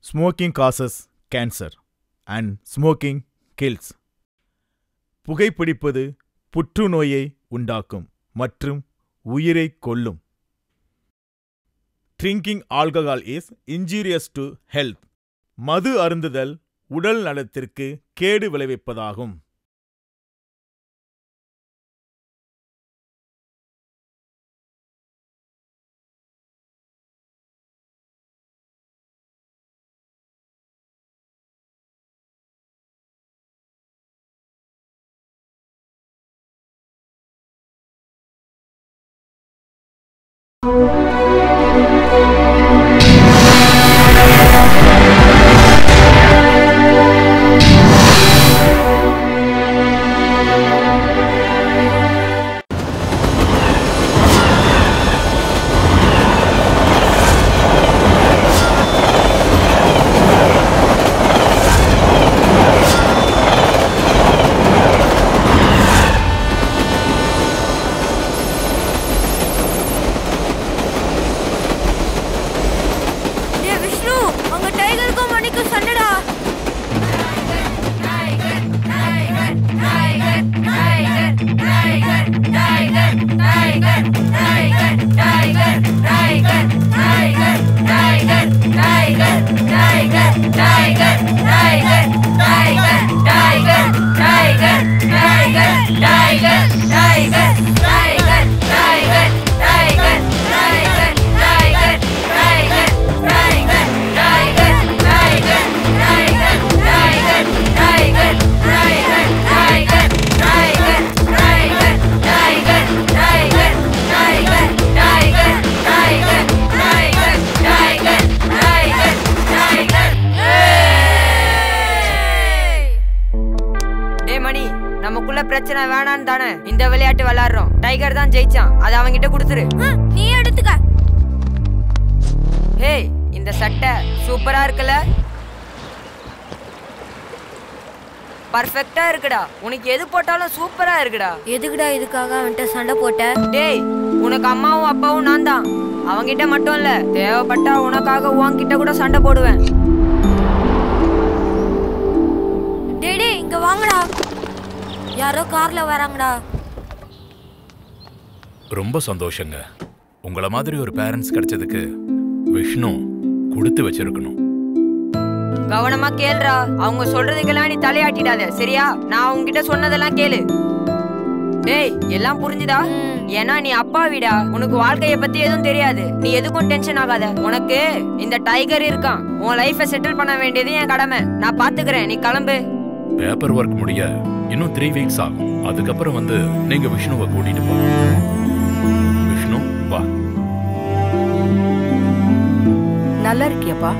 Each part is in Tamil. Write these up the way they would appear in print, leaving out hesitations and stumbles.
Smoking causes cancer and smoking kills. புகைப்பிடிப்பது புற்றுநோயை உண்டாக்கும் மற்றும் உயிரை கொல்லும். Drinking alcohol is injurious to health. மது அருந்துதல் உடல் நலத்திற்கு கேடு விளைவிப்பதாகும். பிரச்சனை வேணான்னு தானே இந்த விளையாட்டு விளையாடுறோம். டைகர் தான் ஜெயிச்சான், அதை அவங்கிட்ட கொடுத்துரு. நீ எடுத்துக்க. ஹேய், இந்த சட்டை சூப்பரா இருக்குல்ல? பர்ஃபெக்ட்டா இருக்குடா. உனக்கு எது போட்டாலும் சூப்பரா இருக்குடா. எதுக்குடா இதுக்காக அவன்கிட்ட சண்டை போட்ட? டேய், உனக்கு அம்மாவும் அப்பாவும் நான் தான். அவங்கிட்ட மட்டும் இல்ல, தேவைப்பட்டா உனக்காக உன்கிட்ட கூட சண்டை போடுவேன். டேய் இங்க வாங்கடா. யாரோ கார்ல வராங்கடா. ரொம்ப சந்தோஷங்க. உங்கள மாதிரி ஒரு பேரண்ட்ஸ் கிடைச்சதுக்கு விஷ்ணு கொடுத்து வச்சிருக்கணும். கவனமா கேளுடா. அவங்க சொல்றதுக்கெல்லாம் நீ தலையாட்டிடாத, சரியா? நான் உங்ககிட்ட சொன்னதெல்லாம் கேளு. டேய், எல்லாம் புரிஞ்சுதா? ஏன்னா நீ அப்பா வீடா, உனக்கு வாழ்க்கைய பத்தி எதுவும் தெரியாது. நீ எதுக்கும் டென்ஷன் ஆகாத. உனக்கு இந்த டைகர் இருக்கான். உன் லைஃபை செட்டில் பண்ண வேண்டியது என் கடமை. நான் பாத்துக்கிறேன், நீ கிளம்பு. பேப்பர் ஒர்க் முடிய இன்னும் 3 வீக்ஸ் ஆகும். அதுக்கப்புறம் வந்து நீங்க விஷ்ணுவை கூட்டிட்டு போங்க. விஷ்ணு வா. நல்லா இருக்கியப்பா?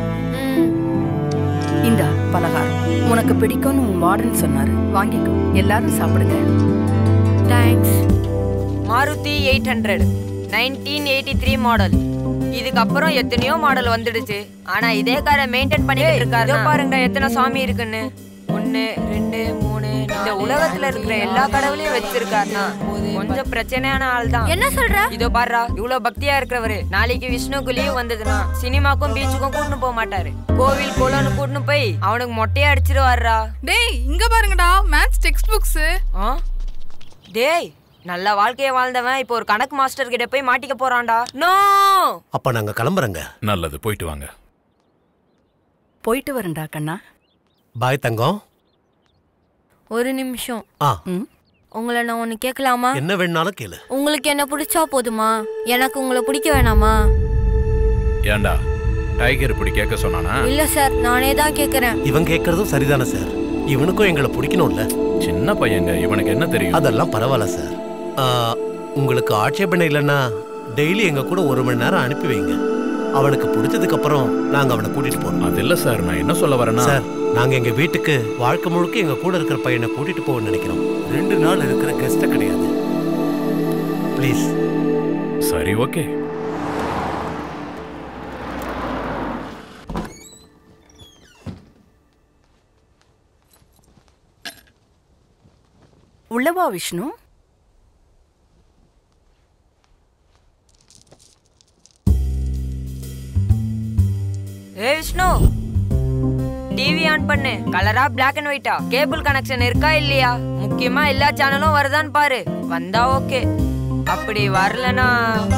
இந்த பலகாரம் உனக்கு பிடிக்கும்னு உன் வார்டன் சொன்னாரு, வாங்கிக்கோ. எல்லாரும் சாப்பிடுங்க. தேங்க்ஸ். மாருதி 800 1983 மாடல். இதுக்கப்புறம் எத்தனையோ மாடல் வந்துடுச்சு. ஆனா இதே காரை மெயின்டைன் பண்ணிட்டு இருக்காரு. பாருங்க எத்தனை சாமி இருக்குன்னு. 1 2 3. இந்த உலகத்துல இருக்கிற எல்லா கடவுளையும் வச்சிருக்காருன்னா கொஞ்சம் பிரச்சனையான ஆள் தான். என்ன சொல்ற? இதோ பாருடா, இவ்வளவு பக்தியா இருக்கிறவரு நாளைக்கு விஷ்ணுக்கு லீவ் வந்ததுன்னா சினிமாக்கும் பீச்சுக்கும் கூட்டின்னு போக மாட்டாரு. கோவில் கோலன்னு கூட்டின்னு போய் அவனுக்கு மொட்டையா அடிச்சிருவாருடா. டேய் இங்க பாருங்கடா, மேத்ஸ் டெக்ஸ்ட் புக்ஸ். டேய், நல்ல வாழ்க்கைய வாழ்ந்தவன் இப்போ ஒரு கணக்கு மாஸ்டர் கிட்ட போய் மாட்டிக்க போறான்டா. நோ. அப்ப நாங்க கிளம்புறங்க. நல்லது, போயிட்டு வாங்க. போயிட்டு வரேன்டா கண்ணா. பாய் தங்கம். ஒரு நிமிஷம். உங்களை நான் ஒன்னு கேட்கலாமா? என்ன வேணாலும் கேளு. உங்களுக்கு என்ன பிடிச்சா போதுமா? எனக்கு உங்களை பிடிக்க வேணாமா? ஏண்டா, டைகர் இப்படி கேட்க சொன்னானா? இல்ல சார், நானே தான் கேக்குறேன். இவன் கேட்கறதும் சரிதானே சார்? இவனுக்கும் எங்களை பிடிக்கணும்ல. சின்ன பையங்க, இவனுக்கு என்ன தெரியும்? அதெல்லாம் பரவாயில்ல சார். உங்களுக்கு ஆட்சேபனை இல்லைன்னா டெய்லி எங்க கூட 1 மணி நேரம் அனுப்பி வைங்க. அவனுக்கு பிடிச்சதுக்கு அப்புறம் நாங்க அவனை கூட்டிட்டு போறோம். அது இல்ல சார், நான் என்ன சொல்ல வரேன்னா சார், நாங்க எங்க வீட்டுக்கு வாழ்க்கை முழுக்க எங்க கூட இருக்கிற பையனை கூட்டிட்டு போகணும்னு நினைக்கிறோம். 2 நாள் இருக்கிற கெஸ்ட் கிடையாது. ப்ளீஸ். சரி, ஓகே. உள்ளவா விஷ்ணு. ஏ விஷ்ணு, பண்ணு. கலரா பிளாக் அண்ட் ஒயிட்டா, கேபிள் கனெக்ஷன் இருக்கா இல்லையா, முக்கியமா எல்லா சேனலும் வருதான்னு பாரு. வந்தா ஓகே, அப்படி வரலனா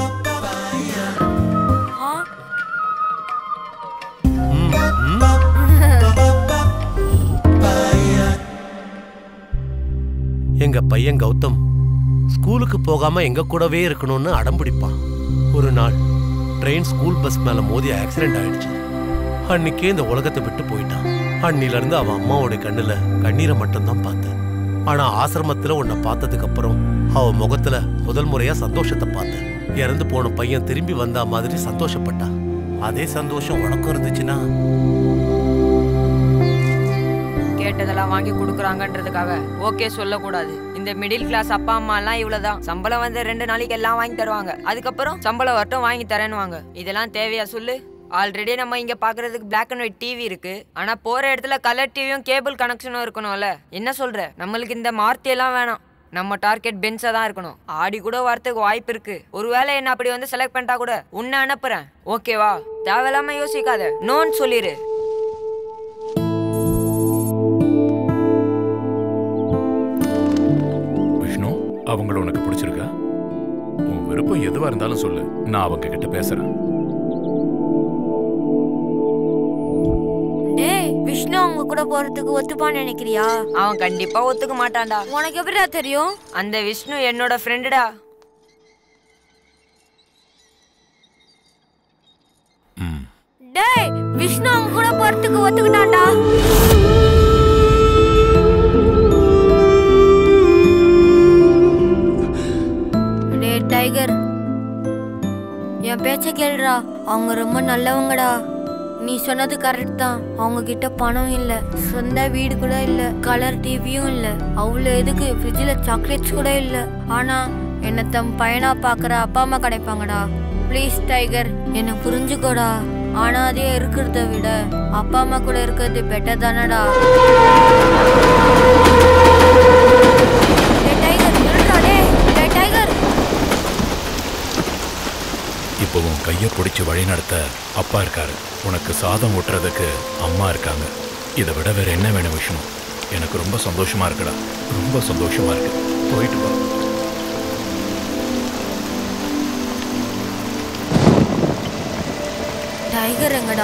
எங்க பையன் கௌதம் ஸ்கூலுக்கு போகாம எங்க கூடவே இருக்கணும்னு அடம் பிடிப்பான். ஒரு நாள் ட்ரெயின் ஸ்கூல் பஸ் மேல மோதி ஆக்சிடென்ட் ஆயிடுச்சு. அன்னைக்கே இந்த உலகத்தை விட்டு போயிட்டான். அன்னில இருந்து அவன் அம்மாவோட கண்ணுல கண்ணீரை மட்டும்தான் பார்த்தேன். ஆனா ஆசிரமத்துல உன்னை பார்த்ததுக்கு அப்புறம் அவ முகத்துல முதல் முறையா சந்தோஷத்தை பார்த்தேன். இறந்து போன பையன் திரும்பி வந்தா மாதிரி சந்தோஷப்பட்டான். அதே சந்தோஷம் உனக்கும் இருந்துச்சுன்னா கேட்டதெல்லாம் வாங்கி கொடுக்குறாங்கன்றதுக்காக ஓகே சொல்லக்கூடாது. இந்த மிடில் கிளாஸ் அப்பா அம்மா எல்லாம் இவ்வளவுதான். சம்பளம் வந்து 2 நாளைக்கு எல்லாம் வாங்கி தருவாங்க, அதுக்கப்புறம் சம்பளம் வரட்டும் வாங்கி தரேன்னுவாங்க. இதெல்லாம் தேவையா சொல்லு? ஆல்ரெடி நம்ம இங்க பாக்குறதுக்கு பிளாக் அண்ட் ஒயிட் டிவி இருக்கு, ஆனா போற இடத்துல கலர் டிவியும் கேபிள் கனெக்ஷனும் இருக்கணும்ல. என்ன சொல்ற? நம்மளுக்கு இந்த மாருதி எல்லாம் வேணாம், நம்ம டார்கெட் பென்ஸா தான் இருக்கணும். ஆடி கூட வரத்துக்கு வாய்ப்பு இருக்கு. ஒருவேளை என்ன அப்படி வந்து செலக்ட் பண்ணிட்டா கூட உன்னை அனுப்புறேன், ஓகேவா? தேவையில்லாம யோசிக்காத, நோன்னு சொல்லிரு. அவங்கள உனக்கு பிடிச்சிருக்கா? உன் விருப்பம் எதுவா இருந்தாலும் சொல்லு, நான் அவங்க கிட்ட பேசுறேன். டேய், விஷ்ணு அவங்க கூட போறதுக்கு ஒத்துப்பான்னு நினைக்கிறியா? அவன் கண்டிப்பா ஒத்துக்க மாட்டான்டா. உனக்கு எப்படிடா தெரியும்? அந்த விஷ்ணு என்னோட ஃப்ரெண்டுடா. டேய், விஷ்ணு அவங்க கூட போறதுக்கு ஒத்துக்கிட்டான்டா. டைகர், என் பேச்ச கேளுடா. அவங்க ரொம்ப நல்லவங்கடா. நீ சொன்னது கரெக்ட் தான். அவங்க கிட்ட பணம் இல்ல, சொந்த வீடு கூட இல்ல, கலர் டிவியும் இல்ல, அவ்வளோ எதுக்கு ஃப்ரிட்ஜில் சாக்லேட்ஸ் கூட இல்ல. ஆனா என்ன தம் பையனா பாக்குற அப்பா அம்மா கிடைப்பாங்கடா. ப்ளீஸ் டைகர், என்ன புரிஞ்சுக்கோடா. ஆனா அதே இருக்கிறத விட அப்பா அம்மா கூட இருக்கிறது பெட்டர் தானடா. இப்போ உன் கையை பிடிச்சி வழி நடத்த அப்பா இருக்காரு, உனக்கு சாதம் ஊட்டுறதுக்கு அம்மா இருக்காங்க. இதை விட வேற என்ன வேணும் விஷ்ணு? எனக்கு ரொம்ப சந்தோஷமா இருக்குடா, ரொம்ப சந்தோஷமா இருக்கு. போயிட்டு வா. டைகர் எங்கடா?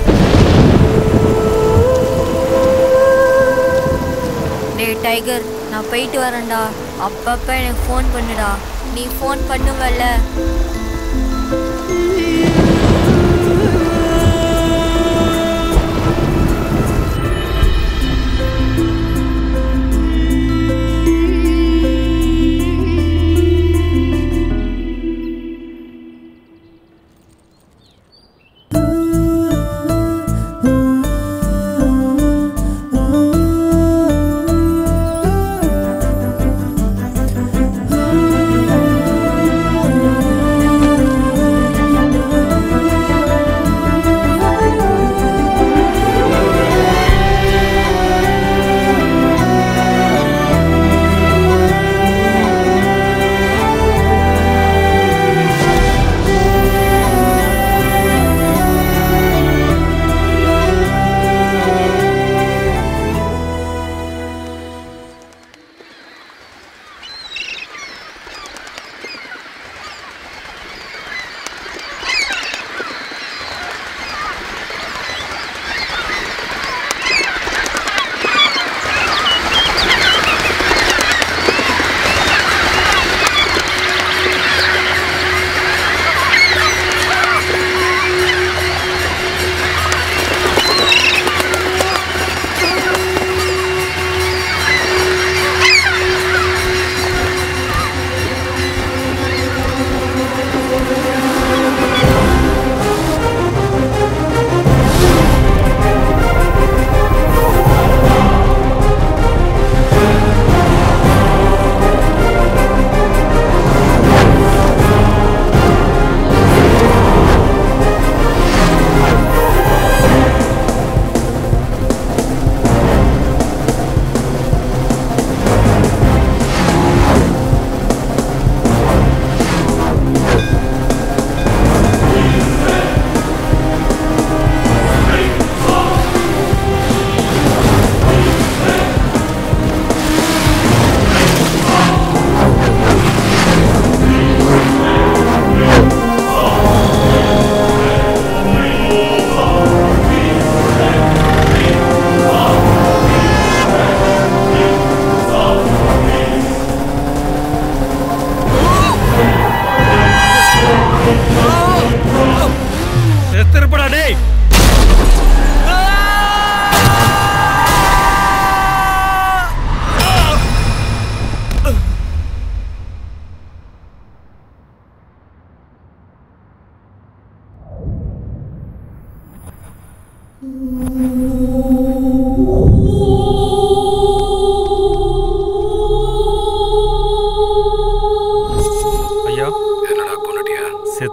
டேய் டைகர், நான் போயிட்டு வரேன்டா. அப்பப்ப எனக்கு ஃபோன் பண்ணுடா. நீ ஃபோன் பண்ணுவல்ல?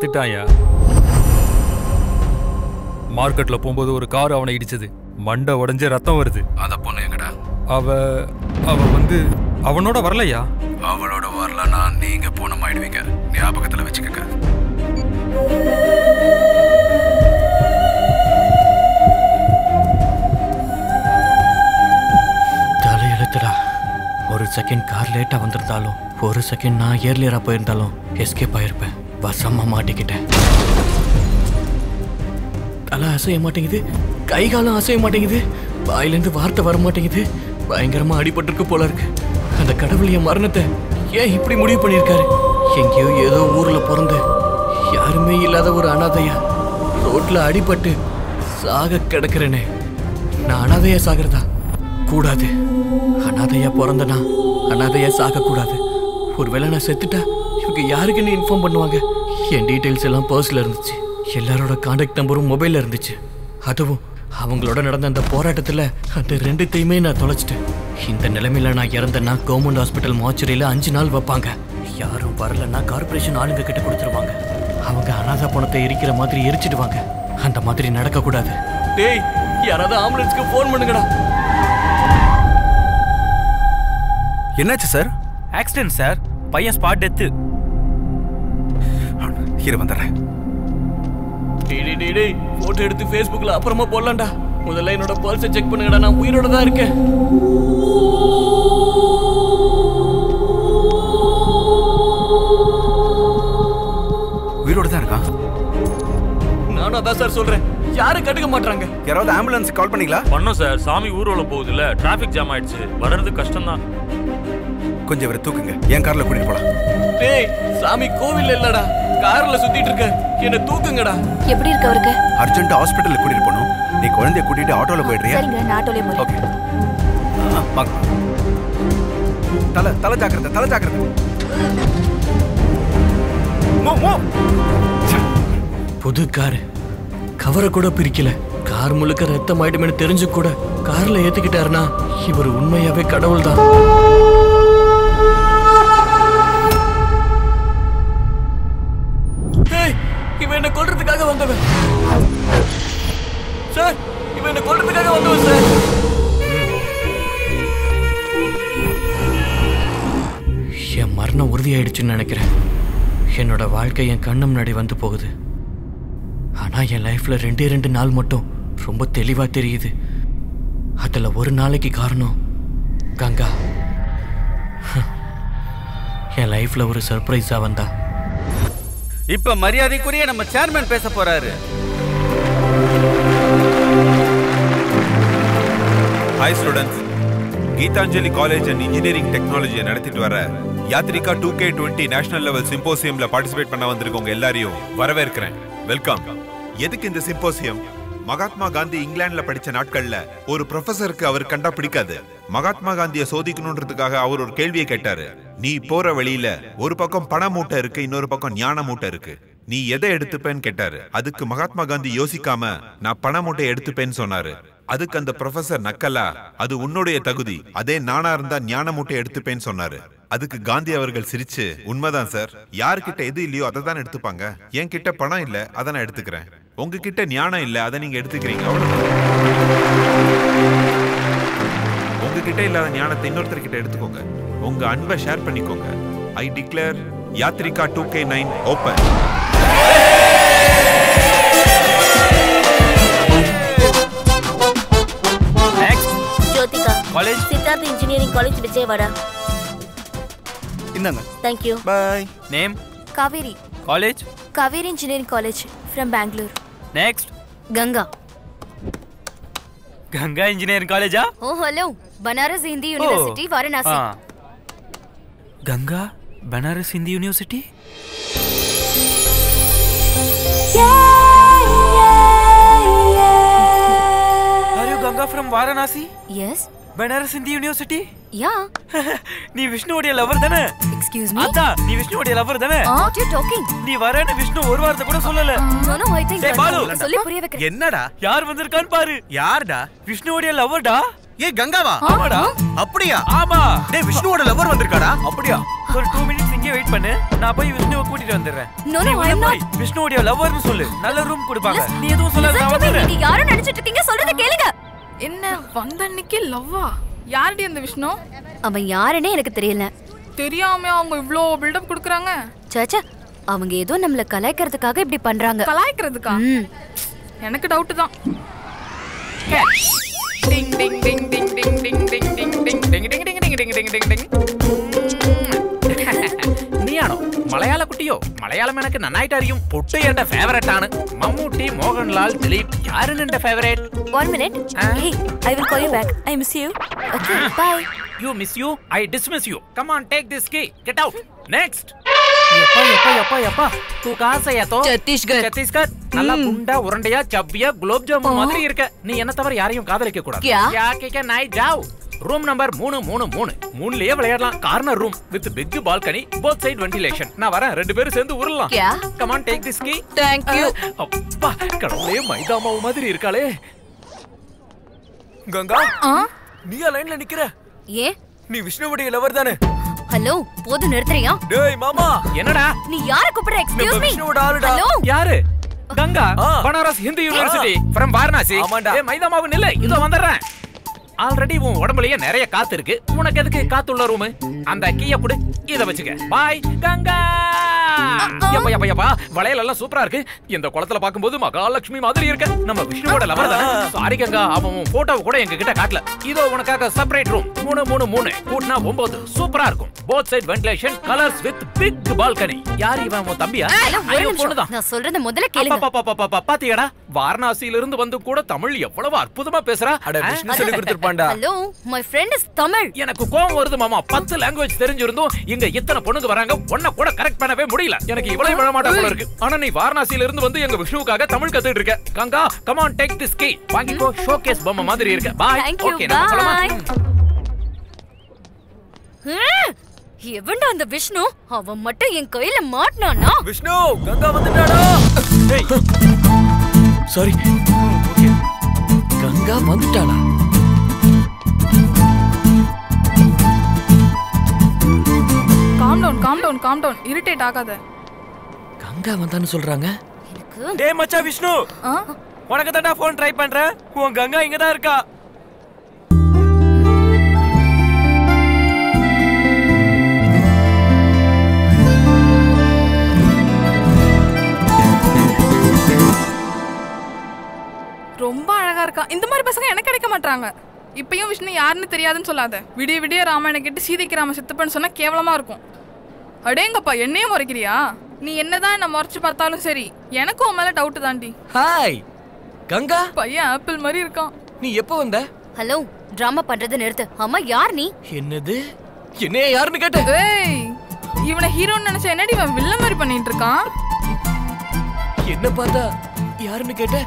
செத்துட்டான்யா. மார்க்கெட்ல போகும்போது ஒரு கார் அவனை இடிச்சது. மண்டை உடைஞ்சு ரத்தம் வருது. அந்த பொண்ணு எங்கடா? அவ வந்து அவனோட வரலையா? அவளோட வரலன்னா நீங்க போனமாயிடுவீங்க. ஞாபகத்துல வச்சுக்கங்க. தலையெழுத்துடா. ஒரு செகண்ட் கார் லேட்டா வந்திருந்தாலும், ஒரு செகண்ட் நான் ஏர்லியரா போயிருந்தாலும் எஸ்கேப் ஆயிருப்பேன். வசமா மாட்டிக்கிட்டேன். தலை அசைய மாட்டேங்குது, கை காலம் அசைய மாட்டேங்குது, வாயிலேருந்து வார்த்தை வர மாட்டேங்குது. பயங்கரமா அடிபட்டிருக்கு போல இருக்கு. அந்த கடவுள் என் மரணத்தை ஏன் இப்படி முடிவு பண்ணியிருக்காரு? எங்கேயோ ஏதோ ஊர்ல பிறந்து யாருமே இல்லாத ஒரு அனாதையா ரோட்ல அடிபட்டு சாக கிடக்கிறேனே. நான் அனாதையா சாகிறதா? கூடாது. அனாதையா பிறந்தனா அனாதையா சாக கூடாது. ஒருவேளை நான் செத்துட்டா இவங்க யாருக்குன்னு இன்ஃபார்ம் பண்ணுவாங்க. என் டீட்டெயில்ஸ் எல்லாம் பர்ஸ்ல இருந்துச்சு. எல்லாரோட கான்டாக்ட் நம்பரும் மொபைல்ல இருந்துச்சு. அதுவும் அவங்களோட நடந்த அந்த போராட்டத்துல அந்த ரெண்டுத்தையுமே நான் தொலைச்சிட்டேன். இந்த நிலைமையில நான் இறந்தேன்னா கவர்மெண்ட் ஹாஸ்பிட்டல் மார்ச்சரியில 5 நாள் வைப்பாங்க. யாரும் வரலன்னா கார்பரேஷன் ஆளுங்க கிட்ட கொடுத்துருவாங்க. அவங்க அனாதை பணத்தை எரிக்கிற மாதிரி எரிச்சிடுவாங்க. அந்த மாதிரி நடக்க கூடாது. டேய், யாராவது ஆம்புலன்ஸ்க்கு போன் பண்ணுங்கடா. என்னாச்சு சார்? Accident sir. பையன் ஸ்பாட் டெத்து. இரு வந்துடுறேன். டேய், போட்டோ எடுத்து Facebookல அப்புறமா போடலாம்டா. முதல்ல என்னோட பல்ஸை செக் பண்ணுங்கடா. நான் உயிரோட தான் இருக்கேன். உயிரோட தான் இருக்கான். நானும் அதான் சார் சொல்றேன். யாரும் கண்டுக்க மாட்டாங்க. யாராவது ஆம்புலன்ஸ் கால் பண்ணீங்களா? பண்ணோம் சார். சாமி ஊர்வலம் போகுது இல்ல, டிராபிக் ஜாம் ஆயிடுச்சு. வர்றது கஷ்டம் தான். கொஞ்சம் இவரை தூக்குங்க, என் கார்ல கூட்டிட்டு போலாம். டேய், சாமி கோவில்ல இல்லடா, கார்ல சுத்திட்டு இருக்க. என்ன தூக்குங்கடா. எப்படி இருக்கு அவருக்கு? அர்ஜென்ட் ஹாஸ்பிடல்ல கூட்டிட்டு போணும். நீ குழந்தைய கூட்டிட்டு ஆட்டோல போயிடுறியா? சரிங்க, நான் ஆட்டோலயே போறேன். ஓகே. தல ஜாக்கிரதை, தல ஜாக்கிரதை. புது கார் கவரை கூட பிரிக்கல. கார் முழுக்க ரத்தம் ஆயிடுமே தெரிஞ்சு கூட கார்ல ஏத்திக்கிட்டாருன்னா இவர் உண்மையாவே கடவுள் தான். இவன் என்ன கொல்றதுக்காக வந்தவன் சார். இவன் என்ன கொல்றதுக்காக வந்தவன் சார். என் மரணம் உறுதியாயிடுச்சுன்னு நினைக்கிறேன். என்னோட வாழ்க்கை என் கண்ணு முன்னாடி வந்து போகுது. ஆனா என் லைஃப்ல 2 நாள் மட்டும் ரொம்ப தெளிவா தெரியுது. அதுல ஒரு நாளைக்கு காரணம் கங்கா. என் லைஃப்ல ஒரு சர்ப்ரைஸா வந்தா. இப்ப மரியாதைக்குரிய நம்ம சேர்மன் பேச போறாரு. Hi students. Geetanjali college and engineering டெக்னாலஜியை நடத்திட்டு வர யாத்ரிகா 2K20 நேஷனல் லெவல் சிம்போசியம்ல பார்ட்டிசிபேட் பண்ண வந்திருக்கவங்க எல்லாரையும் வரவேற்கிறேன். வெல்கம். எதுக்கு இந்த சிம்போசியம்? மகாத்மா காந்தி இங்கிலாந்துல படிச்ச நாட்கள்ல ஒரு ப்ரொஃபசருக்கு அவர் கண்டா பிடிக்காது. மகாத்மா காந்தியை சோதிக்கணும்ன்றதுக்காக அவர் ஒரு கேள்வியை கேட்டாரு. நீ போற வழியில ஒரு பக்கம் பண மூட்டை இருக்கு, இன்னொரு பக்கம் ஞான மூட்டை இருக்கு. நீ எதை எடுத்துப்பேன்னு கேட்டாரு. அதுக்கு மகாத்மா காந்தி யோசிக்காம நான் பண மூட்டை எடுத்துப்பேன்னு சொன்னாரு. அதுக்கு அந்த ப்ரொஃபசர் நக்கலா, அது உன்னுடைய தகுதி, அதே நானா இருந்தா ஞான மூட்டை எடுத்துப்பேன்னு சொன்னாரு. அதுக்கு காந்தி அவர்கள் சிரிச்சு, உண்மைதான் சார், யாருக்கிட்ட எது இல்லையோ அதை தான் எடுத்துப்பாங்க. என் கிட்ட பணம் இல்ல, அதை நான் எடுத்துக்கிறேன். உங்ககிட்ட ஞானம் இல்ல, அதை நீங்க எடுத்துக்கிறீங்க. உங்ககிட்ட இல்லாத ஞானத்தை இன்னொருத்தர் கிட்ட எடுத்துக்கோங்க. உங்க அன்பை ஷேர் பண்ணிக்கோங்க. I declare Yathrika 2K9 open. Jyothika college Siddharth engineering college Vijayawada. இந்தாங்க. Thank you. Bye. Name Kaveri. College Kaveri engineering college from Bangalore. Next Ganga. Ganga engineering காலேஜா? Oh hello, Banaras Hindi university Varanasi. Ganga Banaras Hindi university. Are you Ganga from Varanasi? Yes. Banaras Hindi University? Yeah. நீ விஷ்ணுவோட லவர் தானே? Excuse me? அத்தா, நீ விஷ்ணுவோட லவர் தானே? What you talking? நீ வரேன்னு விஷ்ணு ஒரு வார்த்தை கூட சொல்லல. No, no, I think Balu சொல்லி புரிய வைக்கிறேன். என்னடா? யார் வந்திருக்கான்னு பாரு. யார்டா? விஷ்ணுவோட லவர்டா. ஏய் கங்காவா? ஆமாடா. அப்படியா? ஆமா. டேய் விஷ்ணுவோட லவர் வந்திருக்காடா? அப்படியா? ஒரு 2 மினிட்ஸ் இங்கே வெயிட் பண்ணு. நான் போய் விஷ்ணுவை கூட்டிட்டு வந்துடுறேன். No, no, I'm not. விஷ்ணுவோட லவ்வர்னு சொல்லு. நல்ல ரூம் கொடுப்பாங்க. நீ எதுவும் சொல்லாத, நான் வந்துடுறேன். நீங்க யாரும் நினைச்சிட்டு இருக்கீங்க? சொல்றத கேளுங்க. என்ன வந்த அன்னைக்கு லவ்வா? யாரடி அந்த விஷ்ணு? அவன் யாருன்னே எனக்கு தெரியல. தெரியாம அவங்க இவ்ளோ பில்டப் கொடுக்குறாங்க. சாச்சா, அவங்க ஏதோ நம்மள கலாய்க்கிறதுக்காக இப்படி பண்றாங்க. கலாய்க்கிறதுக்கா? எனக்கு டவுட் தான். டிங் டிங் டிங் டிங் டிங் டிங் டிங் டிங் டிங் டிங் டிங் டிங் டிங் டிங் டிங் டிங். നീയാണോ മലയാള കുട്ടിയോ? മലയാളം എനിക്ക് നന്നായിട്ട് അറിയും. പൊട്ട് എന്റെ ഫേവറേറ്റ് ആണ്. മമ്മൂട്ടി, മോഹൻലാൽ, ദിലീപ്. ആരാണ് എന്റെ favourite? 1 minute. Hey, I will call you back. I miss you. Okay, bye. You miss you? I dismiss you. Come on, take this key. Get out. Next. எப்பா तू कहां से है तो? छत्तीसगढ़. நல்லா குண்டா உருண்டையா சப்பியா குலோப் ஜாமுன் மாதிரி இருக்க. நீ என்ன தவிர யாரையும் காதலிக்க கூடாது. क्या नाई जाओ. Room number 333. 3லயே விளையாடலாம். Corner room with big balcony, both side ventilation. நான் வரேன், ரெண்டு பேரும் சேர்ந்து உருளலாம். Come on, take this key. Thank you. அப்பா, கடவுளே, மைதா மாவு மாதிரி இருக்காளே. கங்கா, நீயா லைன்ல நிக்கிற? ஏ, நீ விஷ்ணுவுடைய லவர் தானே? ஹலோ, போது நிறுத்துறியா? டேய் மாமா, என்னடா? நீ யார கூப்பிடுற? Excuse me. விஷ்ணுவோட ஆளுடா. யாரு? Ganga, Banaras Hindu university from Varanasi. ஏ மைதா மாவு நில்ல, இதோ வந்துறேன். ஆல்ரெடி உன் உடம்புலயே நிறைய காத்து இருக்கு. உனக்கு எதுக்கு காத்துள்ள ரூம்? அந்த கீய குடு, இத வச்சுக்க. பாய் கங்கா. யப்பா வளையல் எல்லாம் சூப்பரா இருக்கு. இந்த குளத்துல பாக்கும்போது மகாலட்சுமி மாதிரி இருக்க. நம்ம விஷ்ணுவோட லவர் தானே? சாரி கங்கா, அவன் போட்டோவை கூட எங்க கிட்ட காட்டல. இதோ உனக்காக செப்பரேட் ரூம். 333 கூட்டினா 9. சூப்பரா இருக்கும். Both side ventilation, colours with big balcony. யார் இவன்? உன் தம்பியா? ஐயோ பொண்ணுதான். நான் சொல்றத முதல்ல கேளுங்க. பாத்தியாடா, வாரணாசியில இருந்து வந்து கூட தமிழ் எவ்வளவு அற்புதமா பேசுறா. அட விஷ்ணு சொல்லி கொடுத்திருப்பான்டா. Hello, my friend is Tamil. எனக்கு கோவம் வருது மாமா. 10 லாங்குவேஜ் தெரிஞ்சிருந்தும் இங்க இத்தனை பொண்ணுங்க வராங்க, ஒண்ண கூட கரெக்ட் பண்ணவே முடியல. எனக்கு இவ்வளவு விட மாட்டா போல இருக்கு. ஆனா நீ வாரணாசியில இருந்து வந்து எங்க விஷ்ணுவுக்காக தமிழ் கத்துட்டு இருக்க. Ganga, come on, take this key. வாங்கிக்கோ, ஷோகேஸ் பொம்மை மாதிரி இருக்கு. பாய். ஓகே, நான் போலாமா? எவன்டா அந்த விஷ்ணு? அவன் மட்டும் என் கையில மாட்டனானா? விஷ்ணு, கங்கா வந்துட்டாடா. ஏய், சாரி. ஓகே, கங்கா வந்துட்டாளா? Calm down. இரிட்டேட் ஆகாத. கங்கா வந்தான்னு சொல்றாங்க. டேய் மச்சான் விஷ்ணு, உனக்கு தான்டா ஃபோன் ட்ரை பண்றேன். உன் கங்கா இங்க தான் இருக்கா. ரொம்ப அழகா இருக்கா. இந்த மாதிரி பசங்க எனக்கு கிடைக்க மாட்டாங்க. இப்பயும் விஷ்ணு யாருன்னு தெரியாதுன்னு சொல்லாத. விடிய ராமாயணம் கேட்டு சீதைக்கு ராம சித்தப்பன்னு சொன்னா கேவலமா இருக்கும். அடேங்கப்பா, என்னையே முறைக்கிறியா? நீ என்னதான் என்ன முறைச்சு பார்த்தாலும் சரி, எனக்கு உன் மேல டவுட் தாண்டி. ஹாய் கங்கா. பையன் ஆப்பிள் மாதிரி இருக்கான். நீ எப்போ வந்த? ஹலோ, டிராமா பண்றத நிறுத்து. அம்மா, யார் நீ? என்னது? என்ன யாருன்னு கேட்ட? ஏய், இவனை ஹீரோன்னு நினைச்சா என்னடி இவன் வில்ல மாதிரி பண்ணிட்டு இருக்கான்? என்ன பார்த்தா யாருன்னு கேட்ட?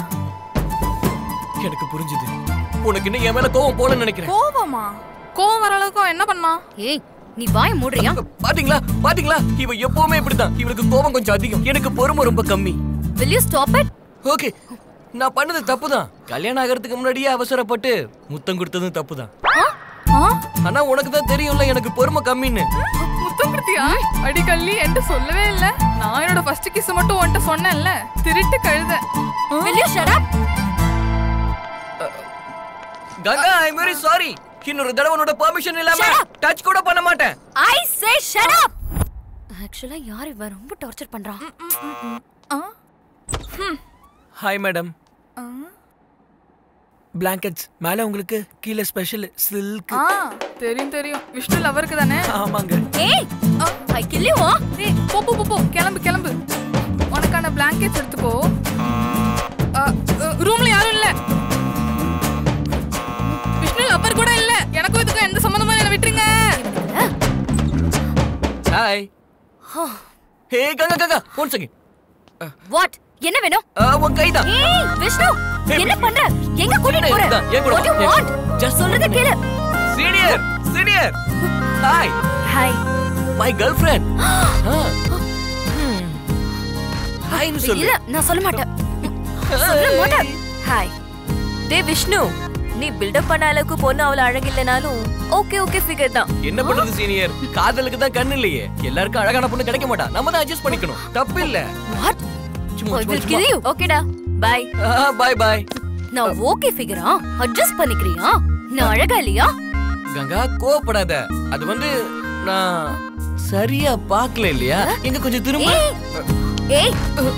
எனக்கு புரிஞ்சுது. உனக்கு இன்னும் என் மேல கோவம் போலன்னு நினைக்கிறேன். கோவமா? கோவம் வர அளவுக்கு என்ன பண்ணா? ஏய், நீ வாய் மூடுறியா? பாத்தீங்களா, இவ எப்பவுமே இப்படிதான். இவளுக்கு கோவம் கொஞ்சம் அதிகம், எனக்கு பொறுமை ரொம்ப கம்மி. Will you stop it? Okay, நான் பண்ணது தப்புதான். கல்யாணம் ஆகிறதுக்கு முன்னாடியே அவசரப்பட்டு முத்தம் கொடுத்ததும் தப்புதான். ஆனா உனக்கு தான் தெரியும்ல எனக்கு பொறுமை கம்மின்னு. முத்தம் கொடுத்தியா? அடி கள்ளி, என்கிட்ட சொல்லவே இல்ல. நான் என்னோட ஃபர்ஸ்ட் கிஸ் மட்டும் உன்கிட்ட சொன்னேன்ல. திருட்டு கழுத. Will you shut up? Ganga, I'm very sorry. இன்னொரு தடவை உன்னோட பெர்மிஷன் இல்லாம டச் கூட பண்ண மாட்டேன். I say shut up. Actually, யார் இவன் ரொம்ப டார்ச்சர் பண்றான்? Hi madam. பிளாங்கெட்ஸ் மேல உங்களுக்கு, கீழ ஸ்பெஷல் சில்க். தெரியும். விஷ்ணு லவருக்கு தானே? ஆமாங்க. ஏய், I kill you. ஏய், போ கிளம்பு. உனக்கான பிளாங்கெட்ஸ் எடுத்துக்கோ. ரூம்ல யாரும் இல்ல. விஷ்ணு லவர் கூட இல்ல. எனக்கும் இதுக்கு எந்த சம்பந்தமும் இல்ல, விட்டுருங்க. Hi. Hey Ganga, one second. What? என்ன வேணும்? உன் கைதான். ஏய் விஷ்ணு, என்ன பண்ற? எங்க கூட்டிட்டு போற? What you want? Just சொல்றத கேளு. Senior. Hi. My girlfriend. Hi னு சொல்லு. இல்ல, நான் சொல்ல மாட்டேன். சொல்ல மாட்டேன். ஹாய். டேய் விஷ்ணு, நீ பில்டப் பண்ண அளவுக்கு பொண்ணு அவள அழகில்லைனாலும் ஓகே ஃபிகர் தான். என்ன பண்றது சீனியர், காதலுக்கு தான் கண்ணு இல்லையே. எல்லாருக்கும் அழகான பொண்ணு கிடைக்க மாட்டா, நம்ம தான் அட்ஜஸ்ட் பண்ணிக்கணும். தப்பு இல்ல. வாட் ஓகேடா பை பை பை. நான் ஓகே ஃபிகரா அட்ஜஸ்ட் பண்ணிக்கிறியா? நான் அழகா இல்லையா? கங்கா கோவப்படாத, அது வந்து நான் சரியா பார்க்கல இல்லையா. எங்க கொஞ்சம் திரும்ப. ஏய்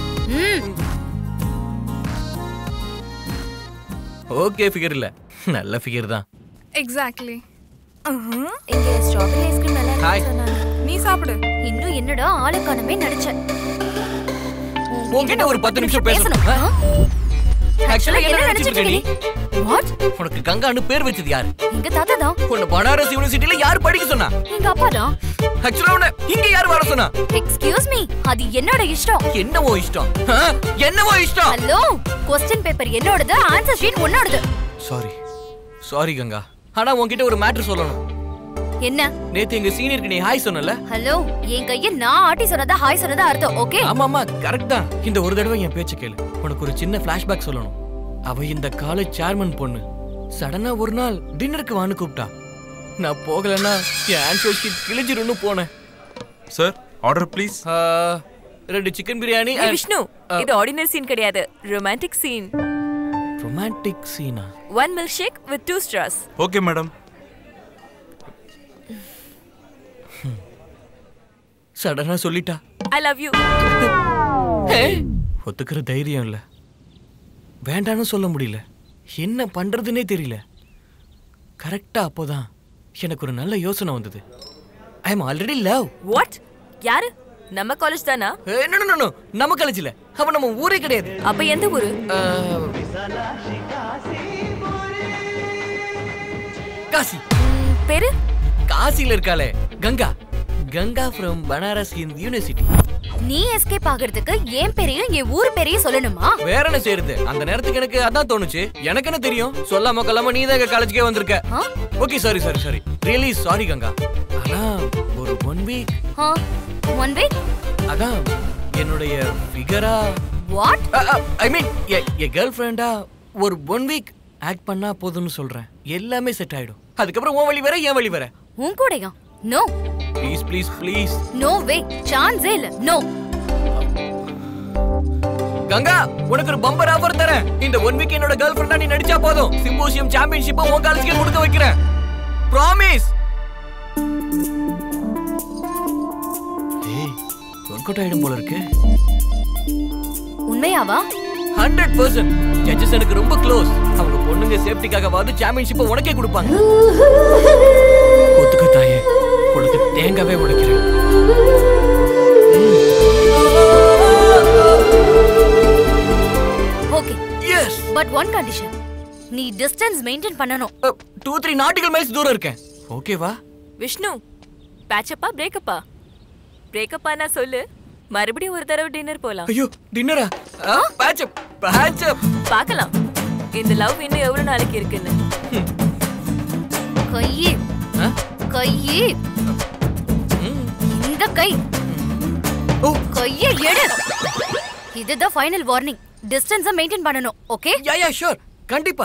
ஓகே ஃபிகர் இல்ல, நல்ல ஃபிகர் தான். எக்ஸாக்ட்லி. இங்க ஸ்ட்ராபெரி ஐஸ்கிரீம் நல்லா ஹாய். இருக்குன்னு சொன்னாங்க. நீ சாப்பிடு. இன்னும் என்னடா ஆளுக்கானமே நடிச்ச. உன்கிட்ட ஒரு 10 நிமிஷம் பேசணும். ஆக்சுவலா என்ன நினைச்சிட்டு இருக்க நீ? வாட்? உனக்கு கங்கான்னு பேர் வச்சது யாரு? எங்க தாத்தா தான். உன்னை பனாரஸ் யூனிவர்சிட்டில யார் படிக்க சொன்னா? எங்க அப்பா தான். ஆக்சுவலா உன்னை இங்க யார் வர சொன்னா? எக்ஸ்கியூஸ் மீ, அது என்னோட இஷ்டம். என்னவோ இஷ்டம்? என்னவோ இஷ்டம்? ஹலோ, क्वेश्चन பேப்பர் என்னோடது, ஆன்சர் ஷீட் உன்னோடது. சாரி கங்கா, ஆனா உன்கிட்ட ஒரு மேட்டர் சொல்லணும். என்ன? நேத்து எங்க சீனியருக்கு நீ ஹாய் சொன்னல? ஹலோ, என் கைய நான் ஆட்டி சொன்னதா ஹாய் சொன்னதா அர்த்தம். ஓகே? ஆமாமா கரெக்ட் தான். இந்த ஒரு தடவை என் பேச்ச கேளு. உனக்கு ஒரு சின்ன ஃபிளாஷ்பேக் சொல்லணும். அவ இந்த காலேஜ் சேர்மன் பொண்ணு. சடனா ஒரு நாள் டின்னருக்கு வான்னு கூப்பிட்டா. நான் போகலன்னா என் ஆன்சர் ஷீட் கிழிஞ்சிருன்னு போனேன். Sir order please. 2 chicken biryani. Vishnu, இது ஆர்டினரி சீன் கிடையாது, ரொமான்டிக் சீன். ரொமான்டிக் சீனா? 1 milkshake with 2 straws. Okay madam. சடனா சொல்லிட்டா. I love you. ஒத்துக்கிற தைரியம் இல்ல, வேண்டான்னு சொல்ல முடியல, என்ன பண்றதுன்னே தெரியல. கரெக்டா அப்போதான் எனக்கு ஒரு நல்ல யோசனை வந்தது. I am already love. What? யாரு? நம்ம காலேஜ் தானா? நோ, நம்ம காலேஜ் இல்ல, அவ நம்ம ஊரே கிடையாது. அப்ப எந்த ஊரு? காசி. பேரு? காசில இருக்காளே கங்கா. Ganga from Banaras Hindu university. நீ எஸ்கேப் ஆகிறதுக்கு என் பேரையும் என் ஊர் பேரையும் சொல்லணுமா? வேற என்ன செய்யறது? அந்த நேரத்துக்கு எனக்கு அதான் தோணுச்சு. எனக்கு என்ன தெரியும், சொல்லாம கொல்லாம நீ தான் எங்க காலேஜ்க்கே வந்திருக்க. Okay sorry really sorry Ganga. ஆனா ஒரு 1 வீக். 1 வீக்? அதான் என்னுடைய ஃபிகரா. What? I mean a girl ஃப்ரெண்டா ஒரு 1 வீக் ஆக்ட் பண்ணா போதும்னு சொல்றேன். எல்லாமே செட் ஆயிடும். அதுக்கப்புறம் உன் வழி வேற என் வழி வேற. உன் கூடயா? No please. நோ வே, சான்ஸே இல்ல. நோ கங்கா, உனக்கு ஒரு பம்பர் ஆஃபர் தரேன். இந்த 1 வீக் என்னோட கேர்ள் ஃப்ரெண்டா நீ நடிச்சா போதும். சிம்போசியம் சாம்பியன்ஷிப்பை உன் காலேஜ்க்கு கொடுக்க வைக்கிறேன். ப்ராமிஸ். ஏய், ஒர்க் அவுட் ஆயிடும் போல இருக்கு. உண்மையாவா? 100%. ஜட்ஜஸ் எனக்கு ரொம்ப க்ளோஸ். அவங்க பொண்ணுங்க சேஃப்டிக்காகவாது சாம்பியன்ஷிப்பை உனக்கே கொடுப்பாங்க. ஒத்துக்க தாயே, உனக்கு தேங்காவே உடைக்கிறேன். Okay. Yes. But one condition. நீ டிஸ்டன்ஸ் மெயின்டைன் பண்ணனும். 2-3 நாட்டிக்கல் மைல்ஸ் தூரம் இருக்கேன். ஓகேவா? விஷ்ணு, பேட்சப்பா பிரேக்கப்பா? பிரேக்கப்பானா சொல்லு, மறுபடியும் ஒரு தடவை டின்னர் போலாம். ஐயோ, டின்னரா? பேட்சப். பார்க்கலாம் இந்த லவ் இன்னும் எவ்வளவு நாளைக்கு இருக்குன்னு. கையே இந்த கை கையை எடு. இதுதான் ஃபைனல் வார்னிங். டிஸ்டன்ஸை மெயின்டைன் பண்ணனும். ஓகே? யா ஷூர், கண்டிப்பா.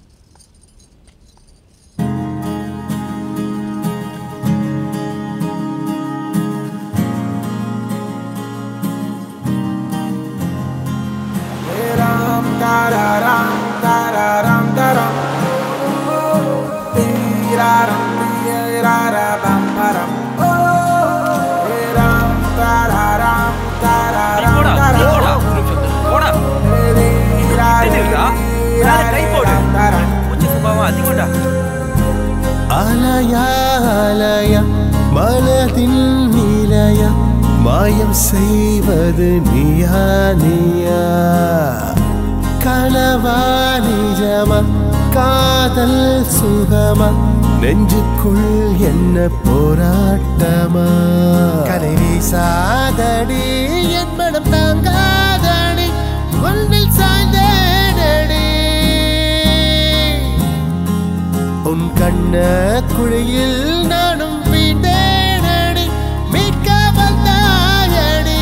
அலையா மனதின் நிலைய மாயம் செய்வது நீயா கனவா நிஜமா காதல் சுகமா நெஞ்சுக்குள் என்ன போராட்டமா கரை வீசாதடி என் மனம் தாங்காதடி ஒன்றில் சாய்ந்தேனடி உன் கண்ண குழியில் நானும் வீண்டேனடி மீட்க வந்தாயடி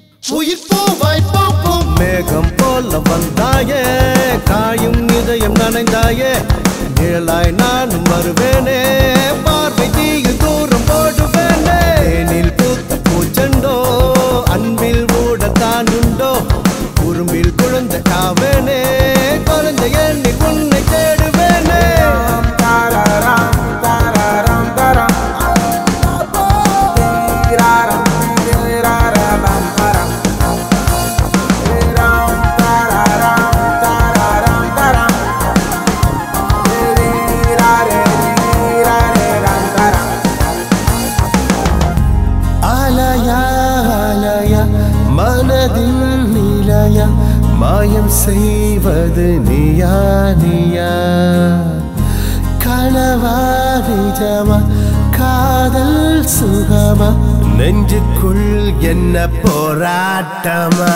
உயிர் போவாய் போக்கும் மேகம் போல வந்தாயே காயும் இதயம் நன நனைந்தாயே நிழலாய் நானும் வருவேனே பார்வை தீயில் தூரம் போடுவேனே தேனில் பூத்த பூச்செண்டோ அன்பில் ஊடத்தான் உண்டோ குறும்பில் குழந்தை காவேனே குழந்தை எண்ணி உன்னை தேடுவேனே மாயம் செய்வது நீயா நீயா கனவா நிஜமா காதல் சுகமா நெஞ்சுக்குள் என்ன போராட்டமா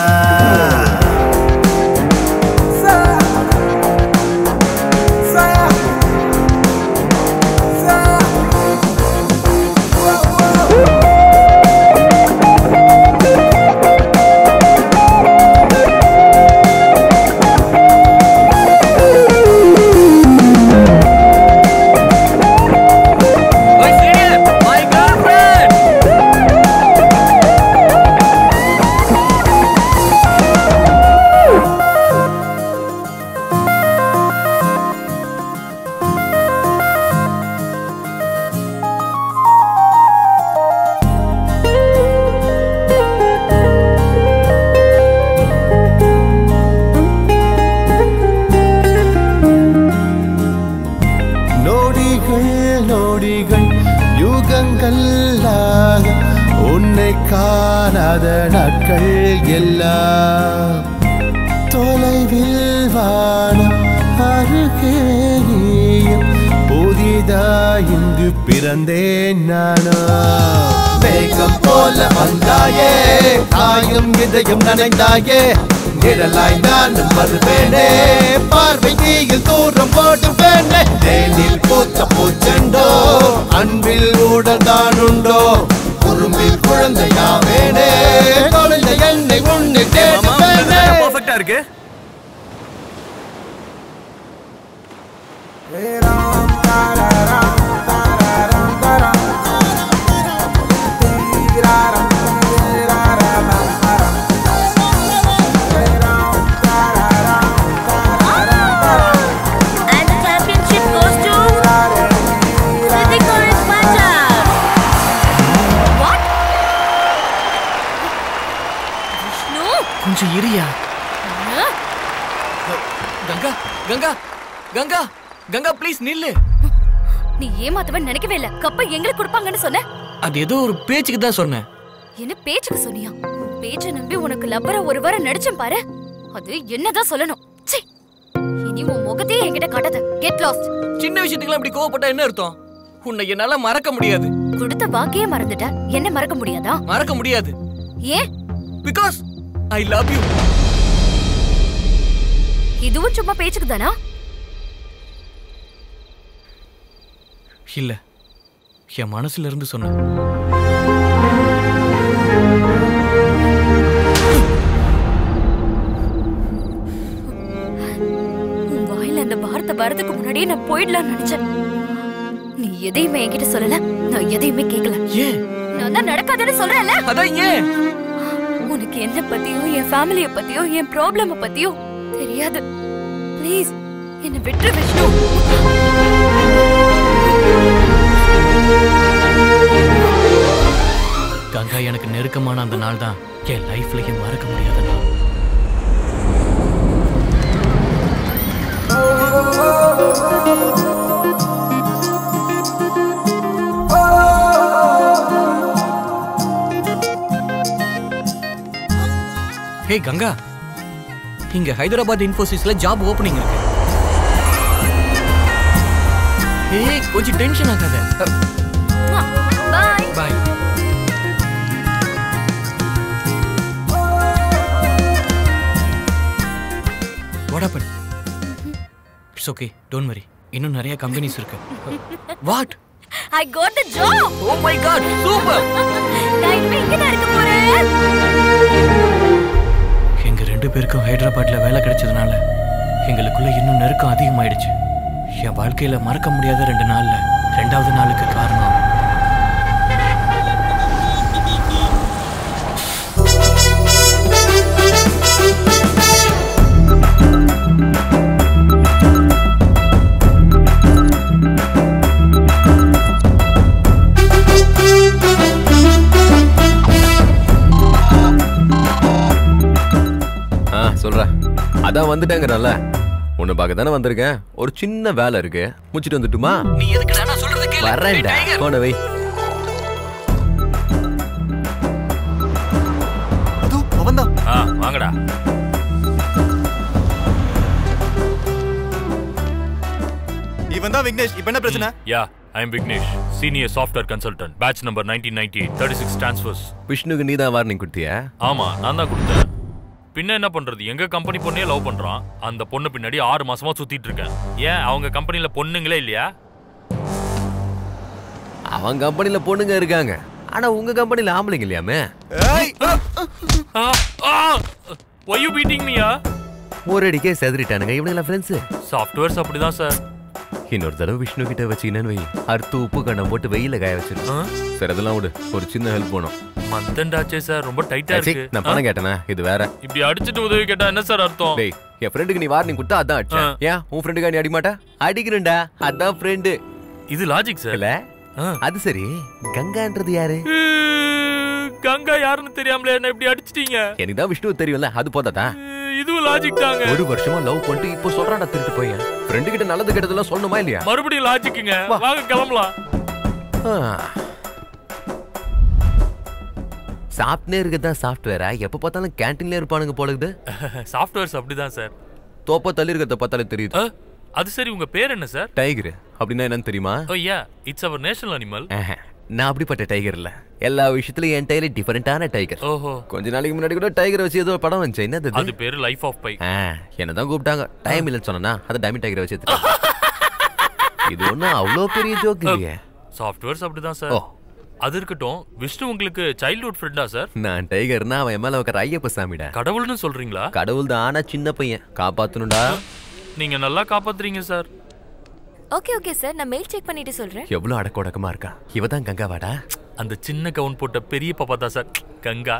உன்னை காணாத நாட்கள் எல்லாம் தொலைவில் வானம் அருகே நீயும் புதிதாய் இங்கு பிறந்தேன் நானா மேகம் போல வந்தாயே தாயும் இதயம் நனைந்தாயே நிழலாய் நானும் வருவேனே பார்வை தீயில் தூரம் போடுவேனே தேனில் பூத்த பூச்செண்டோ அன்பில் ஊடல்தான் உண்டோ குறும்பில் குழந்தையாவேனே குழந்தை என்னை உன்னை தேடுவேனே பர்ஃபெக்ட்டா இருக்கு கொஞ்சம் இரியா கங்கா கங்கா கங்கா கங்கா ப்ளீஸ் நில்லு நீ ஏமாத்தவன் நினைக்கவே இல்ல கப்ப எங்களுக்கு கொடுப்பாங்கன்னு சொன்ன அது ஏதோ ஒரு பேச்சுக்கு தான் சொன்னேன் என்ன பேச்சுக்கு சொன்னியா பேச்ச நம்பி உனக்கு லவ்வரா ஒரு வாரம் நடிச்சேன் பாரு அது என்னதான் சொல்லணும் சீ இனி உன் முகத்தையே என்கிட்ட காட்டாத கெட் லாஸ்ட் சின்ன விஷயத்துக்குலாம் இப்படி கோவப்பட்டா என்ன அர்த்தம் உன்னை என்னால மறக்க முடியாது கொடுத்த வாக்கையே மறந்துட்ட என்ன மறக்க முடியாதா மறக்க முடியாது ஏன் பிகாஸ் I love you. இதுவும் சும்மா பேச்சுக்கு தானா இல்ல என் மனசுல இருந்து சொன்னேன் உன் வாயில அந்த வார்த்தை வரதுக்கு முன்னாடியே நான் போயிடலாம்னு நினைச்சேன் நீ எதையுமே என்கிட்ட சொல்லல நான் எதையுமே கேட்கல ஏன் நான் தான் நடக்காதுன்னு சொல்றேன்ல அதான் ஏன் உனக்கு என்ன பத்தியோ என் ஃபேமிலிய பத்தியோ என் ப்ராப்ளம பத்தியோ தெரியாது ப்ளீஸ் என்ன விட்டு விஷ்ணு கங்கா எனக்கு நெருக்கமான அந்த நாள் தான் என் லைஃப்லயே மறக்க முடியாத நாள் ஹே கங்கா இங்க ஹைதராபாத் இன்ஃபோசிஸ்ல ஜாப் ஓபனிங் இருக்கு ஏய் கொஞ்சம் டென்ஷன் ஆகாத bye bye what happen it's okay don't worry இன்னும் நிறைய கம்பெனிஸ் இருக்கு what I got the job oh my god super நான் இனிமே இங்க தான் இருக்க போறேன் எங்க ரெண்டு பேருக்கும் ஹைதராபாத்ல வேலை கிடைச்சதுனால எங்களுக்குள்ள இன்னும் நெருக்கம் அதிகமாயிடுச்சு. என் வாழ்க்கையில மறக்க முடியாத 2 நாள்ல 2வது நாளுக்கு காரணம் சொல்ற. அதான் வந்துட்டேங்கறல்ல. உன்னை பார்க்க தானே வந்திருக்கேன். ஒரு சின்ன வேலை இருக்கு, முடிச்சிட்டு வந்துட்டுமா? நீ எதுக்குடா நான் சொல்றது கேளு. வரேன்டா. போன வை. அது அவன்தான். வாங்கடா. இவன் தான் விக்னேஷ். இப்போ என்ன பிரச்சனை? யா, I am Vignesh, senior software consultant, batch number 1998, 36 transfers. விஷ்ணுக்கு நீ தான் வார்னிங் கொடுத்தியா? ஆமா, நான் தான் கொடுத்தேன். பின்ன என்ன பண்றது? எங்க கம்பெனி பொண்ணே லவ் பண்றான். அந்த பொண்ணு பின்னாடி 6 மாசமா சுத்திட்டு இருக்கேன். ஏன் அவங்க கம்பெனில பொண்ணுங்களே இல்லையா? அவன் கம்பெனில பொண்ணுங்க இருக்காங்க, ஆனா உங்க கம்பெனில ஆம்பளைங்க இல்லையாமே. Why you beating me? ஒரு அடிக்கே செதறிட்டானுங்க இவனுங்க ஃப்ரெண்ட்ஸ். சாஃப்ட்வேர்ஸ் அப்படிதான் சார். இன்னொரு தடவை விஷ்ணு கிட்ட வச்சுக்கினேன்னு வை, அறுத்து உப்பு கண்ணை போட்டு வெயில காய வச்சிருக்கேன். சரி அதெல்லாம் விடு, ஒரு சின்ன ஹெல்ப் பண்ணும். மந்தண்டாச்சே சார், ரொம்ப டைட்டா இருக்கு. நான் பணம் கேட்டேனா? இது வேற. இப்படி அடிச்சிட்டு உதவி கேட்டா என்ன சார் அர்த்தம்? டேய், என் ஃப்ரெண்டுக்கு நீ வார்னிங் கொடுத்தா அதான் அடிச்சேன். ஏன் உன் ஃப்ரெண்டுக்கா நீ அடிக்க மாட்டா? அடிக்கிறேன்டா, அதான் ஃப்ரெண்டு. இது லாஜிக் சார். இல்ல அது சரி, கங்கான்றது யாரு? கங்கா யாருன்னு தெரியாமலே என்ன இப்படி அடிச்சிட்டீங்க? எனக்கு தான் விஷ்ணு தெரியும்ல, அது போதாதா? இதுவும் லாஜிக் தாங்க. ஒரு வருஷமா லவ் பண்ணிட்டு இப்போ சொல்றானே திருட்டு போய் ஃப்ரெண்டு கிட்ட நல்லது கெட்டதெல்லாம் சொல்லணுமா இல்லையா? மறுபடியும் லாஜிக்குங்க. வாங்க கிளம்பலாம். சாப்பிட்டே இருக்கதான் சாஃப்ட்வேரா? எப்ப பார்த்தாலும் கேண்டீன்ல இருப்பானுங்க போல இருக்குது. சாஃப்ட்வேர்ஸ் அப்படிதான் சார். தோப்ப தள்ளி இருக்கிறத பார்த்தாலே தெரியுது. அது சரி, உங்க பேர் என்ன சார்? டைகர். அப்படின்னா என்னன்னு தெரியுமா? Oh yeah, it's our national animal. நான் அப்படிப்பட்ட டைகர் இல்ல. எல்லா விஷயத்துலயும் என் டைல டிஃபரெண்டான டைகர். ஓஹோ. கொஞ்ச நாளைக்கு முன்னாடி கூட டைகர் வச்சு ஏதோ படம் வந்துச்சு. என்னது அது? பேரு லைஃப் ஆஃப் பை. என்னதான் கூப்பிட்டாங்க. டைம் இல்லன்னு சொன்னா அந்த டைமண்ட் டைகரை வச்சு இது ஒன்னும் அவ்வளோ பெரிய ஜோக் இல்லையே. சாஃப்ட்வேர்ஸ் அப்படிதான் சார். அது இருக்கட்டும், விஷ்ணு உங்களுக்கு சைல்ட்ஹுட் ஃப்ரெண்டா சார்? நான் டைகர்னா அவன் என் மேல வைக்கிற ஐயப்ப சாமிடா. கடவுள்னு சொல்றீங்களா? கடவுள் தான், ஆனா சின்ன பையன். காப்பாத்தணும்டா. நீங்க நல்லா காப்பாத்துறீங்க சார். ஓகே ஓகே சார், நான் மெயில் செக் பண்ணிட்டு சொல்றேன். எவ்வளவு அடக்கொடக்கமா இருக்கா. இவ தான் கங்காவாடா? அந்த சின்ன கவுன் போட்ட பெரிய பாப்பா தான் சார் கங்கா.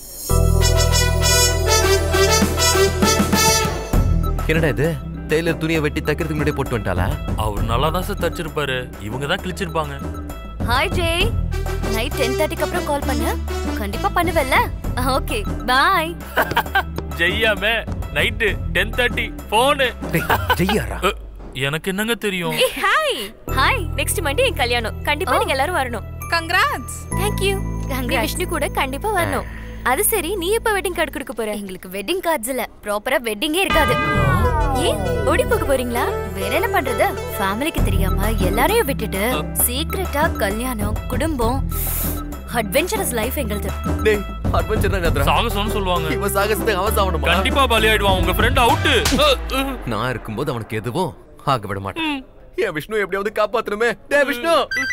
என்னடா இது? டெய்லர் துணியை வெட்டி தைக்கிறதுக்கு முன்னாடி போட்டு வந்துட்டாளா? அவர் நல்லா தான் சார் தச்சிருப்பாரு, இவங்க தான் கிழிச்சிருப்பாங்க. ஹாய் ஜெய், நைட் 10:30க்கு அப்புறம் கால் பண்ணு. கண்டிப்பா பண்ணுவல்ல? Okay bye. ஜெய்யாமே நைட் 10:30 போன். ஜெய்யாரா? எனக்கு என்னங்க தெரியும்? ஹாய் ஹாய், நெக்ஸ்ட் மண்டே என் கல்யாணம். கண்டிப்பா நீங்க எல்லாரும் வரணும். Congrats. Thank you. Ganga Vishnu கூட கண்டிப்பா வரணும். அது சரி, நீ எப்ப வெட்டிங் கார்டு கொடுக்க போற? எங்களுக்கு வெட்டிங் கார்ட்ஸ் இல்ல, ப்ராப்பரா வெட்டிங்கே இருக்காது. ஏன் ஓடி போக போறீங்களா? வேற என்ன பண்றது? ஃபேமிலிக்கு தெரியாம எல்லாரையும் விட்டுட்டு சீக்ரெட்டா கல்யாணம், குடும்பம், அட்வென்ச்சரஸ் லைஃப் எங்களுது. டேய், அட்வென்ச்சர் என்னடா? சாகசம்னு சொல்வாங்க. இவன் சாகசத்துக்கு அவன் சாவணுமா? கண்டிப்பா பலியாயிடுவான். உங்க ஃப்ரெண்ட் அவுட். நான் இருக்கும்போது அவனுக்கு எதுவும் ஆக விட மாட்டேன். ஏன் விஷ்ணு எப்படியாவது காப்பாத்தணுமே. டேய் விஷ்ணு.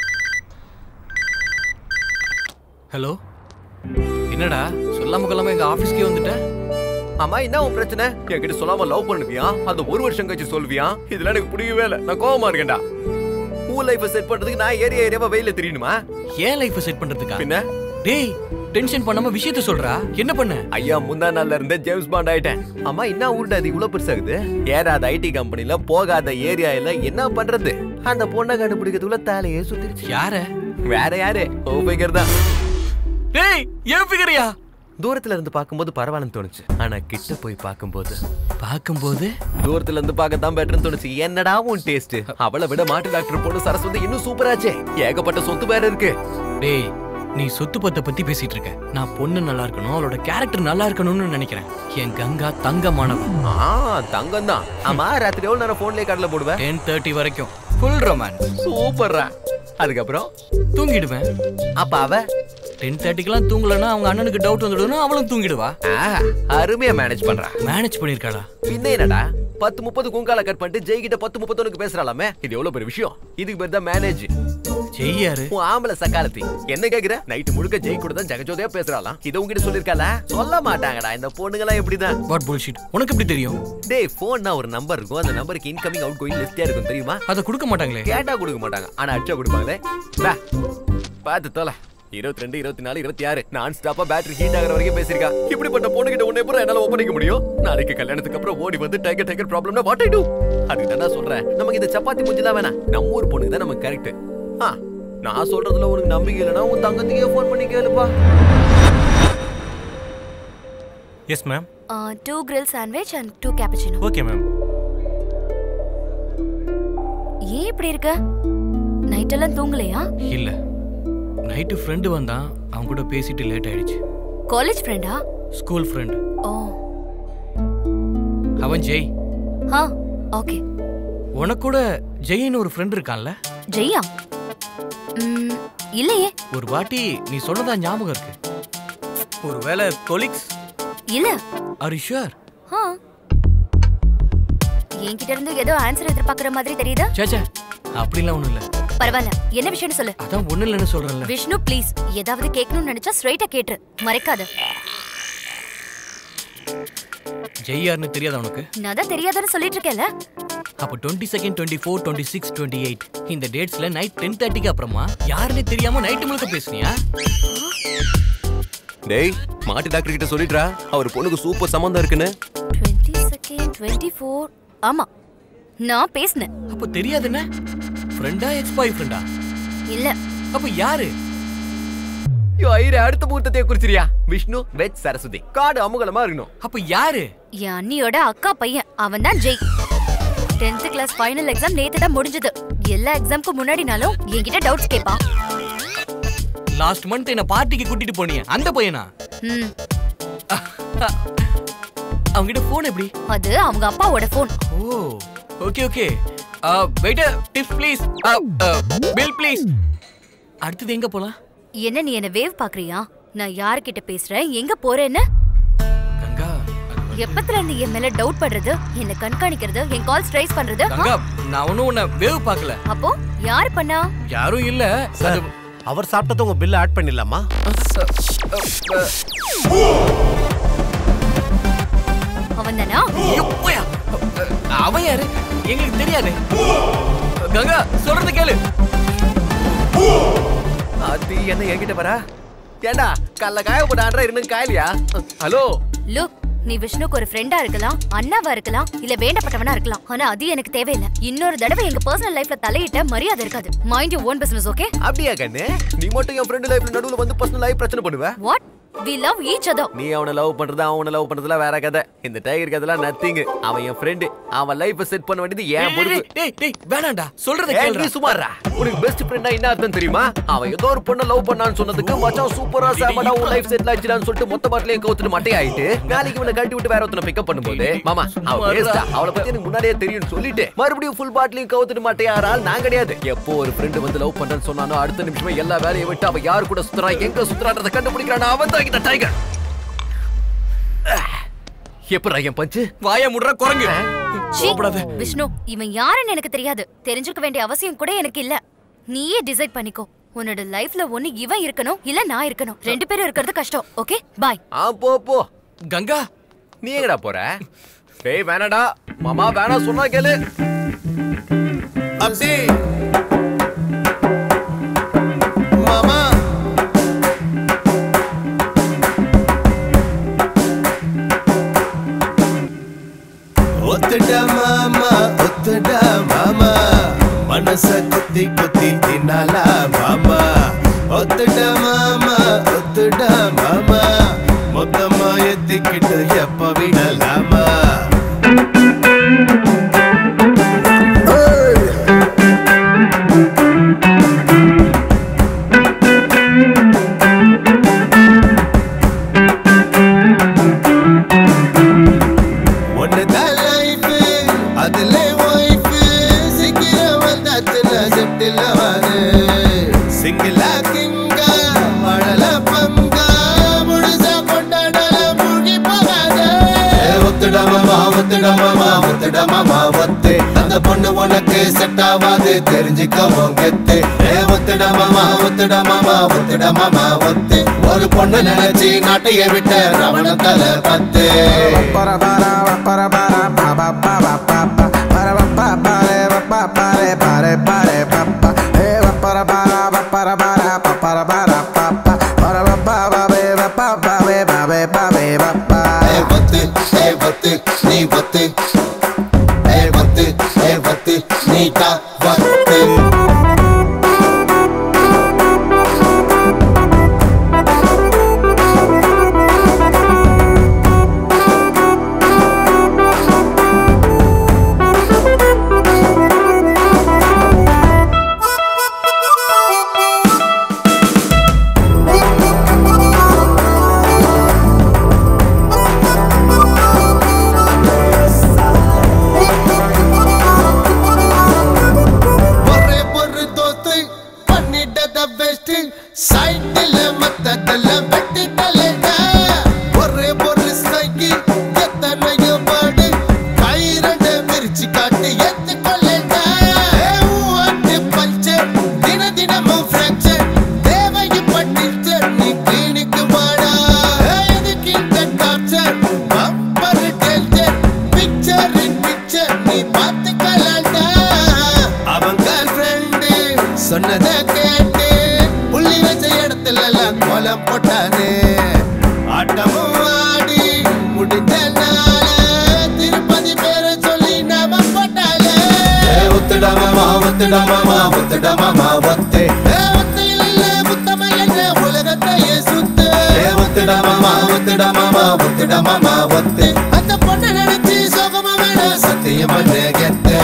ஹலோ, என்னடா சொல்லாம கொள்ளாம எங்க ஆபீஸ்க்கே வந்துட்ட? அம்மா, என்ன உன் பிரச்சனை? என்கிட்ட சொல்லாம லவ் பண்ணுவியா? அந்த ஒரு வருஷம் கழிச்சு சொல்வியா? இதெல்லாம் எனக்கு புரியவே இல்லை. நான் கோவமா இருக்கேன்டா. உன் லைஃபை செட் பண்றதுக்கு நான் ஏரியாவா வெயில தெரியணுமா? ஏன் லைஃபை செட் பண்றதுக்கா? பின்ன டேய், டென்ஷன் பண்ணாம விஷயத்த சொல்றா. என்ன பண்ண? ஐயா, முந்தா நாள்ல இருந்தே ஜேம்ஸ் பாண்ட் ஆயிட்டேன். அம்மா, என்ன ஊருடா அது இவ்வளவு பெருசாகுது? ஏறாத ஐடி கம்பெனில போகாத ஏரியால என்ன பண்றது? அந்த பொண்ணை கண்டுபிடிக்கிறதுக்குள்ள தலையே சுத்திருச்சு. யார? வேற யாரு? ஓ ஃபிகர் தான். டேய், ஏன் ஃபிகரியா? தூரத்துல இருந்து பாக்கும்போது பரவாயில்லன்னு தோணுச்சு. ஆனா கிட்ட போய் பாக்கும்போது தூரத்துல இருந்து பார்க்கத்தான் பெட்டர்னு தோணுச்சு. என்னடா உன் டேஸ்ட்? அவளை விட மாட்டு டாக்டர் பொண்ணு சரஸ்வதி இன்னும் சூப்பராச்சே. ஏகப்பட்ட சொத்து வேற இருக்கு. டேய், நீ சொத்து பத்த பத்தி பேசிட்டு இருக்க. நான் பொண்ணு நல்லா இருக்கணும், அவளோட கேரக்டர் நல்லா இருக்கணும்னு நினைக்கிறேன். என் கங்கா தங்கமானவன். தங்கம் தான். ஆமா, ராத்திரி எவ்வளவு நேரம் போன்லயே கடலை போடுவேன்? 10:30 வரைக்கும் ஃபுல் ரொமான்ஸ். சூப்பர்ரா. அதுக்கப்புறம் தூங்கிடுவேன். அப்ப அவ 10:30க்குலாம் தூங்கலன்னா அவங்க அண்ணனுக்கு டவுட் வந்துடும்னா அவளும் தூங்கிடுவா. அருமையா மேனேஜ் பண்றா. மேனேஜ் பண்ணிருக்காளா? பின்ன என்னடா, 10:30 குங்கால கட் பண்ணிட்டு ஜெய் கிட்ட 10:31 பேசுறாளாமே. இது எவ்வளவு பெரிய விஷயம். இதுக்கு பேர் தான் மேனேஜ். ஜெய்யாரு உன் ஆம்பளை சக்காலத்தி என்ன கேக்குற? நைட்டு முழுக்க ஜெய் கூட தான் ஜெகஜோதியா பேசுறாளாம். இத உன்கிட்ட சொல்லிருக்கால? சொல்ல மாட்டாங்கடா இந்த பொண்ணுங்களா எப்படிதான். What bullshit. உனக்கு எப்படி தெரியும்? டேய் போன்னா ஒரு நம்பர் இருக்கும். அந்த நம்பருக்கு இன்கமிங் அவுட் கோயிங் லிஸ்டா இருக்கும் தெரியுமா? அத கொடுக்க மாட்டாங்களே. கேட்டா கொடுக்க மாட்டாங்க. ஆனா அடிச்சா கொடுப்பாங்களே. பா பாத்து தோல 22 24 26 நான் ஸ்டாப்பா பேட்டரி ஹீட் ஆகுற வரைக்கும் பேசிருக்கா. இப்படிப்பட்ட பொண்ணுகிட்ட உன்னை எப்பறம் என்னால ஒப்படைக்க முடியும்? நாளைக்கு கல்யாணத்துக்கு அப்புறம் ஓடி வந்து டைகர் ப்ராப்ளம்னா வாட் ஐ டு? அதுக்கு நான் சொல்றேன் நமக்கு இந்த சப்பாத்தி முஞ்சி தான் வேணாம். நம்ம ஊர் பொண்ணுக்கு தான் நமக்கு கரெக்ட். நான் சொல்றதுல உனக்கு நம்பிக்கை இல்லைன்னா உன் தங்கத்துக்கே ஃபோன் பண்ணி கேளுப்பா. Yes ma'am. 2 grill sandwich and 2 cappuccino. Okay ma'am. ஏன் இப்படி இருக்க? நைட் எல்லாம் தூங்கலையா? இல்ல. நைட்டு ஃப்ரெண்டு வந்தான். அவன் கூட பேசிட்டு லேட் ஆயிடுச்சு. காலேஜ் ஃப்ரெண்டா? School friend. ஓ. அவன் ஜெய். ஓகே. உனக்கு கூட ஜெயின்னு ஒரு ஃப்ரெண்ட் இருக்கான்ல? ஜெய்யா? இல்லையே. ஒரு வாட்டி நீ சொன்னதா ஞாபகம் இருக்கு. ஒருவேளை கொலீக்ஸ்? இல்ல. Are you sure? என்கிட்ட இருந்து ஏதோ ஆன்சர் எதிர்பார்க்குற மாதிரி தெரியுதா? சேச்சே அப்படிலாம் ஒண்ணும் இல்ல. பரவாயில்ல. என்ன விஷயம்னு சொல்லு. அதான் ஒண்ணு இல்லன்னு சொல்றேன்ல. விஷ்ணு ப்ளீஸ் ஏதாவது கேட்கணும்னு நினைச்சா ஸ்ட்ரைட்டா கேட்ரு. மறைக்காத. ஜெய்யார்னு தெரியாதா உனக்கு? நான் தான் தெரியாதன்னு சொல்லிட்டு இருக்கேன்ல. அப்ப 22, 24, 26, 28 இந்த டேட்ஸ்ல நைட் 10:30க்கு அப்புறமா யாருன்னு தெரியாம நைட் முழுக்க பேசுனியா? டேய் மாட்டு டாக்டர் கிட்ட சொல்லிட்றா அவர் பொண்ணுக்கு சூப்பர் சம்பந்தம் இருக்குன்னு. 22, 24 ஆமா நான் பேசினேன். அப்ப தெரியாதுன்னு? ஃப்ரெண்டா எக்ஸ் பாய் ஃப்ரெண்டா? இல்ல. அப்ப யாரு? யோ ஐரே அடுத்த முகூர்த்தத்தை குறிச்சிரியா? விஷ்ணு வெச் சரஸ்வதி. காடு அமுகலமா இருக்கணும். அப்ப யாரு? என் அண்ணியோட அக்கா பையன். அவன் தான் Jai. 10th class final exam நேத்து தான் முடிஞ்சது. எல்லா எக்ஸாம்க்கு முன்னாடினாலும் என்கிட்ட டவுட்ஸ் கேட்பான். லாஸ்ட் மந்த் என்ன பார்ட்டிக்கு கூட்டிட்டு போனியே அந்த பையனா? அவங்கிட்ட போன் எப்படி? அது அவங்க அப்பாவோட phone. Oh okay okay. Waiter tips please. Bill please. அடுத்து எங்க போலாம்? என்ன நீ என்ன வேவ் பாக்குறியா? நான் யார்கிட்ட பேசுறேன் எங்க போறேன்னு? கங்கா எப்பத்துல இருந்து என் மேல டவுட் பண்றது, என்ன கண்காணிக்கிறது, என் கால்ஸ் ட்ரேஸ் பண்றது? கங்கா நான் உன்ன வேவ் பார்க்கல. அப்போ யார் பண்ணா? யாரும் இல்ல. அவர் சாப்பிட்டது உங்க பில் ஆட் பண்ணிடலாமா? அவன் தானா? அவன் யாரு? எங்களுக்கு தெரியாது. கங்கா சொல்றது கேளு. அது என்ன என்கிட்ட வரா? ஏண்டா கல்ல காய போட்டான்றா இன்னும் காயலையா? ஹலோ லுக் நீ விஷ்ணுக்கு ஒரு ஃப்ரெண்டா இருக்கலாம், அண்ணாவா இருக்கலாம், இல்ல வேண்டப்பட்டவனா இருக்கலாம். ஆனா அது எனக்கு தேவையில்லை. இன்னொரு தடவை எங்க பர்சனல் லைஃப்ல தலையிட்ட மரியாதை இருக்காது. Mind your own business. Okay? அப்படியே கண்ணே நீ மட்டும் என் ஃப்ரெண்ட் லைஃப்ல நடுவுல வந்து பர்சனல் லைஃப் பிரச்சனை பண்ணுவ? What? We love each other. நீ அவனை லவ் பண்றது அவனை லவ் பண்றதுல வேற கதை. இந்த டைகர் கதைலாம் நத்திங். அவன் என் ஃப்ரெண்ட். அவன் லைஃப் செட் பண்ண வேண்டியது ஏன் பொறுப்பு. டேய் டேய் வேணாம்டா. சொல்றத கேளுடா. நீ சுமாரா. உனக்கு பெஸ்ட் ஃப்ரெண்டா என்ன அர்த்தம் தெரியுமா? அவன் ஏதோ ஒரு பொண்ண லவ் பண்ணான்னு சொன்னதுக்கு மச்சான் சூப்பரா சாமடா உன் லைஃப் செட்டில் ஆயிடுச்சுன்னு சொல்லிட்டு மொத்த பாட்டிலே கவுத்துட்டு மட்டை ஆயிட்டு நாளைக்கு இவனை கட்டி விட்டு வேற ஒருத்தனை பிக்கப் பண்ணும்போது மாமா அவ வேஸ்டா அவளை பத்தி எனக்கு முன்னாடியே தெரியும்னு சொல்லிட்டு மறுபடியும் ஃபுல் பாட்டிலையும் கவுத்துட்டு மட்டையாரால் நான் கிடையாது. எப்போ ஒரு ஃப்ரெண்ட் வந்து லவ் பண்றேன்னு சொன்னானோ அடுத்த நிமிஷமே எல்லா வேலையை விட்டு அவ யாரு கூட சுத்துறா எங்க சுத்துறான்றதை கண்டுபிடிக்கிறான். அவன் தான் இந்த டைகர். எப்பரா என் பஞ்சு? வாயை முடுற குரங்கு. விஷ்ணு இவன் யாருன்னு எனக்கு தெரியாது. தெரிஞ்சுக்க வேண்டிய அவசியம் கூட எனக்கு இல்ல. நீயே டிசைட் பண்ணிக்கோ. உன்னோட லைஃப்ல ஒண்ணு இவன் இருக்கணும் இல்ல நான் இருக்கணும். ரெண்டு பேரும் இருக்கிறது கஷ்டம். Okay bye. போ போ. கங்கா நீ எங்கடா போற? டேய் வேணாடா மாமா வேணா சொன்னா கேளு. அப்சி மாமா ஒத்துடா மாமா ஒத்துடா மாமா மனச குத்தி குத்தி தின்னாலா மாமா ஒத்துடா மாமா ஒத்துடா மாமா மொத்தமா எத்திக்கிட்டு எப்ப விடலாமா? ஒத்துட மாமா ஒத்துட மாமா ஒத்து அந்த பொண்ணு உனக்கு செட் ஆகாது தெரிஞ்சுக்கவும் கெத்து ஒத்துட மாமா ஒத்துட மாமா ஒத்துட மாமா ஒத்து ஒரு பொண்ணு நினைச்சு நாட்டைய விட்ட ரவண தலை பத்து நீ பத்து பத்து பத்து நீட்டா பத்து சொன்னதை கேட்டு புள்ளி வச்ச இடத்துல எல்லாம் கோலம் போட்டானே ஆட்டமும் ஆடி முடிஞ்ச நாள திருப்பதி பேரை சொல்லி நாம போட்டாலே ஒத்துட மாமா ஒத்துட மாமா ஒத்துட மாமா ஒத்து ஒத்தையில முத்தம என்ன உலகத்தையே சுத்து ஒத்துட மாமா ஒத்துட மாமா ஒத்துட மாமா ஒத்து அந்த பொண்ணை நினைச்சு சோகமா வேண சத்தியம் பண்ண கெத்து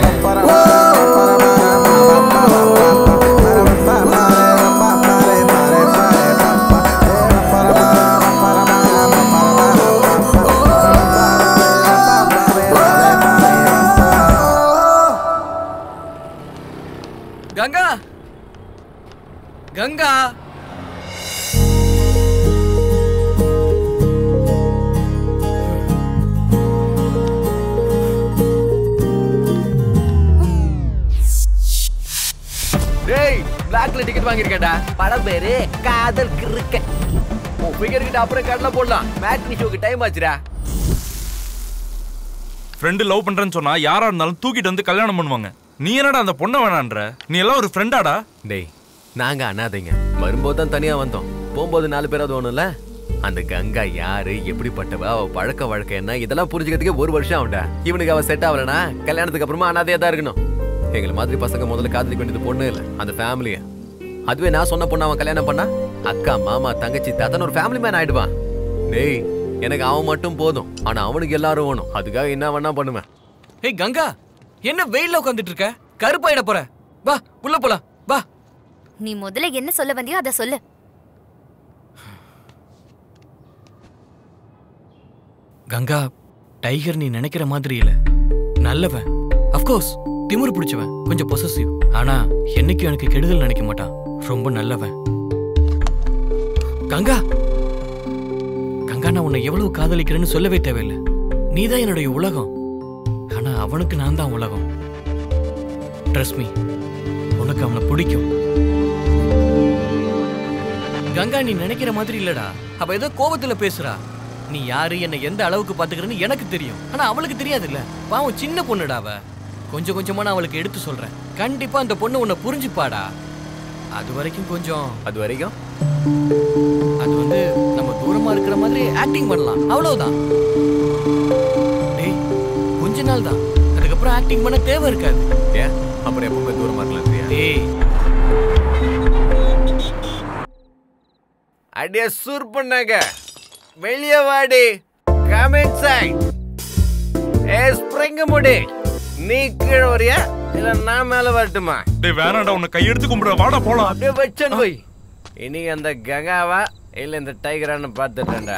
கங்கா கங்கா டேய் பிளாக்ல டிக்கெட் வாங்கிருக்கேன்டா படம் பேரு காதல் கிறுக்க உன் ஃபிகர் கிட்ட அப்புறம் கடல போடலாம் மேட்னி ஷோக்கு டைம் ஆச்சுடா ஃப்ரெண்டு லவ் பண்றேன்னு சொன்னா யாரா இருந்தாலும் தூக்கிட்டு வந்து கல்யாணம் பண்ணுவாங்க நீ என்னடா அந்த பொண்ணை வேணான்ற நீ எல்லாம் ஒரு ஃப்ரெண்டாடா டேய் நாங்க அண்ணாதைங்க வரும்போது தான் தனியா வந்தோம் போகும்போது 4 பேராவது ஒண்ணுல அந்த கங்கா யாரு எப்படிப்பட்டவ அவ பழக்க வழக்கம் என்ன இதெல்லாம் புரிஞ்சுக்கிறதுக்கே 1 வருஷம் ஆகும்டா இவனுக்கு அவ செட் ஆகலனா கல்யாணத்துக்கு அப்புறமா அனாதையா தான் இருக்கணும் எங்களை மாதிரி பசங்க முதல்ல காதலிக்க வேண்டியது பொண்ணு இல்ல அந்த ஃபேமிலிய அதுவே நான் சொன்ன பொண்ணு அவன் கல்யாணம் பண்ணா அக்கா மாமா தங்கச்சி தாத்தன் ஒரு ஃபேமிலி மேன் ஆயிடுவான் டேய் எனக்கு அவன் மட்டும் போதும் ஆனா அவனுக்கு எல்லாரும் வேணும் அதுக்காக என்ன வேணா பண்ணுவேன் ஏய் கங்கா என்ன வெயில்ல உட்கார்ந்துட்டு இருக்க கருப்பாயிட போற வா உள்ள போலாம் வா நீ முதல்ல என்ன சொல்ல வந்தியோ அத சொல்லு கங்கா டைகர் நீ நினைக்கிற மாதிரி இல்ல நல்லவன் of course திமிரு பிடிச்சவன் கொஞ்சம் பொசசிவ் ஆனா என்னைக்கும் எனக்கு கெடுதல் நினைக்க மாட்டான் ரொம்ப நல்லவன் கங்கா கங்கா நான் உன்னை எவ்வளவு காதலிக்கிறேன்னு சொல்லவே தேவையில்லை நீதான் என்னுடைய உலகம் ஆனா அவனுக்கு நான் தான் உலகம் ட்ரஸ்ட் மீ உனக்கு அவனை பிடிக்கும் கங்கா நீ நினைக்கிற மாதிரி இல்லடா அவ ஏதோ கோபத்துல பேசுறா நீ யாரு என்ன எந்த அளவுக்கு பாத்துக்கிறன்னு எனக்கு தெரியும் ஆனா அவளுக்கு தெரியாது இல்ல பாவம் சின்ன பொண்ணுடா அவ கொஞ்சம் கொஞ்சமா நான் அவளுக்கு எடுத்து சொல்றேன் கண்டிப்பா அந்த பொண்ணு உன்னை புரிஞ்சுப்பாடா அது வரைக்கும் கொஞ்சம் அது வரைக்கும் அது வந்து நம்ம தூரமா இருக்கிற மாதிரி ஆக்டிங் பண்ணலாம் அவ்வளவுதான் டேய் கொஞ்ச நாள் தான் அதுக்கப்புறம் ஆக்டிங் பண்ண தேவை இருக்காது ஏன் அப்புறம் எப்பவுமே தூரமா இருக்கலாம் டேய் அடியே சூர் பண்ணாங்க வெளிய வாடி கம் இன்சைட் ஏ ஸ்ப்ரிங் முடி நீ கீழ வரியா இல்ல நான் மேல வரட்டுமா டேய் வேணாடா உன்னை கையெடுத்து கும்பிடுற வாடா போலாம் அப்படியே வச்சன் போய் இனி அந்த கங்காவா இல்ல இந்த டைகரான்னு பார்த்துட்டேன்டா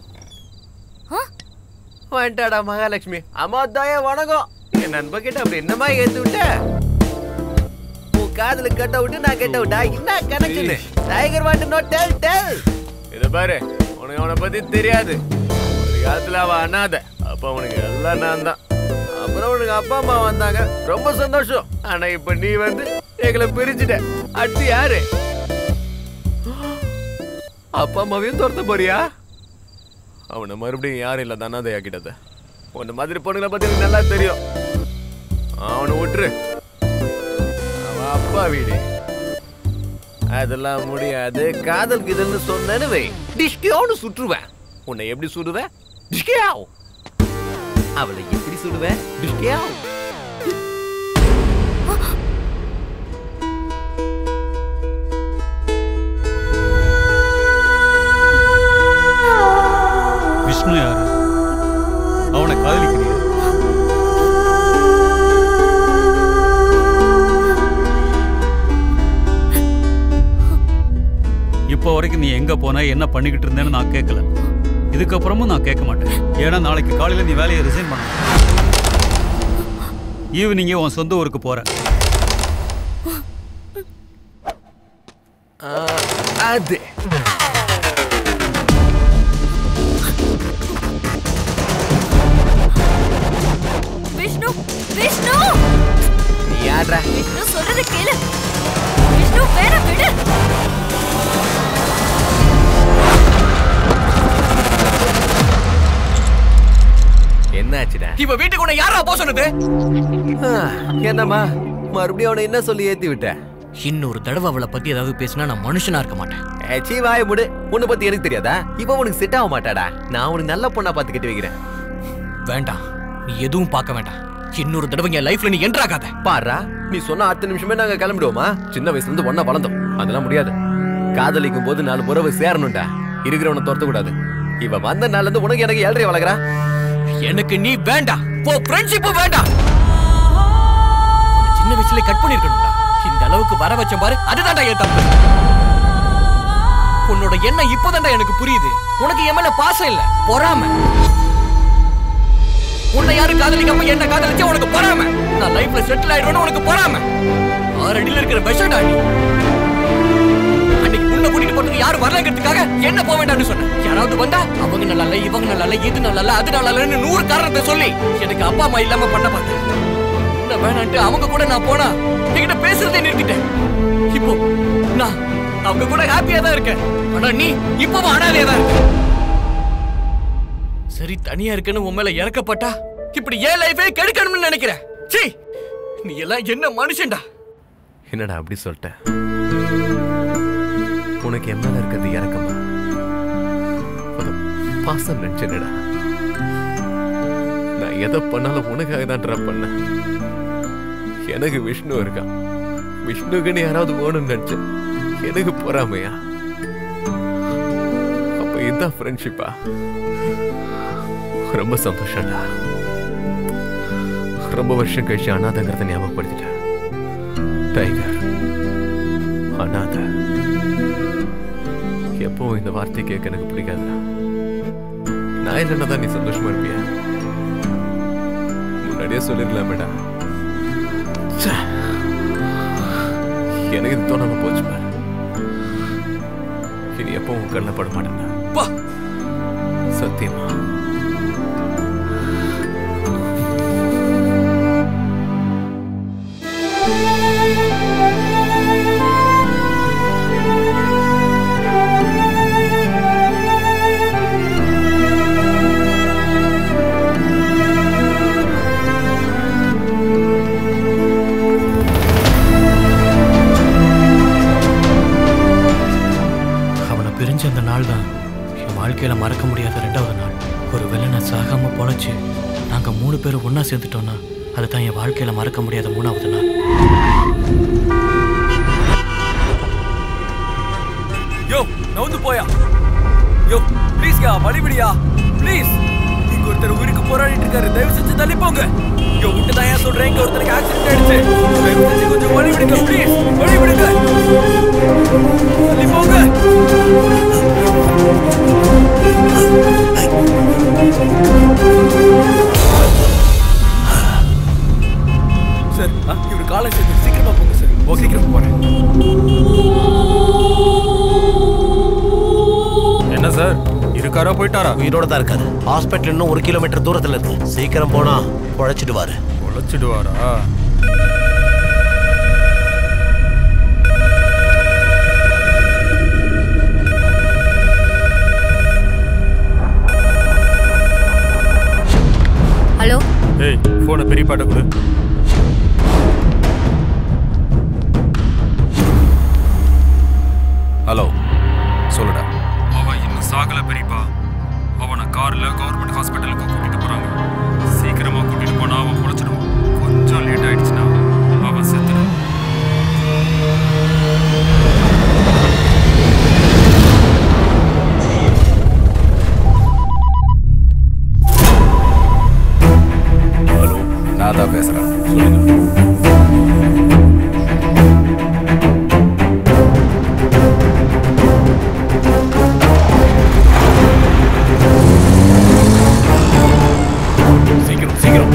வந்துட்டாடா மகாலட்சுமி அம்மா தாயே வணக்கம் என் நண்பன் கிட்ட அப்படி என்னமா ஏத்து விட்ட உன் காதுல கட்ட விட்டு நான் கட்ட விட்டா என்ன connection tiger want no tell இத பாரு உனக்கு அவனை பத்தி தெரியாது ஒரு காலத்துல அவ அனாதை அப்ப அவனுக்கு எல்லாம் நான் தான். அப்புறம் உனக்கு அப்பா அம்மா வந்தாங்க, ரொம்ப சந்தோஷம். ஆனா இப்ப நீ வந்து எங்களை பிரிச்சுட்ட. அடுத்து யாரு? அப்பா அம்மாவையும் துரத்த போறியா? அவனை மறுபடியும் யாரும் இல்ல தானே ஆக்கிட்டத. உன்ன மாதிரி பொண்ணுங்களை பத்தி எனக்கு நல்லா தெரியும். அவனை விட்டுரு, அவன் அப்பா வீடு. அதெல்லாம் முடியாது. காதல் கிதல்னு சொன்னேன்னு வை, டிஷ்கியோன்னு சுற்றுவேன். உன்னை எப்படி சுடுவேன்? டிஷ்கியாவ். அவளை எப்படி சுடுவேன்? டிஷ்கியாவ். விஷ்ணு யாரு? அவனை காதலிக்கிறியா? இப்போ வரைக்கும் நீ எங்க போன, என்ன பண்ணிக்கிட்டு இருந்தேன்னு நான் கேட்கல. இதுக்கப்புறமும் நான் கேட்க மாட்டேன். ஏன்னா நாளைக்கு காலையில நீ வேலையை ரிசைன் பண்ண. ஈவினிங்கே உன் சொந்த ஊருக்கு போற. அது விஷ்ணு விஷ்ணு நீ யாரா? விஷ்ணு சொல்றது கேளு. விஷ்ணு வேற விடு. என்னாச்சுடா? இவ வீட்டுக்கு உன்னை யாரா போ சொன்னது? என்னம்மா மறுபடியும் அவனை என்ன சொல்லி ஏத்தி விட்ட? இன்னொரு தடவை அவளை பத்தி ஏதாவது பேசினா நான் மனுஷனா இருக்க மாட்டேன். ஏச்சி வாய முடு. உன்னை பத்தி எனக்கு தெரியாதா? இவ உனக்கு செட் ஆக மாட்டாடா. நான் உனக்கு நல்ல பொண்ணா பார்த்து கட்டி வைக்கிறேன். வேண்டாம், நீ எதுவும் பார்க்க வேண்டாம். இன்னொரு தடவை என் லைஃப்ல நீ என்ட்ராகாத. பாரா, நீ சொன்ன அடுத்த நிமிஷமே நாங்க கிளம்பிடுவோமா? சின்ன வயசுல இருந்து ஒன்னா வளர்ந்தோம். அதெல்லாம் முடியாது. காதலிக்கும் போது 4 உறவு சேரணும்டா. இருக்கிறவனை துரத்த கூடாது. இவ வந்த நாள்ல இருந்து உனக்கு எனக்கு ஏழ்றைய வளர்க்குறா. எனக்கு நீ வேண்டாம். போ, ஃப்ரெண்ட்ஷிப்பும் வேண்டாம். சின்ன வயசுல கட் பண்ணிருக்கணும்டா. இந்த அளவுக்கு வர வச்ச பாரு, அதுதான்டா என் தப்பு. உன்னோட எண்ணம் இப்போதான்டா எனக்கு புரியுது. உனக்கு என் மேல பாசம் இல்ல, பொறாம. உன்னை யாரு காதலிக்காம என்ன காதலிச்சா உனக்கு பொறாம. நான் லைஃப்ல செட்டில் ஆயிடுவேன்னு உனக்கு பொறாம. 6 அடியில இருக்கிற விஷடா நீ. அன்னைக்கு உன்னை கூட்டிட்டு போறதுக்கு யாரும் வரலங்கிறதுக்காக என்ன போக வேண்டாம்னு சொன்னேன். யாராவது வந்தா அவங்க நல்லா இல்ல, இவங்க நல்லா இல்ல, இது நல்லா இல்ல, அது நல்லா இல்லன்னு 100 காரணத்தை சொல்லி எனக்கு அப்பா அம்மா இல்லாம பண்ண பார்த்தேன். என்ன வேணான்ட்டு அவங்க கூட நான் போனா என்கிட்ட பேசுறதே நிறுத்திட்டேன். இப்போ நான் அவங்க கூட ஹாப்பியா தான் இருக்கேன். ஆனா நீ இப்பவும் அனாதையா தான் இருக்க. சரி, தனியா இருக்கேன்னு உன் மேல இறக்கப்பட்டா இப்படி ஏன் லைஃபே கெடுக்கணும்னு நினைக்கிறேன். சீ, நீ எல்லாம் என்ன மனுஷன்டா? என்னடா அப்படி சொல்லிட்ட? உனக்கு என் மேல இருக்கிறது இறக்கமா? பாசம் நினைச்சேனடா. நான் எதை பண்ணாலும் உனக்காக தான் ட்ராப் பண்ணேன். எனக்கு விஷ்ணு இருக்கான். விஷ்ணுக்குன்னு யாராவது போகணும்னு நினைச்சேன். எனக்கு பொறாமையா? அப்ப இதுதான் ஃப்ரெண்ட்ஷிப்பா? ரொம்ப சந்தோஷம்டா. ரொம்ப வருஷம் கழிச்சு அனாதைங்கிறத ஞாபகப்படுத்திட்டேன். டைகர் அனாதை. எப்பவும் இந்த வார்த்தை கேட்க எனக்கு பிடிக்காதுடா. நான் இல்லைன்னா நீ சந்தோஷமா இருப்பியா? முன்னாடியே சொல்லிடலாமேடா. எனக்கு இது தோணாம போச்சு பாரு. இனி எப்பவும் கண்ண பட மாட்டேன்டா. சத்தியமா. பிரிஞ்ச அந்த நாள் தான் என் வாழ்க்கையில மறக்க முடியாத 2வது நாள். ஒருவேளை நான் சாகாம பொழைச்சு நாங்க 3 பேரும் ஒன்னா சேர்ந்துட்டோம்னா அதுதான் என் வாழ்க்கையில மறக்க முடியாத 3வது நாள். யோ, நவுந்து போயா. யோ, ப்ளீஸ்யா, வழிவிடியா ப்ளீஸ். இங்க ஒருத்தர் உயிருக்கு போராடிட்டு இருக்காரு. தயவு செஞ்சு தள்ளி போங்க. யோ, விட்டு தான் ஏன் சொல்றேன். இங்க ஒருத்தருக்கு ஆக்சிடென்ட் ஆயிடுச்சு. தயவு செஞ்சு கொஞ்சம் வழிவிடுங்க ப்ளீஸ். வழிவிடுங்க. தள்ளி போங்க. சார், இவரு காலை சேர்த்து சீக்கிரமா போங்க சார். ஓகே, சீக்கிரம் போறேன். என்ன சார், இருக்கா இருக்காரா போயிட்டாரா? உயிரோட தான் இருக்காரு. ஹாஸ்பிட்டல் இன்னும் 1 கிலோமீட்டர் தூரத்துல இருக்கு. சீக்கிரம் போனா பொழைச்சிடுவாரு. பொழைச்சிடுவாரா? ஹலோ. ஏய் போனை பெரியப்பாட்ட கொடு. ஹலோ சொல்லுடா. அவன் இன்னும் சாகல பெரியப்பா. அவனை கார்ல கவர்மெண்ட் ஹாஸ்பிட்டலுக்கு கூட்டிட்டு போறாங்க. சீக்கிரமா கூட்டிட்டு போனா அவன் பொழைச்சிடுவான். கொஞ்சம் லேட் ஆயிடுச்சுன்னா அவன் செத்துடுவான். ஹலோ நான் தான் பேசுறேன். சீக்கிரம் சீக்கிரம்.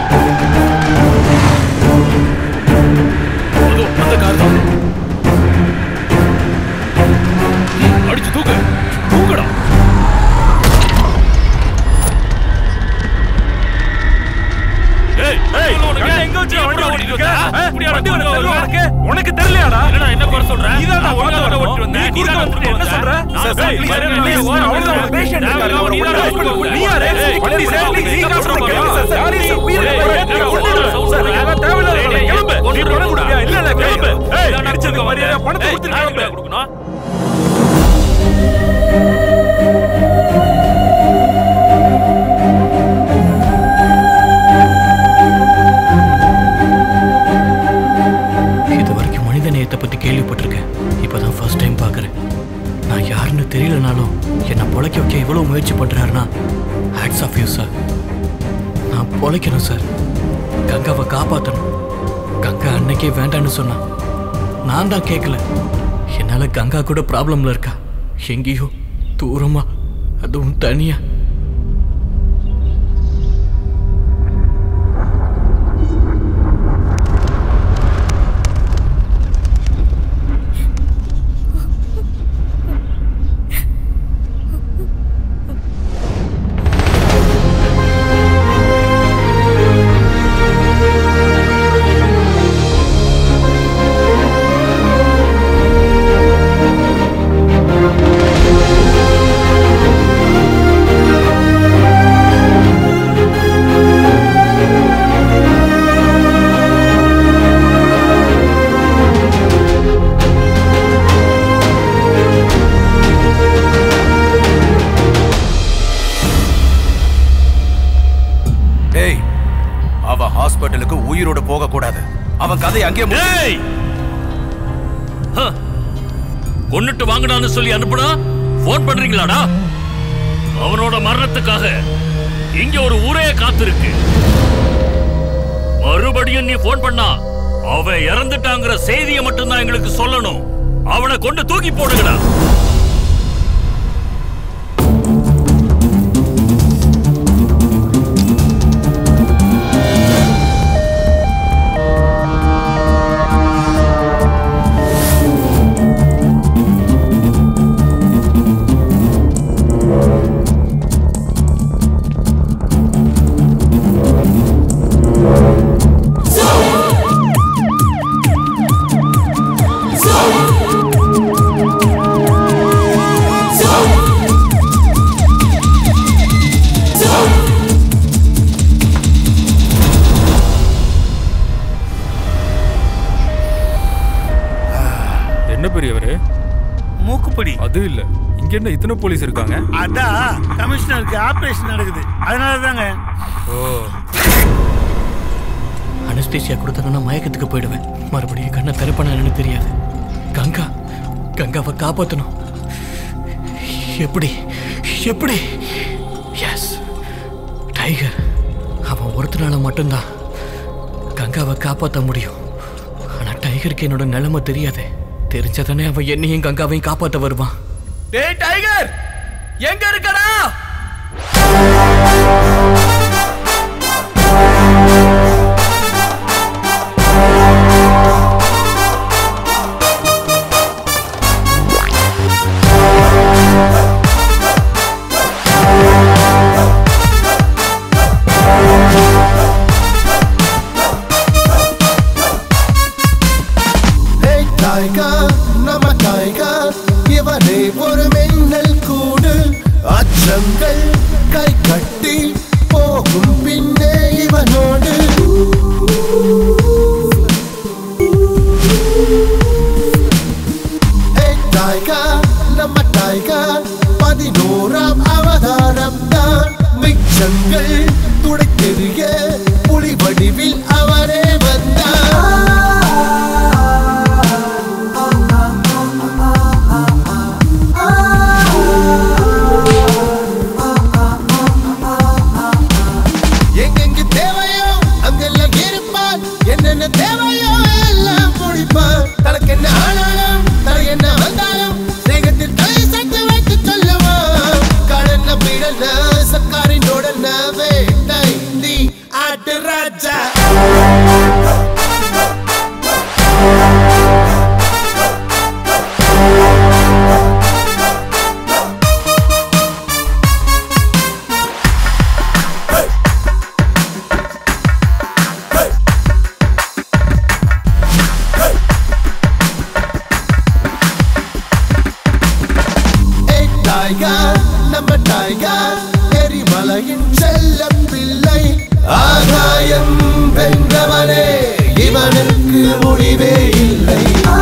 அந்த கார் தான். அடிச்சு தூக்கு. தூக்குடா. உனக்கு தெரியலையாடா? என்ன குறை சொல்ற? என்ன சொல்ற? பணத்தை கொடுத்துருக்காங்க. நேயத்தை பத்தி கேள்விப்பட்டிருக்கேன். இப்பதான் ஃபர்ஸ்ட் டைம் பார்க்கறேன். நான் யாருன்னு தெரியலனாலும் என்னை பொழைக்க வைக்க எவ்வளவு முயற்சி பண்றாருன்னா ஹேட்ஸ் ஆஃப் யூ சார். நான் பொழைக்கணும் சார். கங்காவை காப்பாற்றணும். கங்கா அன்னைக்கே வேண்டான்னு சொன்னான். நான் தான் கேட்கல. என்னால கங்கா கூட ப்ராப்ளம்ல இருக்கா. எங்கேயோ தூரமா, அதுவும் தனியா. ஹாஸ்பிட்டலுக்கு உயிரோட போக கூடாது. அவன் கதை அங்கே கொன்னுட்டு வாங்கடான்னு சொல்லி அனுப்புனா போன் பண்றீங்களாடா? அவனோட மரணத்துக்காக இங்க ஒரு ஊரே காத்திருக்கு. மறுபடியும் நீ போன் பண்ணா அவன் இறந்துட்டாங்கிற செய்தியை மட்டும்தான் எங்களுக்கு சொல்லணும். அவனை கொண்டு தூக்கி போடுங்கடா. மூக்குப்படி அது இல்ல. இங்க என்ன இத்தனை போலீஸ் இருக்காங்க? அதான் கமிஷனருக்கு ஆபரேஷன் நடக்குது, அதனால தாங்க. ஓ, அனஸ்தீசியா கொடுத்தாங்கன்னா மயக்கத்துக்கு போயிடுவேன். மறுபடியும் கண்ணை திறப்பேன்னு தெரியாது. கங்காவை காப்பாற்றணும். எப்படி எப்படி? Yes, tiger. அவன் ஒருத்தனால மட்டும்தான் கங்காவை காப்பாற்ற முடியும். ஆனா டைகருக்கு என்னோட நிலைமை தெரியாது. தெரிஞ்சதானே அவன் என்னையும் கங்காவையும் காப்பாற்ற வருவான். டேய் டைகர், எங்க இருக்கடா? அவனே ஒரு மின்னல் கூடு அச்சங்கள் கை கட்டி போகும் பின்னே இவனோடு டைகர் நம்ம டைகர் 11ஆம் அவதாரம் தான் மிச்சங்கள் துடைத்தெறிய புலி வடிவில் அவரே வந்தார் எங்கெங்கு தேவையோ அங்கெல்லாம் இருப்பான் என்னென்ன தேவையோ எல்லாம் முடிப்பான் தனக்கு என்ன ஆனாலும் தலை என்ன வந்தாலும் சேகத்தில் தலை சேர்த்து வைத்து சொல்லுவான் கடன பிடன சக்காரின் உடன வேட்டை நீ ஆட்டு ராஜா நம்ம டைகர் எரிமலையின் செல்லம் பிள்ளை ஆகாயம் வென்றவனே இவனுக்கு முடிவே இல்லை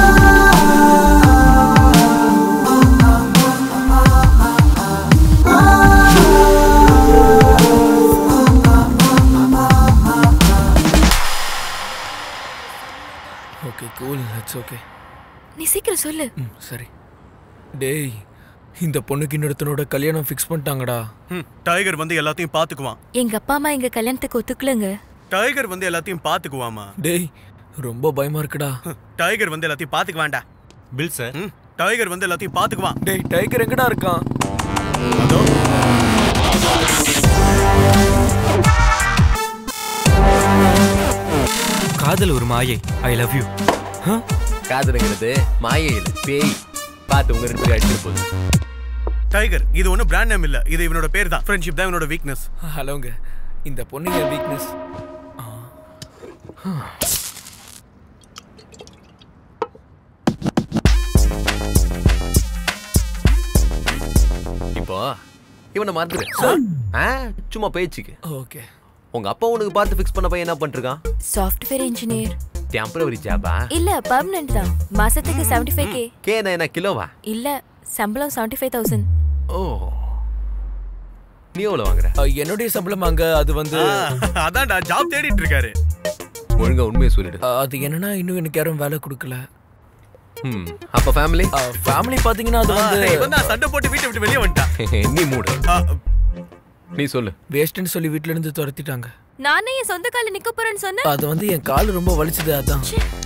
ஓகே கூல் இட்ஸ் ஓகே நீ சீக்கிரம் சொல்லு. சரி டேய் இந்த பொண்ணுக்கு இன்னொருத்தனோட கல்யாணம் ஃபிக்ஸ் பண்ணிட்டாங்கடா. டைகர் வந்து எல்லாத்தையும் பாத்துக்குவான். எங்க அப்பா அம்மா எங்க கல்யாணத்துக்கு ஒத்துக்கலங்க. டைகர் வந்து எல்லாத்தையும் பாத்துக்குவாமா. டேய் ரொம்ப பயமா இருக்குடா. டைகர் வந்து எல்லாத்தையும் பாத்துக்குவான்டா. Bill sir. டைகர் வந்து எல்லாத்தையும் பாத்துக்குவான். டேய் டைகர் எங்கடா இருக்கான்? அதோ காதல் ஒரு மாயை. I love you. காதலுங்கிறது மாயை இல்ல பேய். பாத்து உங்க ரெண்டு பேரும் அடிச்சிட்டு போகுது. டைகர் இது ஒன்றும் பிராண்ட் நேம் இல்ல, இது இவனோட பேர் தான். ஃப்ரெண்ட்ஷிப் தான் இவனோட வீக்னஸ். ஹலோங்க, இந்த பொண்ணு என் வீக்னஸ். இப்போ இவனை மறந்துடு. சும்மா பேச்சுக்கு. ஓகே. உங்க அப்பா உனக்கு பார்த்து ஃபிக்ஸ் பண்ண பையன் என்ன பண்ணிருக்கான்? Software engineer. டெம்பரவரி ஜாபா? இல்ல பெர்மனன்ட் தான். மாசத்துக்கு 75k. கேனா என்ன கிலோவா? இல்ல சம்பளம் 75000. ஓ, நீ எவ்வளவு வாங்குற? என்னுடைய சம்பளம் அங்க அது வந்து அதான்டா ஜாப் தேடிட்டு இருக்காரு. ஒழுங்கா உண்மையை சொல்லிடு. அது என்னன்னா இன்னும் எனக்கு யாரும் வேலை கொடுக்கல. அப்ப ஃபேமிலி பாத்தீங்கன்னா அது வந்து இவன் தான் சண்டை போட்டு வீட்டை விட்டு வெளியே வந்துட்டான். நீ மூடு. நீ சொல்லு. வேஸ்ட்னு சொல்லி வீட்ல இருந்து துரத்திட்டாங்க. நானே என் சொந்த கால்ல நிக்க போறேன்னு சொன்னேன். அது வந்து என் கால் ரொம்ப வலிச்சது அதான்.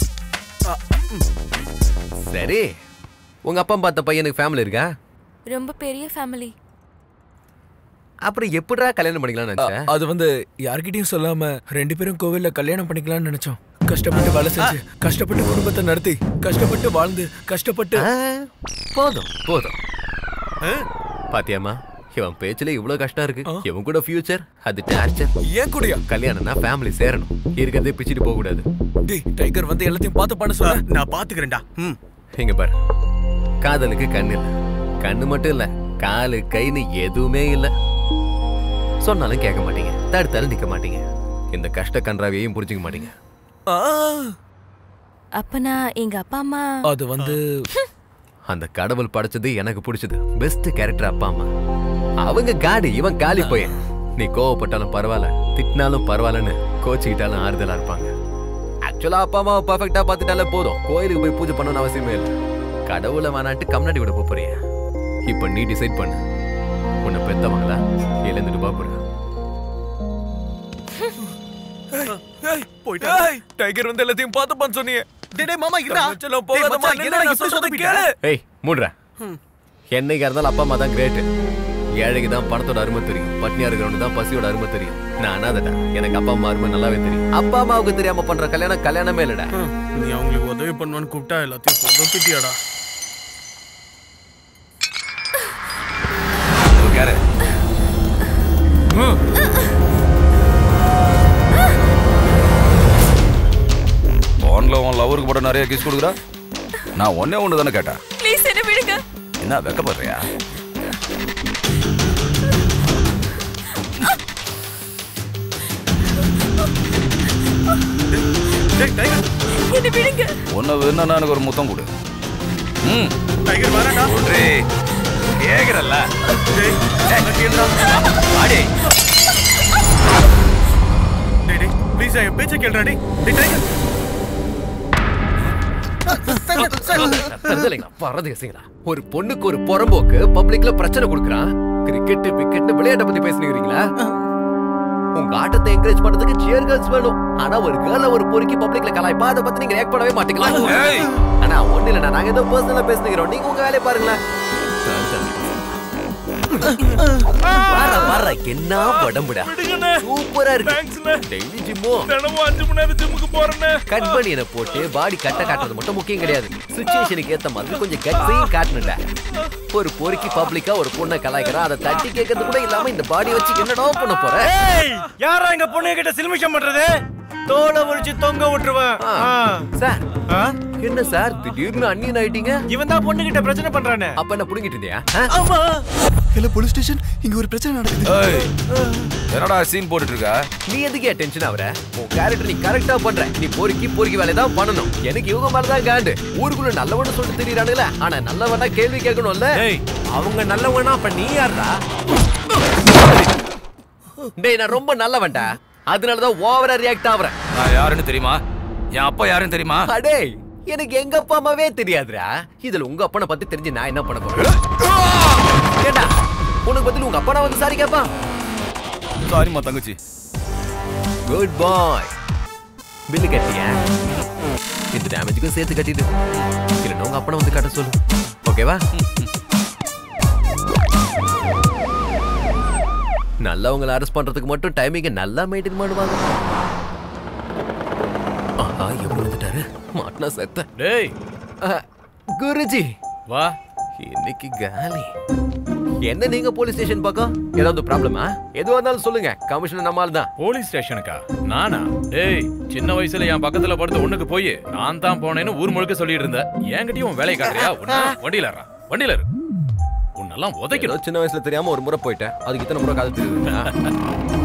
சரி, உங்க அப்பா பார்த்த பையனுக்கு ஃபேமிலி இருக்கா? ரொம்ப பெரிய ஃபேமிலி. அப்புறம் எப்படிடா கல்யாணம் பண்ணிக்கலாம்னு நினைச்சேன்? அது வந்து யார்கிட்டயும் சொல்லாம ரெண்டு பேரும் கோவில்ல கல்யாணம் பண்ணிக்கலாம்னு நினைச்சோம். கஷ்டப்பட்டு வேலை செஞ்சு, கஷ்டப்பட்டு குடும்பத்தை நடத்தி, கஷ்டப்பட்டு வாழ்ந்து, கஷ்டப்பட்டு போதும் போதும். பாத்தியாமா, இவன் பேச்சுல இவ்வளவு கஷ்டம் இருக்கு. இவன் கூட ஃபியூச்சர் அது டார்ச்சர். ஏன் கூடயா? கல்யாணம்னா ஃபேமிலி சேரணும், இருக்கிறதே பிச்சிட்டு போக கூடாது. டேய் டைகர் வந்து எல்லாத்தையும் பார்த்து பண்ண சொல்ல. நான் பாத்துக்கிறேன்டா. இங்க பாரு, காதலுக்கு கண்ணு இல்ல, கண்ணு மட்டும் இல்ல, காலு கைன்னு எதுவுமே இல்ல. சொன்னாலும் கேட்க மாட்டீங்க, தடுத்தாலும் நிக்க மாட்டீங்க, இந்த கஷ்ட கன்றாவையும் புரிஞ்சுக்க மாட்டீங்க. அப்பனா எங்க அப்பா அம்மா அது வந்து அந்த கடவுள் படைச்சது எனக்கு பிடிச்சது பெஸ்ட் கேரக்டர் அப்பா அம்மா. அவங்க காடி, இவன் காலி போய். நீ கோவப்பட்டாலும் பரவாயில்ல, திட்டினாலும் பரவாயில்லன்னு கோச்சிக்கிட்டாலும் ஆறுதலா இருப்பாங்க. ஆக்சுவலா அப்பா அம்மாவை பர்ஃபெக்டா பார்த்துட்டாலே போதும், கோயிலுக்கு போய் பூஜை பண்ணணும்னு அவசியமே இல்லை. கடவுளை வேணாட்டு கம்னாடி விட போறிய. இப்ப நீ டிசைட் பண்ணு, உன்னை பெத்தவங்களா எழுந்துட்டு பாப்புற. டைகர் வந்து எல்லாத்தையும் பார்த்து பண்ண சொன்னீங்க. டேய் மாமா இருடா. செல்லம் போகாதமா, என்னடா இப்படி சொதப்பிட்ட? ஏய் மூடுற. என்னைக்கா இருந்தாலும் அப்பா அம்மா தான் கிரேட். ஏழைக்கு தான் பணத்தோட அருமை தெரியும், பட்னியா இருக்கிறவனுக்கு தான் பசியோட அருமை தெரியும். நான் அனாதடா, எனக்கு அப்பா அம்மா அருமை நல்லாவே தெரியும். அப்பா அம்மாவுக்கு தெரியாம பண்ற கல்யாணம் கல்யாணமே இல்லடா. நீ அவங்களுக்கு உதவி பண்ணுவான்னு கூப்பிட்டா எல்லாத்தையும் சொதப்பிட்டியாடா. யாரு? போன்ல உன் லவருக்கு போட நிறைய கிஸ் கொடுக்குறா. நான் ஒன்னே ஒன்று தானே கேட்டேன். ப்ளீஸ் என்ன விடுங்க. என்ன வெக்கப்படுறியா? உன்னை வேணா எனக்கு ஒரு முத்தம் கொடு. டைகர் வரடா. ஒன்றே கேக்குறல்ல. ஆடி. டேய் ப்ளீஸ் என் பேச்ச கேளுடா டேய். டைகர். ஒரு பொண்ணுக்கு ஒரு புறம்போக்கு பப்ளிக்ல பிரச்சனை கொடுக்கறான். கிரிக்கெட் விக்கெட் விளையாட்ட பத்தி பேசுறீங்களா? உங்க ஆட்டத்தை என்கரேஜ் பண்றதுக்கு சியர் கேர்ள்ஸ் வேணும். ஆனா ஒரு கேர்ல ஒரு பொறுக்கி பப்ளிக்ல கலாய்ப்பா அதை பத்தி நீங்க ரியாக்ட் பண்ணவே மாட்டீங்களா? ஆனா ஒண்ணு இல்ல, நாங்க ஏதோ பர்சனலா பேசுறோம். நீங்க உங்க வேலையை பாருங்களேன். என்ன உடம்புடா சூப்பரா இருக்கு. டெய்லி ஜிம்மோ தினமும் 5 மணி நேரம் ஜிம்முக்கு போறேனே. கட் பண்ணின போட்டு பாடி கட்ட காட்டுறது மட்டும் முக்கியம் கிடையாது. சிச்சுவேஷனுக்கு ஏத்த மாதிரி கொஞ்சம் கட்ஸையும் காட்டணும்ல. ஒரு பொறுக்கி பப்ளிக்கா ஒரு பொண்ணை கலாய்க்கிறா, அதை தட்டி கேட்கறது கூட இல்லாம இந்த பாடி வச்சு என்னடா பண்ண போற? யாரா எங்க பொண்ணு கிட்ட சில்மிஷம் பண்றது? தோலை உரிச்சு தொங்க விட்டுருவேன். சார் என்ன சார் திடீர்னு அண்ணியன் ஆயிட்டீங்க? இவன் தான் பொண்ணு கிட்ட பிரச்சனை பண்றானே. அப்ப என்ன புடிங்கிட்டு இருந்தியா? ஆமா. ஹலோ போலீஸ் ஸ்டேஷன், இங்க ஒரு பிரச்சனை நடக்குது. என்னடா சீன் போட்டுட்டு இருக்க? நீ எதுக்கு டென்ஷன் ஆவற? உன் கேரக்டர் நீ கரெக்டா பண்ற. நீ பொறுக்கி வேலைய தான் பண்ணணும். எனக்கு இவங்க மாதிரி தான் காண்டு. ஊருக்குள்ள நல்லவன்னு சொல்லிட்டு தெரியறானுங்களே, ஆனா நல்லவனா கேள்வி கேட்கணும்ல. அவங்க நல்லவனா, அப்ப நீ யாரா? டேய் நான் ரொம்ப நல்லவன்டா, அதனாலதான் ஓவரா ரியாக்ட் ஆவறேன். நான் யாருன்னு தெரியுமா? என் அப்பா யாருன்னு தெரியுமா? அடே எனக்கு எங்க அப்பா அம்மாவே தெரியாதுடா. இதுல உங்க அப்பனை பத்தி தெரிஞ்சு நான் என்ன பண்ண போறேன்? கேட்டா உனக்கு பதில் உங்க அப்பா வந்து சாரி கேப்பா. சாரிமா தங்கச்சி. குட் பாய். பில்லு கட்டியா? இந்த டேமேஜுக்கும் சேர்த்து கட்டிடு. இல்லைன்னா உங்க அப்பனை வந்து கட்ட சொல்லு. ஓகேவா? நல்லவங்களை அரெஸ்ட் பண்றதுக்கு மட்டும் டைமிங்க நல்லா மெயின்டைன் பண்ணுவாங்க. ஆஹா எப்படி வந்துட்டாரு? மாட்டினா செத்த. டேய் குருஜி வா. இன்னைக்கு காலி. என்ன நீங்க போலீஸ் ஸ்டேஷன் பக்கம் ஏதாவது ப்ராப்ளமா? எதுவா இருந்தாலும் சொல்லுங்க, கமிஷனர் நம்மால் தான். போலீஸ் ஸ்டேஷனுக்கா? நானா? டேய் சின்ன வயசுல என் பக்கத்துல படுத்த ஒண்ணுக்கு போய் நான் தான் போனேன்னு ஊர் முழுக்க சொல்லிட்டு இருந்தேன். என்கிட்டயும் வேலையை காட்டுறியா? வண்டியில ஏறா, வண்டியில இரு. உன்னெல்லாம் உதைக்கணும். சின்ன வயசுல தெரியாம ஒரு முறை போயிட்டேன், அதுக்கு இத்தனை முறை காது தெரியுது.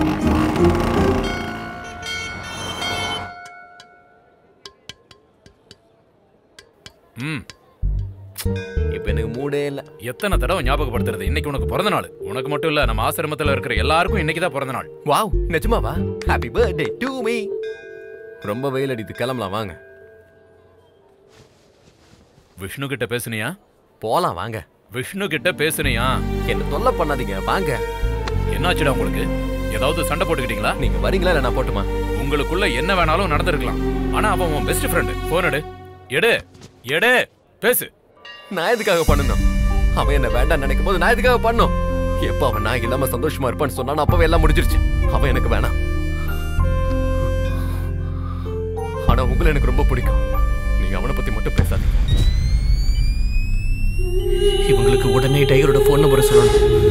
இப்ப எனக்கு மூடே இல்ல. எத்தனை தடவை ஞாபகப்படுத்துறது? இன்னைக்கு உனக்கு பிறந்த நாள். உனக்கு மட்டும் இல்ல, நம்ம ஆசிரமத்துல இருக்கிற எல்லாருக்கும் இன்னைக்கு தான் பிறந்த நாள். வாவ், நிஜமாவா? Happy birthday to me. ரொம்ப வெயில் அடிக்குது, கிளம்பலாம் வாங்க. விஷ்ணு கிட்ட பேசுனியா? போலாம் வாங்க. விஷ்ணு கிட்ட பேசுனியா? என்ன தொல்லை பண்ணாதீங்க வாங்க. என்னாச்சுடா உங்களுக்கு? ஏதாவது சண்டை போட்டுக்கிட்டீங்களா? நீங்க வரீங்களா இல்ல நான் போட்டுமா? உங்களுக்குள்ள என்ன வேணாலும் நடந்திருக்கலாம். ஆனா அவன் உன் பெஸ்ட் ஃப்ரெண்ட். போன் எடு. எடு எடு பேசு. நான் எதுக்காக பண்ணணும்? அவன் என்ன வேண்டாம் நினைக்கும் போது நான் எதுக்காக பண்ணும்? எப்ப அவன் நான் இல்லாம சந்தோஷமா இருப்பான்னு சொன்னான், அப்பவே எல்லாம் முடிஞ்சிருச்சு. அவன் எனக்கு வேணாம். ஆனா உங்களை எனக்கு ரொம்ப பிடிக்கும். நீங்க அவனை பத்தி மட்டும் பேசாதீங்க. இவங்களுக்கு உடனே டைகரோட போன் நம்பரை சொல்லணும்.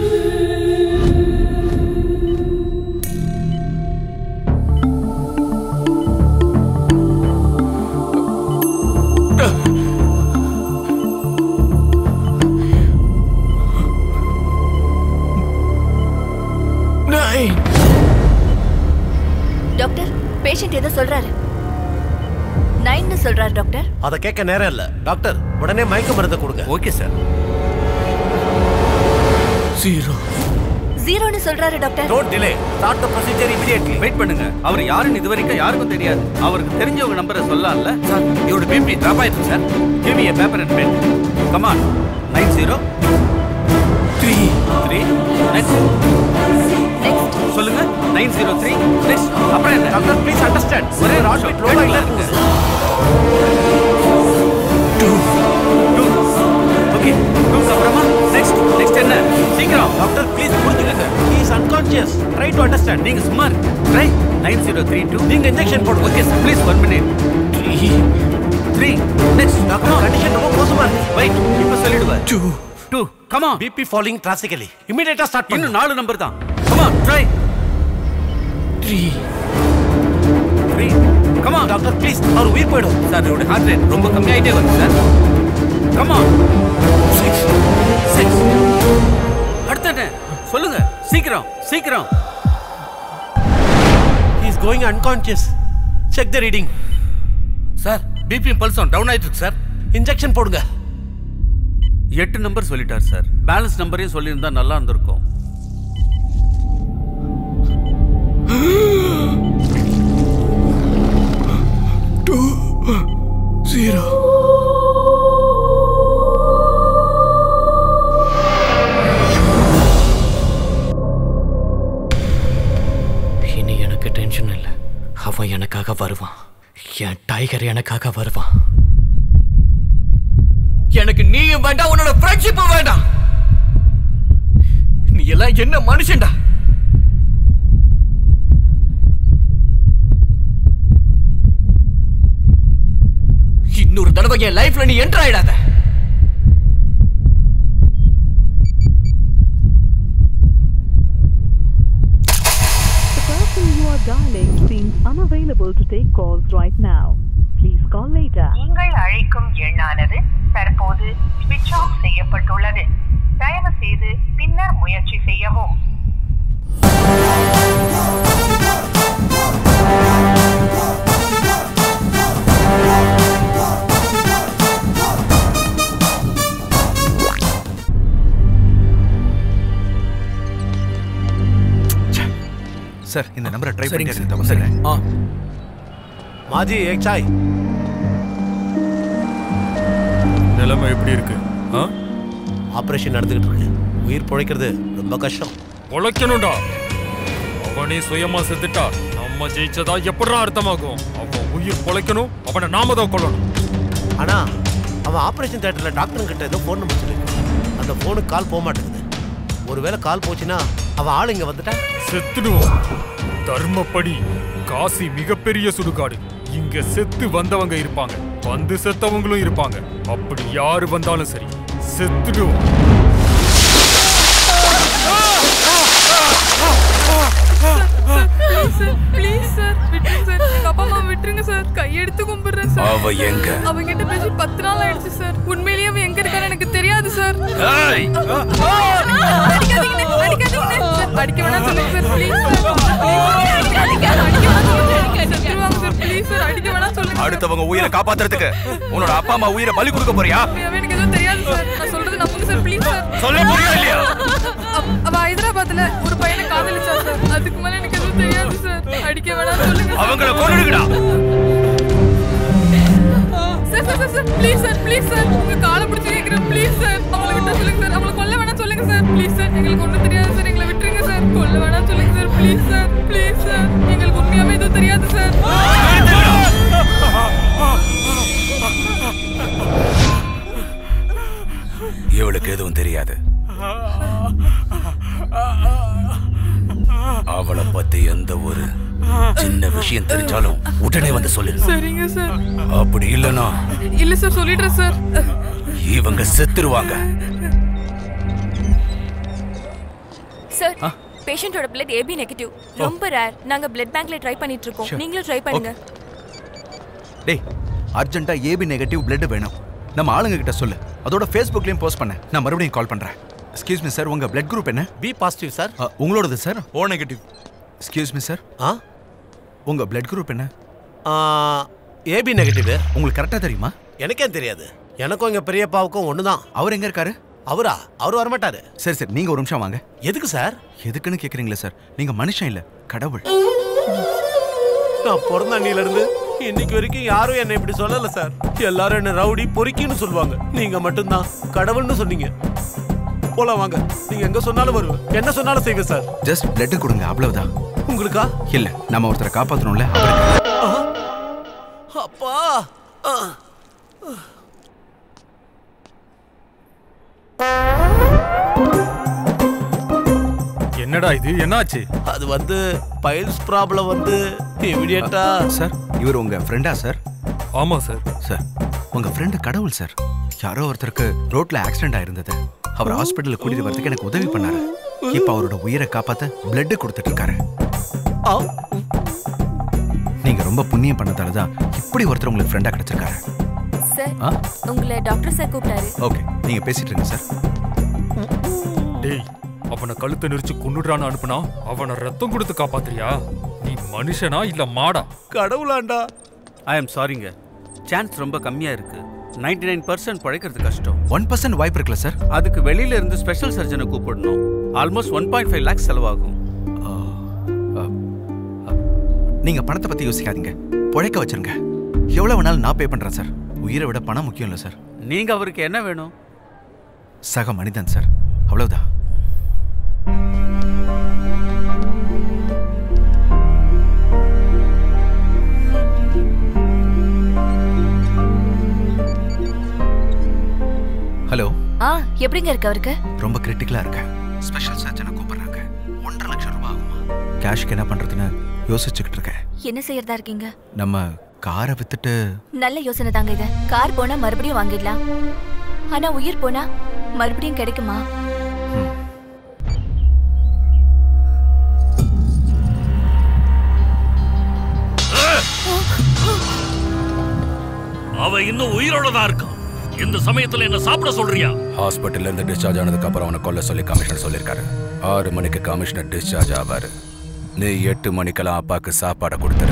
டாக்டர், பேஷண்ட் ஏதோ சொல்றாரு. 9 சொல்றாரு டாக்டர். அத கேட்க நேரம் இல்ல டாக்டர், உடனே மயக்க மருந்து கொடுங்க. Okay sir. 0 சொல்றாரு doctor. Don't delay, start the procedure immediately. Wait பண்ணுங்க. அவர் யாருன்னு இதுவரைக்கும் யாருக்கும் தெரியாது. அவருக்கு தெரிஞ்சவங்க நம்பரை சொல்லலாம்ல சார். இவரோட பிபி டிராப் ஆயிருக்கு sir. Give me a paper and pen. Come on. 903 next சொல்லுங்க. 903 நெக்ஸ்ட். அப்புறம் என்ன டாக்டர் ப்ளீஸ் அண்டர்ஸ்டாண்ட். ஒரே ஹார்ட் லோ ஆயில இருக்கு. 2 ஓகே. 2 அப்புறமா நெக்ஸ்ட் என்ன? சீக்கிரம் டாக்டர் ப்ளீஸ் புரிஞ்சுக்கங்க. He is unconscious. Try to understand. நீங்க சும்மா ட்ரை. 9032 நீங்க இன்ஜெக்ஷன் போடுங்க. Okay sir please 1 minute. 3 next doctor condition ரொம்ப மோசமா இருக்கு. வெயிட் இப்ப சொல்லிடுவார். 2 come on. BP falling drastically. இமிடியேட்டா ஸ்டார்ட் பண்ணு. இன்னும் 4 நம்பர் தான். Come on try. 3 come on doctor please. அவர் உயிர் போய்டும் சார். அவரோட ஹார்ட் ரேட் ரொம்ப கம்மியாயிட்டே வருது சார். கம் ஆன் அடுத்த சொல்லுங்க சீக்கிரம் சீக்கிரம். He is going unconscious. Check the reading. Sir BP பல்ஸும் டவுன் ஆயிட்டு இருக்கு சார். இன்ஜெக்ஷன் போடுங்க. 8 நம்பர் சொல்லிட்டார் சார். பேலன்ஸ் நம்பரையும் சொல்லியிருந்தா நல்லா இருந்திருக்கும். 0. இனி எனக்கு டென்ஷன் இல்லை. அவன் எனக்காக வருவான். என் டைகர் எனக்காக வருவான். எனக்கு நீயும் வேண்டாம், உன்னோட ஃப்ரெண்ட்ஷிப்பும் வேண்டாம். நீ எல்லாம் என்ன மனுஷன்டா? இன்னொரு தடவை என் லைஃப்ல நீ என்டர் ஆயிடாத. The person you are dialing seems unavailable to take calls right now. Please call later. நீங்கள் அழைக்கும் எண்ணானது தற்போது ஸ்விட்ச் ஆஃப் செய்யப்பட்டுள்ளது. தயவு செய்து பின்னர் முயற்சி செய்யவும். சார் இந்த நம்பரை ட்ரை பண்ணி மாஜி एक चाय. நிலைமை எப்படி இருக்கு? ஆபரேஷன் நடந்துகிட்டு இருக்கு. உயிர் பொழைக்கிறது ரொம்ப கஷ்டம். பொழைக்கணும்டா. அவனே சுயமா செத்துட்டா நம்ம ஜெயிச்சதா எப்படிடா அர்த்தமாகும்? அவன் உயிர் பொழைக்கணும், அவனை நாம தான் கொள்ளணும். ஆனா அவன் ஆபரேஷன் தியேட்டர்ல டாக்டர் கிட்ட ஏதோ ஃபோன் நம்பர் சொல்லிருக்கான். அந்த ஃபோனுக்கு கால் போக மாட்டேங்குது. ஒருவேளை கால் போச்சுன்னா அவன் ஆள் இங்க வந்துட்டா செத்துடுவான். தர்மப்படி காசி மிகப்பெரிய சுடுகாடு. இங்க செத்து வந்தவங்க இருப்பாங்க, வந்து செத்தவங்களும் இருப்பாங்க. அப்படி யாரு வந்தாலும் சரி செத்துடுவோம். ப்ளீஸ் சார் விட்டுருங்க சார். எங்க அப்பா அம்மா விட்டுருங்க சார். கையெடுத்து கும்பிடுறேன் சார். அவ எங்க? அவங்கிட்ட பேசி 10 நாள் ஆயிடுச்சு சார். உண்மையிலேயே அவ எங்க இருக்கான்னு எனக்கு தெரியாது சார். அடிக்க வேணாம் சொல்லுங்க சார் ப்ளீஸ் சார். அடிக்க வேணாம் சொல்லுங்க. அடுத்தவங்க உயிரை காப்பாத்துறதுக்கு உன்னோட அப்பா அம்மா உயிரை பலி கொடுக்க போறியா? எனக்கு எதுவும் தெரியாது சார். நான் சொல்றது நம்புங்க சார் ப்ளீஸ் சார். சொல்ல புரியல இல்லையா? அவ ஹைதராபாத்ல ஒரு பையனை காதலிச்சா சார். அதுக்கு மேல எனக்கு எதுவும் தெரியாது சார். அடிக்க வேணாம் சொல்லுங்க. அவங்கள கொன்னுடுங்கடா. Sir please sir please sir. உங்க காலை பிடிச்சு கேக்குறேன் ப்ளீஸ் சார். அவளை விட்டா சொல்லுங்க சார். அவளை கொல்ல வேணாம் சொல்லுங்க சார் ப்ளீஸ் சார். எங்களுக்கு ஒன்றும் தெரியாது சார். எங்களை விட்டுருங்க சார். கொல்ல வேணாம் சொல்லுங்க sir please sir. Please sir. எங்களுக்கு உண்மையாவே எதுவும் தெரியாது சார். இவளுக்கு எதுவும் தெரியாது. அவளை பத்தி எந்த ஒரு சின்ன விஷயம் தெரிஞ்சாலும் உடனே வந்து சொல்லு. சரிங்க சார். அப்படி இல்லனா இல்ல சார் சொல்லிடுறேன் சார். இவங்க செத்துருவாங்க. சார் பேஷண்டோட பிளட் ஏபி நெகட்டிவ். ரொம்ப ரேர். நாங்க பிளட் பேங்க்ல ட்ரை பண்ணிட்டு இருக்கோம். நீங்களும் ட்ரை பண்ணுங்க. டேய் அர்ஜென்ட்டா ஏபி நெகட்டிவ் பிளட் வேணும். நம்ம ஆளுங்க கிட்ட சொல்லு. அதோட ஃபேஸ்புக்லயும் போஸ்ட் பண்ணேன். நான் மறுபடியும் கால் பண்றேன். எக்ஸ்கியூஸ் மீ சார், உங்க பிளட் குரூப் என்ன? B positive sir. உங்களோடது sir? O negative. Excuse me sir, உங்க பிளட் குரூப் என்ன? AB negative. உங்களுக்கு கரெக்டா தெரியுமா? எனக்கே தெரியாது. எனக்கும் எங்க பெரியப்பாவுக்கும் ஒண்ணுதான். அவர் எங்க இருக்காரு? அவரா? அவர் வரமாட்டாரு. சரி சரி, நீங்க ஒரு நிமிஷம் வாங்க. எதுக்கு சார்? எதுக்குன்னு கேக்குறீங்களா சார்? நீங்க மனுஷன் இல்ல, கடவுள். நான் பிறந்த அன்னில இருந்து இன்னைக்கு வரைக்கும் யாரும் என்ன இப்படி சொல்லல சார். எல்லாரும் என்ன ரவுடி பொறுக்கின்னு சொல்லுவாங்க. நீங்க மட்டும்தான் கடவுள்னு சொன்னீங்க. போலாம் வாங்க. நீங்க எங்க சொன்னாலும் வருவேன். என்ன சொன்னாலும் செய்வேன் சார். ஜஸ்ட் பிளட் கொடுங்க, அவ்வளவுதான். உங்களுக்கா? இல்ல, நம்ம ஒருத்தரை காப்பாத்தணும்ல. அப்பா என்னடா இது? என்னாச்சு? அது வந்து பைல்ஸ் ப்ராப்ளம் வந்து இமிடியேட்டா. சார் இவர் உங்க ஃப்ரெண்டா சார்? ஆமா சார். சார் உங்க ஃப்ரெண்டு கடவுள் சார். யாரோ ஒருத்தருக்கு ரோட்ல ஆக்சிடென்ட் ஆயிருந்தது. அவர் ஹாஸ்பிட்டலுக்கு கூட்டிட்டு வரதுக்கு எனக்கு உதவி பண்ணாரு. இப்ப அவரோட உயிரை காப்பாத்த பிளட் கொடுத்துட்டு இருக்காரு. நீங்க ரொம்ப புண்ணியம் பண்ணதாலதான் இப்படி ஒருத்தர் உங்களுக்கு ஃப்ரெண்டா கிடைச்சிருக்காரு. சார் உங்களை டாக்டர் சார் கூப்பிட்டாரு. ஓகே நீங்க பேசிட்டு இருங்க சார். டேய் அவனை கழுத்தை நெரிச்சு கொன்னுடுறான்னு அனுப்புனா அவனை ரத்தம் கொடுத்து காப்பாத்துறியா? நீ மனுஷனா இல்ல மாடா? கடவுளாண்டா. ஐ எம் சாரிங்க, சான்ஸ் ரொம்ப கம்மியா இருக்கு. 99% பழைக்கிறது கஷ்டம். 1% வாய்ப்பு இருக்குல்ல சார்? அதுக்கு வெளியில இருந்து ஸ்பெஷல் சர்ஜனை கூப்பிடணும். ஆல்மோஸ்ட் 1.5 lakhs செலவாகும். நீங்க பணத்தை பத்தி யோசிக்காதீங்க, பழைக்க வச்சிருங்க. எவ்வளவு வேணாலும் நான் பே பண்றேன் சார். உயிரை விட பணம் முக்கியம் இல்லை சார். நீங்க அவருக்கு என்ன வேணும்? சக மனிதன் சார், அவ்வளவுதான். ஹலோ. எப்படிங்க இருக்கு அவருக்கு? ரொம்ப கிரிட்டிக்கலா இருக்கு. ஸ்பெஷல் சர்ஜனை கூப்பிடுறாங்க. 1.5 லட்சம் ரூபாய் ஆகுமா? கேஷ்க்கு என்ன பண்றதுன்னு யோசிச்சுக்கிட்டு இருக்கேன். என்ன செய்யறதா இருக்கீங்க? நம்ம காரை வித்துட்டு. நல்ல யோசனை தாங்க இது. கார் போனா மறுபடியும் வாங்கிடலாம். ஆனா உயிர் போனா மறுபடியும் கிடைக்குமா? அவ இன்னும் உயிரோட தான் இருக்கான். இந்த சமயத்துல என்ன சாப்பிட சொல்றியா? ஹாஸ்பிட்டல்ல இருந்து டிஸ்சார்ஜ் ஆனதுக்கு அப்புறம் அவனை கொல்ல சொல்லி கமிஷனர் சொல்லியிருக்காரு. 6 மணிக்கு கமிஷனர் டிஸ்சார்ஜ் ஆவாரு. நீ 8 மணிக்கெல்லாம் அப்பாக்கு சாப்பாடை கொடுத்துரு.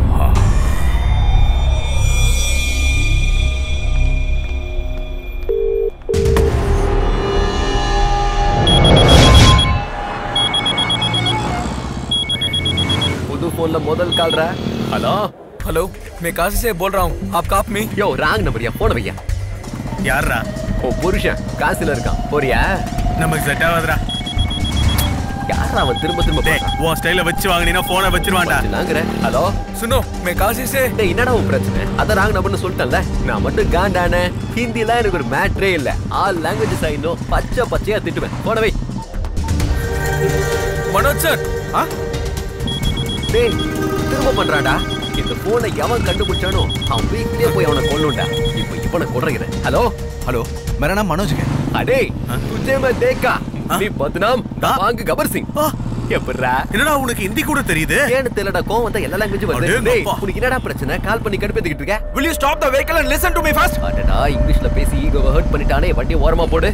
புது போன்ல முதல் கால் रहा। हेलो हेलो मैं काशी से बोल रहा हूँ, आप काप में? यो रांग नंबर या फोन भैया यार रा ओ पुरुषन காசில இருக்கான் போறியா? நமக்கு செட் ஆகாதுடா. யாரா அவன் திரும்ப திரும்ப டேய் உன் ஸ்டைல வச்சு வாங்குனீனா போனை வச்சிருவான்டா. நாங்கற ஹலோ सुनो मैं काशी से। டேய் என்னடா உன் பிரச்சனை? அத ராங் நம்பர்னு சொல்லிட்டேன்ல. நான் மட்டும் காண்டானே. ஹிந்தில எனக்கு ஒரு மேட்டரே இல்ல. All languages I know. பச்சையா திட்டுவேன். போன வை. மனோஜ் சார் டேய் திரும்ப பண்றாடா. இந்த போனை எவன் கண்டுபிடிச்சானோ அவன் வீட்லயே போய் அவனை கொல்லுண்டா. இப்போ இவனை கொல்றேன். ஹலோ हेलो मेरा नाम मनोज है। अरे तुझे मैं देखा நீ பத்னாம் வாங்க கபர் சிங் எப்பறா? என்னடா உனக்கு ஹிந்தி கூட தெரியுது? ஏன்னு தெரியலடா, கோவம் வந்தா எல்லா லாங்குவேஜும் வருது. டேய் உனக்கு என்னடா பிரச்சனை? கால் பண்ணி கடுப்பேத்திட்டு இருக்க. Will you stop the vehicle and listen to me first? அடடா இங்கிலீஷ்ல பேசி ஈகோவை ஹர்ட் பண்ணிட்டானே. வண்டி ஓரமா போடு.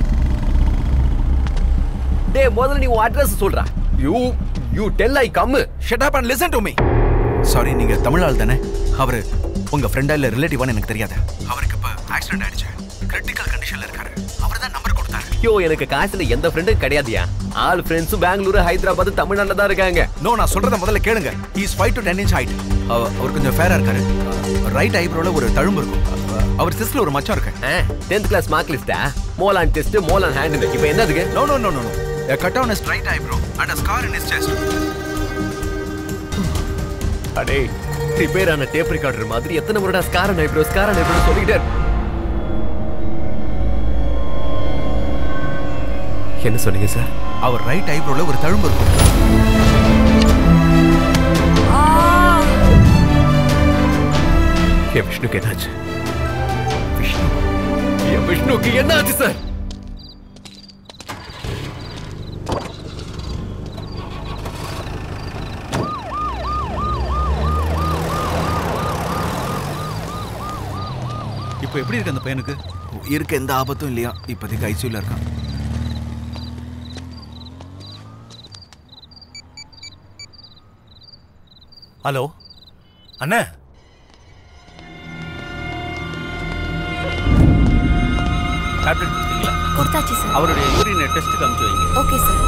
டேய் முதல்ல நீ உன் அட்ரஸ் சொல்றா. you tell I come. Shut up and listen to me. Sorry நீங்க தமிழ் ஆள் தானே? அவரு உங்க ஃப்ரெண்டா இல்ல ரிலேட்டிவான்னு எனக்கு தெரியாது. அவருக்கு இப்ப ஆக்சிடென்ட் ஆயிடுச்சு. கிரிட்டிக்கல் கண்டிஷன்ல இருக்காரு. அவர்தான் நம்பர் கொடுத்தாரு. யோ எனக்கு காசுல எந்த ஃப்ரெண்டும் கிடையாதுயா. ஆல் ஃப்ரெண்ட்ஸும் பெங்களூரு ஹைதராபாத் தமிழ்நாட்டுல தான் இருக்காங்க. நோ நான் சொல்றத முதல்ல கேளுங்க. he is 5 to 10 inch height. அவர் கொஞ்சம் ஃபேரா இருக்காரு. ரைட் ஐப்ரோல ஒரு தழும்பு இருக்கும். அவர் சிஸ்ல ஒரு மச்சம் இருக்கு. 10th கிளாஸ் மார்க் லிஸ்டா? Mole on test mole on hand. இப்போ என்னதுக்கு? No no no no a cut on his right eyebrow and a scar in his chest. அடே ரிப்பேர் ஆன டேப் ரெக்கார்டர் மாதிரி எத்தனை முறை ஸ்கார் அண்ட் ஐப்ரோ சொல்லிட்டே என்ன சொன்னீங்க சார்? அவர் ரைட் ஐப்ரோல ஒரு தழும்பு இருக்கும். விஷ்ணுக்கு என்னாச்சு? விஷ்ணுக்கு என்னாச்சு சார்? இப்போ எப்படி இருக்கு அந்த பையனுக்கு? இருக்க எந்த ஆபத்தும் இல்லையா? இப்போதைக்கு ஐசியூல இருக்கான். ஹலோ அண்ணா டேப்லெட் கொடுத்தீங்களா? கொடுத்தாச்சு சார். அவருடைய யூரின் டெஸ்ட் காமிச்சு வைங்க. Okay sir.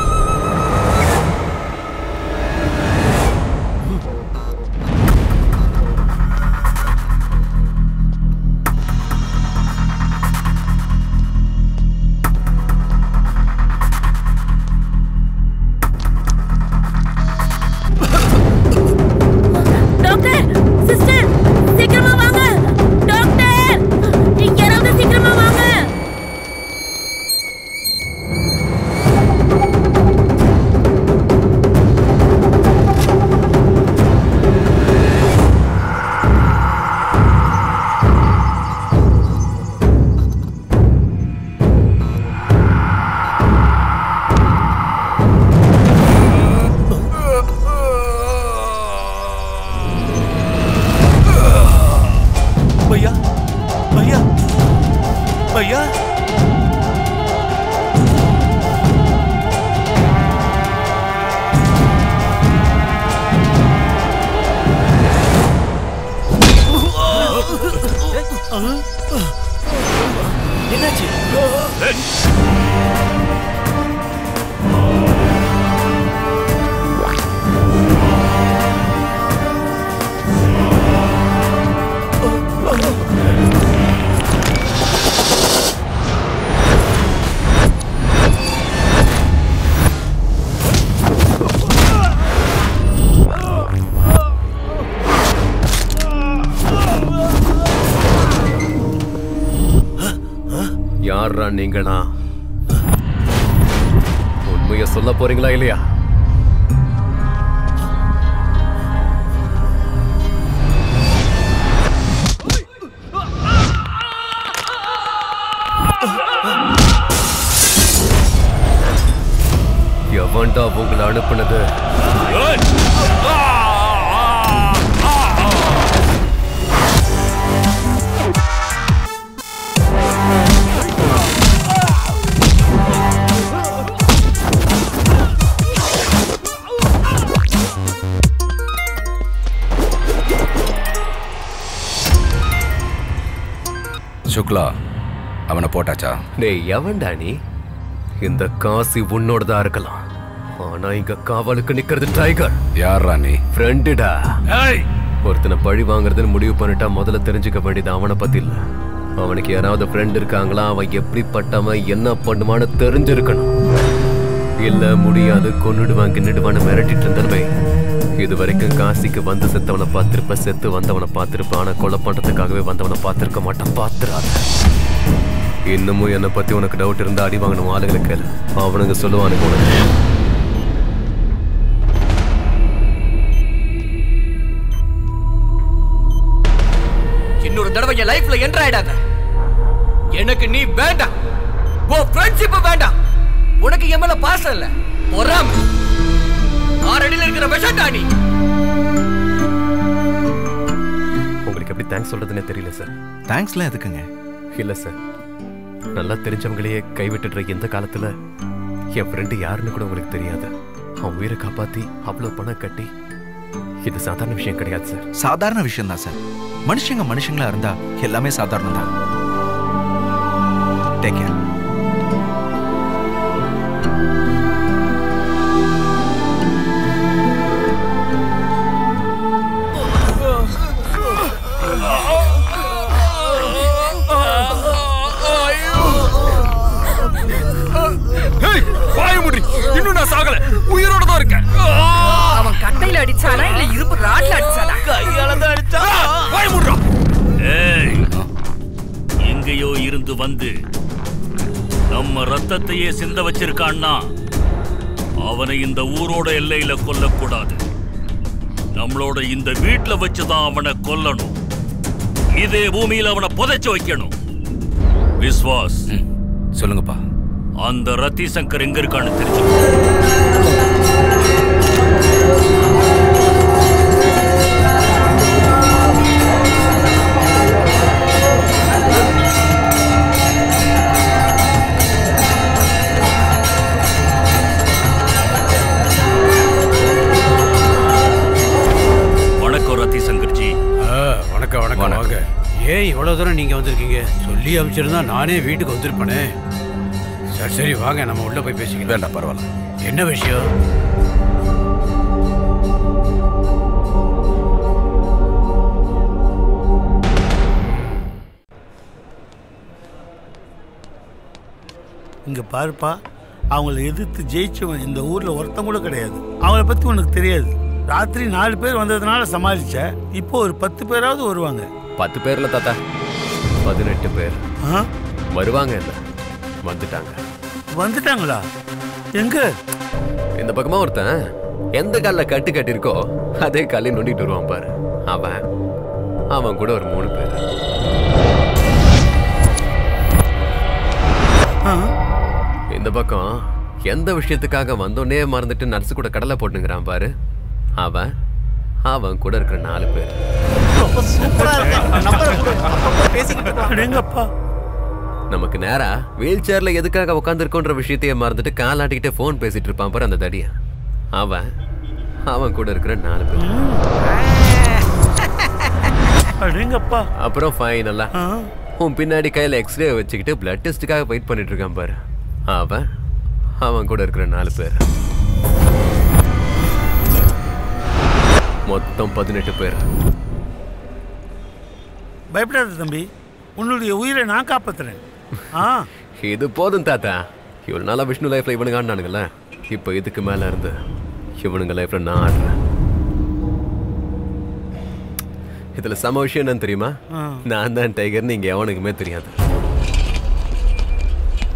நீங்களா உண்மையை சொல்ல போறீங்களா இல்லையா? எவன்டா உங்களை அனுப்புனது? சுக்லா, அவனை போட்டாச்சா? டேய், எவன்டா நீ? இந்த காசி உன்னோடதா இருக்கலாம், ஆனா இங்க காவலுக்கு நிக்கிறது டைகர். யாரா நீ? ஃப்ரெண்டுடா. ஒருத்தனை பழி வாங்குறதுன்னு முடிவு பண்ணிட்டா முதல்ல தெரிஞ்சுக்க வேண்டியது அவனை பத்தி இல்ல, அவனுக்கு யாராவது ஃப்ரெண்ட் இருக்காங்களா, அவன் எப்படிப்பட்டவன், என்ன பண்ணுவான்னு தெரிஞ்சிருக்கணும். இல்ல முடியாது, கொன்னுடுவான் கின்னுடுவான்னு மிரட்டிட்டு இருந்தனவே. இது வரைக்கும் காசிக்கு வந்து செத்தவனை பார்த்திருப்ப, செத்து வந்தவனை பார்த்திருப்ப, ஆனா கொலை பண்றதுக்காகவே வந்தவனை பார்த்திருக்க மாட்டான். பார்த்துறாத. இன்னமும் என்னை பத்தி உனக்கு டவுட் இருந்தா அடி வாங்கணும் ஆளுங்களுக்கு, அவனுங்க சொல்லுவானுங்க உனக்கு. இன்னொரு தடவை என் லைஃப்ல என்டர் ஆயிடாத. எனக்கு நீ வேண்டாம், உன் ஃப்ரெண்ட்ஷிப் வேண்டாம். உனக்கு என் மேல பாசம் இல்ல, பொறாம. ஆறடியில் இருக்கிற விஷண்டா நீ. உங்களுக்கு எப்படி தேங்க்ஸ் சொல்றதுன்னே தெரியல சார். தேங்க்ஸ்லாம் எதுக்குங்க? இல்ல சார், நல்லா தெரிஞ்சவங்களையே கைவிட்டுடுற இந்த காலத்துல என் ஃப்ரெண்டு யாருன்னு கூட உங்களுக்கு தெரியாது. அவன் உயிரை காப்பாத்தி அவ்வளவு பணம் கட்டி, இது சாதாரண விஷயம் கிடையாது சார். சாதாரண விஷயம் தான் சார். மனுஷங்களா இருந்தா எல்லாமே சாதாரணம் தான். Take care. இன்னும் நான் சாகல, உயிரோட தான் இருக்கேன். அவன் கட்டையில அடிச்சானா இல்ல இரும்பு ராட்ல அடிச்சானா? கையால தான் அடிச்சா. வாய் மூடுறா. ஏய், எங்கேயோ இருந்து வந்து நம்ம ரத்தத்தையே சிந்த வச்சிருக்கான்னா அவனை இந்த ஊரோட எல்லையில கொல்லக்கூடாது. நம்மளோட இந்த வீட்டுல வச்சுதான் அவனை கொல்லணும். இதே பூமியில அவனை புதைச்சு வைக்கணும். விஸ்வாஸ், சொல்லுங்கப்பா. அந்த ரத்தி சங்கர் எங்க இருக்கான்னு தெரிஞ்சு. வணக்கம் ரத்தி சங்கர்ஜி. வணக்கம் வணக்கம். வாங்க. ஏன் இவ்வளவு தூரம் நீங்க வந்திருக்கீங்க? சொல்லி அமைச்சிருந்தா நானே வீட்டுக்கு வந்திருப்பேனே. சரி சரி வாங்க, நம்ம உள்ள போய் பேசிக்கலாம். வேண்டாம், பரவாயில்ல. என்ன விஷயம்? இங்க பாருப்பா, அவங்கள எதிர்த்து ஜெயிச்சவன் இந்த ஊர்ல ஒருத்தன் கூட கிடையாது. அவங்கள பத்தி உனக்கு தெரியாது. ராத்திரி 4 பேர் வந்ததுனால சமாளிச்ச. இப்போ ஒரு 10 பேராவது வருவாங்க. 10 பேர்ல தாத்தா 18 பேர் வருவாங்க. இல்ல வந்துட்டாங்க. வந்துட்டாங்களா? எங்க? இந்த பக்கமா ஒருத்தன் எந்த கால்ல கட்டு கட்டிருக்கோ அதே காலையும் நொண்டிட்டு வருவான் பாரு. அவன் கூட ஒரு 3 பேர். இந்த பக்கம் எந்த விஷயத்துக்காக வந்தோன்னே மறந்துட்டு நர்ஸ் கூட கடலை போட்டுங்கிறான் பாரு. அவன் கூட இருக்கிற 4 பேர். நமக்கு நேரா வீல் சேர்ல எதுக்காக உட்காந்துருக்கோன்ற விஷயத்தையே மறந்துட்டு காலாட்டிக்கிட்டே போன் பேசிட்டு இருப்பான் பாரு அந்த தடியா. அவன் கூட இருக்கிற 4 பேர். அப்புறம் ஃபைனலா உன் பின்னாடி கையில எக்ஸ்ரே வச்சுக்கிட்டு பிளட் டெஸ்டுக்காக வெயிட் பண்ணிட்டு இருக்கான் பாரு. அவன் கூட இருக்கிற 4 பேர். மொத்தம் 18 பேர். பயப்படாத தம்பி, உன்னுடைய உயிரை நான் காப்பாத்துறேன். இது போதும் தாத்தா. இவ்வளவு நாளா விஷ்ணு லைஃப்ல இவனுங்க ஆடினானுங்கல்ல, இப்ப இதுக்கு மேல இருந்து இவனுங்க லைஃப்ல நான் ஆடுறேன். இதுல சம விஷயம் என்னன்னு தெரியுமா? நான் தான் டைகர்னு இங்க எவனுக்குமே தெரியாது.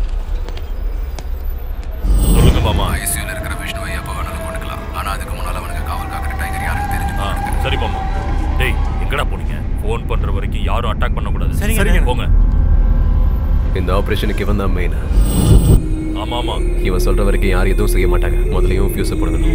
மாமா. ஐசியூல இருக்கிற விஷ்ணுவை எப்போ வேணாலும் கொண்டுக்கலாம். ஆனா அதுக்கு முன்னால அவனுக்கு காவல் காக்கிற டைகர் யாருன்னு தெரிஞ்சு. சரி மாமா. டேய் எங்கடா போனீங்க? ஃபோன் பண்ற வரைக்கும் யாரும் அட்டாக் பண்ண கூடாது. சரிங்க போங்க. இந்த ஆபரேஷனுக்கு இவன் தான் மெயின். ஆமா ஆமா. இவன் சொல்ற வரைக்கும் யாரும் எதுவும் செய்ய மாட்டாங்க. முதலையும் ஃபியூஸை போடுங்க.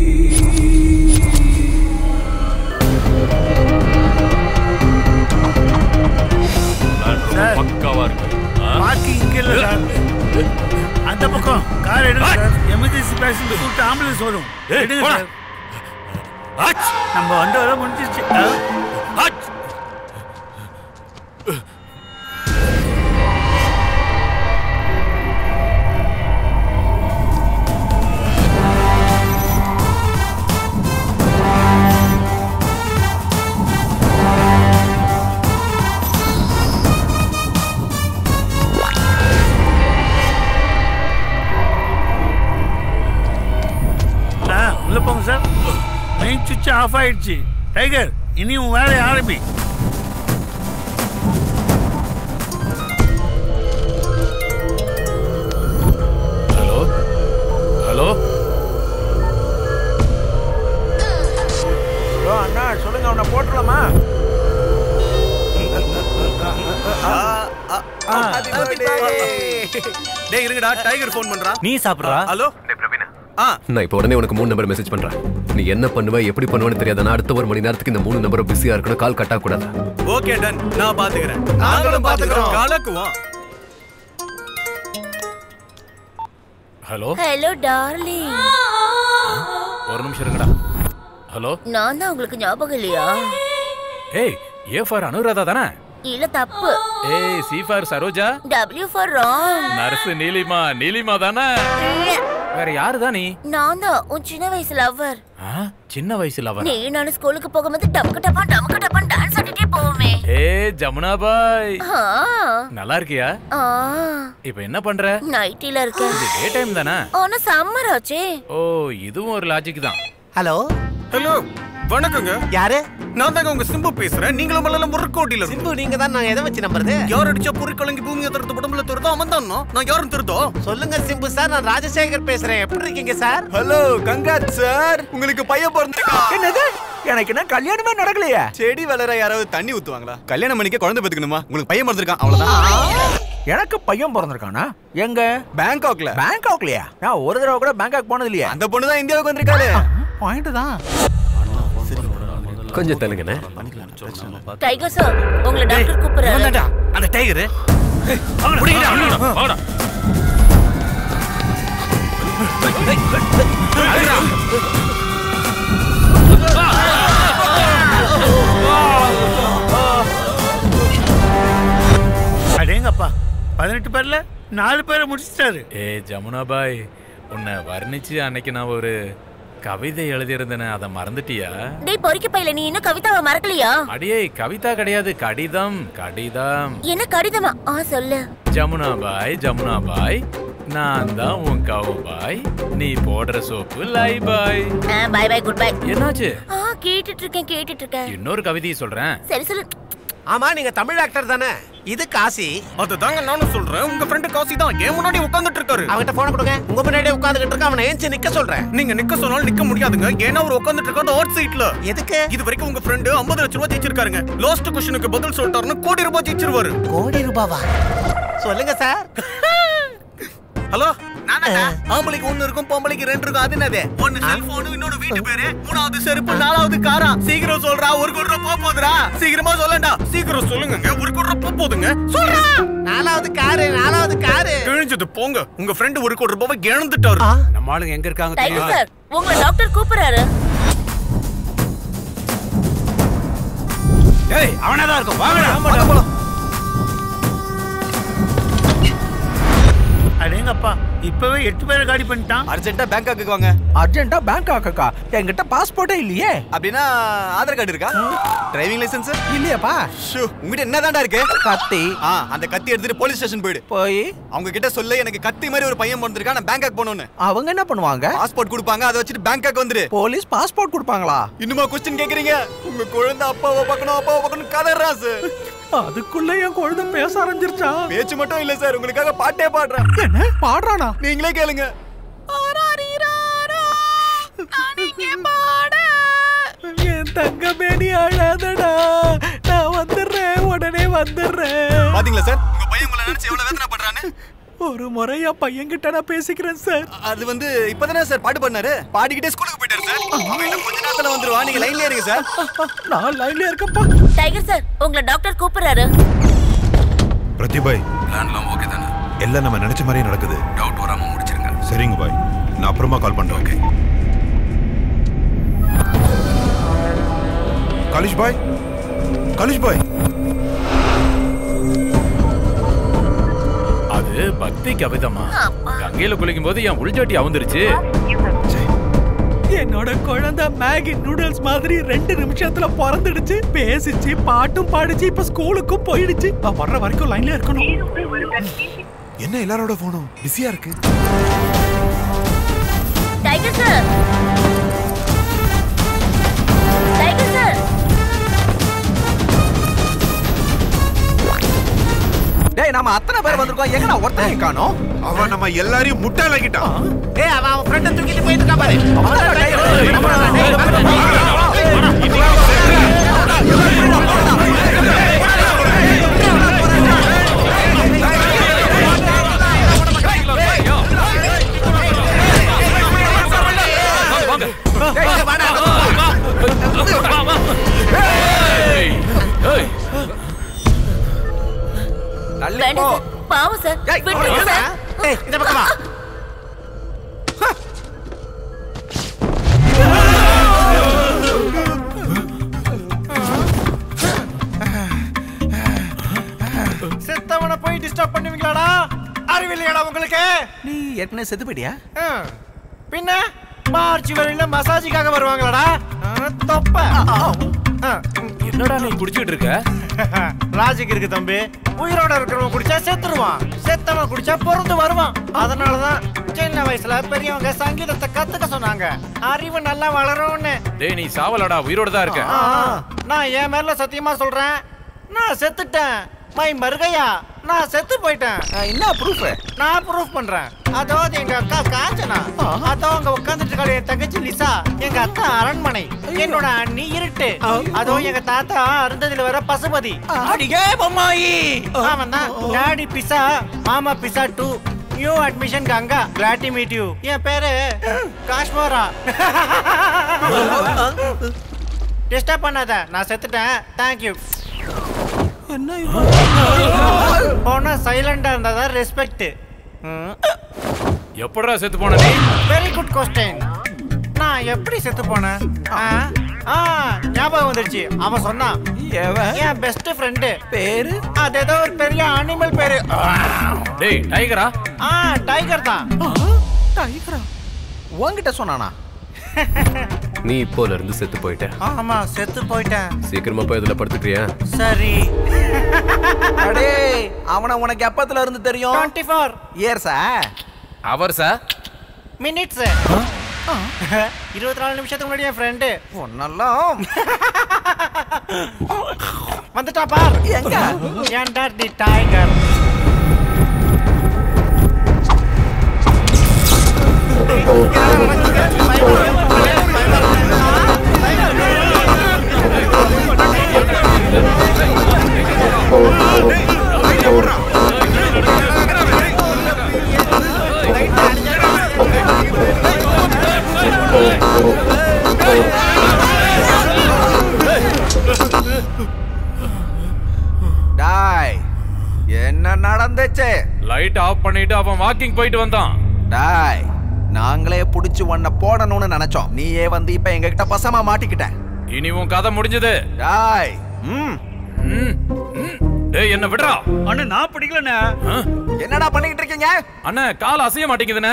பக்காவா இருக்கு. பார்க்கிங் இங்க இல்ல சார். அந்த பக்கம் கார் எடுங்க சார். எமர்ஜென்சி பேஷண்ட் கூப்பிட்டு ஆம்புலன்ஸ் வரும். எடுங்க சார். நம்ம வண்டி வர முடிஞ்சிச்சு. உள்ள போங்க சார். மெயின் சுவிட்ச் ஆஃப் ஆயிடுச்சு. டைகர் இனி உன் வேலையை ஆரம்பி. ஹலோ ஹலோ அண்ணா சொல்லுங்க, அவனை போட்டுடலாமா? டேய் இருங்கடா, டைகர் ஃபோன் பண்றா. நீ சாப்பிடுறா? ஹலோ நான் இப்போ உடனே உனக்கு 3 நம்பர் மெசேஜ் பண்றேன். நீ என்ன பண்ணுவ எப்படி பண்ணுவேன்னு தெரியாத. நான் அடுத்த 1 மணி நேரத்துக்கு இந்த 3 நம்பரும் பிஸியா இருக்கணும். கால் கட் ஆக கூடாது. ஓகே டன், நான் பாத்துக்கிறேன். நாங்களும் பாத்துக்கிறோம். கலக்குவோம். Hello hello darling. ஒரு நிமிஷம் இருங்கடா. ஹலோ நான் தான் உங்களுக்கு ஞாபகம் இல்லையா? ஏய் ஏ ஃபார் அனுராதா தானே? இல்ல தப்பு. ஏய் C for Saroja. W for wrong. Nurse Neelima. Neelima தானே? வேற யாரு தான் நீ? நான் தான் உன் சின்ன வயசு லவ்வர். சின்ன வயசு லவ்வர்? நீ நான் ஸ்கூலுக்கு போகும்போது டமக்கு டப்பான் டான்ஸ் ஆடிட்டே போவோமே. ஏய் ஜமுனா பாய். நல்லா இருக்கியா? இப்போ என்ன பண்ற? நைட்டில இருக்கேன். இது டே டைம் தானே? ஆனா சம்மர் ஆச்சே. ஓ இதுவும் ஒரு லாஜிக் தான். ஹலோ ஹலோ வணக்கங்க. யாரு? நான் தாங்க உங்க சிம்பு பேசுறேன். நீங்களும் மல்லல முறுக்கோட்டில. சிம்பு நீங்க தான். நான் எதை வச்சு நம்புறது? யார் அடிச்சா பொறுக்கலங்கி பூமியை தரத்து உடம்புல தருதோ அவன் தான். நான் யாரும் தருதோ? சொல்லுங்க சிம்பு சார், நான் ராஜசேகர் பேசுறேன். எப்படி இருக்கீங்க சார்? ஹலோ கங்காத் சார், உங்களுக்கு பையன் பிறந்திருக்கான். என்னது? எனக்கு என்ன கல்யாணமே நடக்கலையா? செடி வளர யாராவது தண்ணி ஊத்துவாங்களா? கல்யாணம் பண்ணிக்க குழந்தை பெத்துக்கணுமா? உங்களுக்கு பையன் பிறந்திருக்கான், அவ்வளவுதான். எனக்கு பையன் பிறந்திருக்கானா? எங்க? பேங்காக்ல. பேங்காக்லயா? நான் ஒரு தடவை கூட பேங்காக் போனது இல்லையா? அந்த பொண்ணு தான் இந்தியாவுக்கு வந்திருக்காளே. பாயிண்ட் தான். கொஞ்சம் தள்ளுங்கண்ணே. டைகர் சார் உங்களை டாக்டர் கூப்பிடுறாரு. அந்த டைகர் வாடா. அடேங்கப்பா, 18 பேர்ல 4 பேரை முடிச்சிட்டாரு. ஏய் ஜமுனா பாய், உன்னை வர்ணிச்சு அன்னைக்கு நான் ஒரு கவிதை எழுதியிருந்தேனே, அதை மறந்துட்டியா? டேய் பொறுக்கி பையில, நீ இன்னும் கவிதாவை மறக்கலையா? அடியே கவிதா கிடையாது, கடிதம். கடிதம். என்ன கடிதமா? சொல்லு. ஜமுனா பாய் நான் தான் உன் கவு பாய். நீ போடுற soap Lifebuoy. Bye bye goodbye. என்னாச்சு? கேட்டுட்டு இருக்கேன். இன்னொரு கவிதையை சொல்றேன். சரி சொல்லு. ஆமா, நீங்க தமிழ் ஆக்டர் தானே? இது காசி. அதுதாங்க நானும் சொல்றேன். உங்க ஃப்ரெண்ட் காசி தான் ஏன் முன்னாடி உட்கார்ந்துட்டு இருக்காரு. அவங்கிட்ட போன் கொடுங்க. உங்க முன்னாடியே உட்கார்ந்துட்டு இருக்க. அவனை ஏஞ்சி நிக்க சொல்றேன். நீங்க நிக்க சொன்னாலும் நிக்க முடியாதுங்க. ஏன்னா அவர் உட்கார்ந்துட்டு இருக்காரு ஹாட் சீட்ல. எதுக்கு? இது வரைக்கும் உங்க ஃப்ரெண்ட் 50 லட்சம் ரூபாய் ஜெயிச்சிருக்காருங்க. லாஸ்ட் क्वेश्चनக்கு பதில் சொல்லிட்டாருன்னா கோடி ரூபாய் ஜெயிச்சிருவாரு. கோடி ரூபாவா? சொல்லுங்க சார். ஹலோ நானடா. ஆம்பளைக்கு 1 இருக்கும், பொம்பளைக்கு 2 இருக்கும். அது என்னது? ஒன்னு செல்போன், இன்னொரு வீட்டு பேரு, மூணாவது செருப்பு, நாலாவது காரா. சீக்கிரம் சொல்றா. 1 கோடி ரூபாய் போகுதுடா. சீக்கிரமா சொல்லண்டா. சீக்கிரம் சொல்லுங்க. 1 கோடி ரூபாய் போகுதுங்க. சொல்றா. நாலாவது காரு. கிழிஞ்சது போங்க. உங்க ஃப்ரெண்ட் 1 கோடி ரூபாய் இழந்துட்டாரு. நம்ம ஆளுங்க எங்க இருக்காங்க தெரியுமா? சார் உங்களை டாக்டர் கூப்பிடுறாரு. ஏய் அவனதான் இருக்கும். வாங்கடா. அடேங்கப்பா, இப்பவே 8 பேரை காலி பண்ணிட்டான். அர்ஜென்ட்டா பேங்காக்கு வாங்க. அர்ஜென்ட்டா பேங்காக்கா? என்கிட்ட பாஸ்போர்ட்டே இல்லையே. அப்படின்னா ஆதார் கார்டு இருக்கா? டிரைவிங் லைசென்ஸ் இல்லையாப்பா? உங்ககிட்ட என்னதான்டா இருக்கு? கத்தி. அந்த கத்தி எடுத்துட்டு போலீஸ் ஸ்டேஷன் போய் அவங்க கிட்ட சொல்லு, எனக்கு கத்தி மாதிரி ஒரு பையன் பிறந்திருக்கான், நான் பேங்காக் போகணும்னு. அவங்க என்ன பண்ணுவாங்க? பாஸ்போர்ட் கொடுப்பாங்க. அதை வச்சுட்டு பேங்காக் வந்துரு. போலீஸ் பாஸ்போர்ட் கொடுப்பாங்களா? இன்னுமா கொஸ்டின் கேக்குறீங்க? உங்க குழந்தை அப்பாவை பார்க்கணும் கதறா சார். அதுக்குள்ள என் குழந்தை பேச ஆரம்பிச்சிருச்சா? பேச்சு மட்டும் இல்ல சார், உங்களுக்காக பாட்டே பாடுறேன். என்ன பாடுறானா? நீங்களே கேளுங்க. என் தங்கமே நீ அழாதடா, நான் வந்துடுறேன், உடனே வந்துடுறேன். பாத்தீங்களா சார், உங்க பையன் உங்களை நினைச்சு எவ்வளவு வேதனை பண்றான்னு? ஒரு முறை என் பையன்கிட்ட நான் பேசிக்கிறேன் சார். அது வந்து இப்பதானே சார் பாட்டு பண்ணாரு, பாடிக்கிட்டே ஸ்கூலுக்கு போயிட்டாரு சார். அவன் இன்னும் கொஞ்ச நேரத்துல வந்துருவான், நீங்க லைன்ல இருங்க சார். நான் லைன்ல இருக்கப்பா. டைகர் சார், உங்களை டாக்டர் கூப்பிடுறாரு. பிரதிபாய், பிளான்லாம் ஓகே தானே? எல்லாம் நம்ம நினைச்ச மாதிரியே நடக்குது. டவுட் வராம முடிச்சிருங்க. சரிங்க பாய், நான் அப்புறமா கால் பண்றேன். ஓகே. காலிஷ் பாய், காலிஷ் பாய். அது பக்தி கவிதமா? கங்கையில குளிக்கும் போது என் உள்ஜாட்டி அவுந்துருச்சு. என்னோட குழந்தை மேகி நூடுல்ஸ் மாதிரி 2 நிமிஷத்துல பிறந்துடுச்சு, பேசிச்சு, பாட்டும் பாடிச்சு, இப்ப ஸ்கூலுக்கும் போயிடுச்சு. நான் வர்ற வரைக்கும் லைன்ல இருக்கணும். என்ன எல்லாரோட போனும் பிஸியா இருக்கு? Tiger sir, tiger sir. டேய், நாம அத்தனை பேர் வந்திருக்கோம், எங்கடா ஒருத்தனையும் காணோம்? அவன் நம்ம எல்லாரையும் முட்டாளாக்கிட்டான். ஏய், அவன் ஃப்ரெண்ட தூக்கிட்டு போயிட்டு இருக்கான் பாரு. பாவம் சார், விட்டுருங்க சார். ஏய், இந்த பக்கம் வா. செத்தவனை போய் டிஸ்டர்ப் பண்ணுவீங்களாடா? அறிவில்லையாடா உங்களுக்கு? நீ ஏற்கனவே செத்து போயிட்டியா? பின்ன மார்ச் வரையில மசாஜுக்காக வருவாங்களாடா? தொப்ப. என்னடா நீ குடிச்சிட்டு இருக்க? லாஜிக் இருக்கு தம்பி. உயிரோட இருக்கிறவன் குடிச்சா செத்துருவான், செத்தவன் குடிச்சா பொறுத்து வருவான். அதனாலதான் சின்ன வயசுல பெரியவங்க சங்கீதத்தை கத்துக்க சொன்னாங்க, அறிவு நல்லா வளரும்னு. டேய், நீ சாவலடா, உயிரோட தான் இருக்க. நான் என் மேல சத்தியமா சொல்றேன், நான் செத்துட்டேன். மை மருகையா, நான் செத்து போயிட்டேன். என்ன ப்ரூஃப்? நான் ப்ரூஃப் பண்றேன். அதாவது எங்க அக்கா காஞ்சனா, அதோ அங்க உட்காந்துட்டு இருக்க என் தங்கச்சி லிசா, எங்க அக்கா அரண்மனை, என்னோட அண்ணி இருட்டு, அதோ எங்க தாத்தா அருந்ததில வர பசுபதி. அடியே பொம்மாயி. அவன் தான் டாடி பிசா, மாமா pizza 2, new admission Ganga, glad to meet you. என் பேரு காஷ்மோரா. டிஸ்டர்ப் பண்ணாத, நான் செத்துட்டேன். தேங்க்யூ. என்ன போனா சைலண்டா இருந்தாதான் ரெஸ்பெக்ட். எப்படா செத்து போன நீ? Very good question. நான் எப்படி செத்து போனேன்? ஞாபகம் வந்துருச்சு. அவன் சொன்னான், என் பெஸ்ட் ஃப்ரெண்டு பேரு அது ஏதோ ஒரு பெரிய அனிமல் பேரு. டேய், டைகரா? டைகர் தான். டைகரா? உன்கிட்ட சொன்னானா? நீ இப்போல இருந்து செத்து போயிட்ட. ஆமா, செத்து போயிட்டேன். சீக்கிரமா போய் இதுல படுத்துக்கிறியா? சரி. அடே, அவன உனக்கு எப்பத்துல இருந்து தெரியும்? 24 இயர்ஸா? அவர்ஸா? மினிட்ஸ். 24 நிமிஷத்துக்கு முன்னாடி என் ஃப்ரெண்டு ஒன்னெல்லாம் வந்துட்டா பார். எங்க? ஏன்டா தி டைகர். டாய், என்ன நடந்துச்சு? லைட் ஆஃப் பண்ணிட்டு அவன் வாக்கிங் போயிட்டு வந்தான். டாய், நாங்களே புடிச்சு உன்னை போடணும்னு நினைச்சோம், நீயே வந்து இப்ப எங்ககிட்ட பசமா மாட்டிக்கிட்ட. இனி உன் கதை முடிஞ்சது. டாய், டேய், என்ன விடுறா. அண்ணா, நான் பிடிக்கலண்ணே. என்னடா பண்ணிக்கிட்டு இருக்கீங்க? அண்ணா, கால் அசைய மாட்டேங்குதுண்ணே.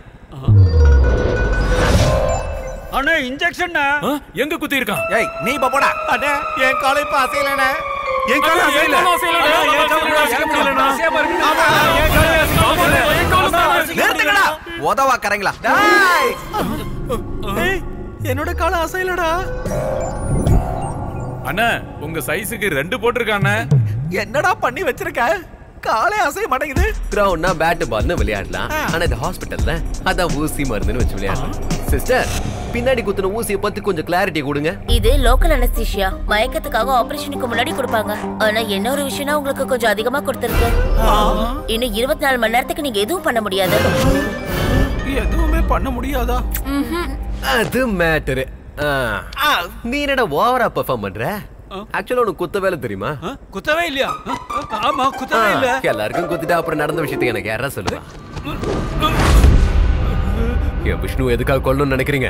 அண்ணா, இன்ஜெக்ஷன் எங்க குத்தி இருக்கான்? ஏய், நீ இப்ப போடா. அண்ணே, என் காலை இப்ப அசையலண்ணே. என் காலை அசையல. நிறுத்துங்கடா, உதவாக்கறீங்களா? டாய், என்னோட கால அசைலடா. அண்ணா, உங்க சைஸுக்கு 2 போட்டிருக்கானே. என்னடா பண்ணி வச்சிருக்க? காலே அசைய மாட்டேங்குது. கிரவுண்ட்னா பேட் பால்னு விளையாடலாம், ஆனா இது ஹாஸ்பிட்டல்ல அதான் ஊசி மருந்துன்னு வச்சு விளையாடலாம். சிஸ்டர், பின்னாடி குத்துன ஊசியை பத்தி கொஞ்சம் கிளாரிட்டி கொடுங்க. இது லோக்கல் அனஸ்தீசியா, மயக்கத்துக்காக ஆபரேஷனுக்கு முன்னாடி கொடுப்பாங்க. ஆனா என்ன ஒரு விஷயம்னா உங்களுக்கு கொஞ்சம் அதிகமா கொடுத்திருக்கு. இன்னும் 24 மணி நேரத்துக்கு நீங்க எதுவும் பண்ண முடியாது. எதுவுமே பண்ண முடியாதா? அது மேட்டரு. நீ என்னடா ஓவரா பெர்ஃபார்ம் பண்ற? ஆக்சுவலா உனக்கு குத்த வேலை தெரியுமா? குத்தவே இல்லையா? ஆமா, குத்தவே இல்ல. எல்லாருக்கும் குத்திட்டா அப்புறம் நடந்த விஷயத்துக்கு எனக்கு யாரா சொல்லுவா? என் விஷ்ணு எதுக்காக கொல்லணும்னு நினைக்கிறீங்க?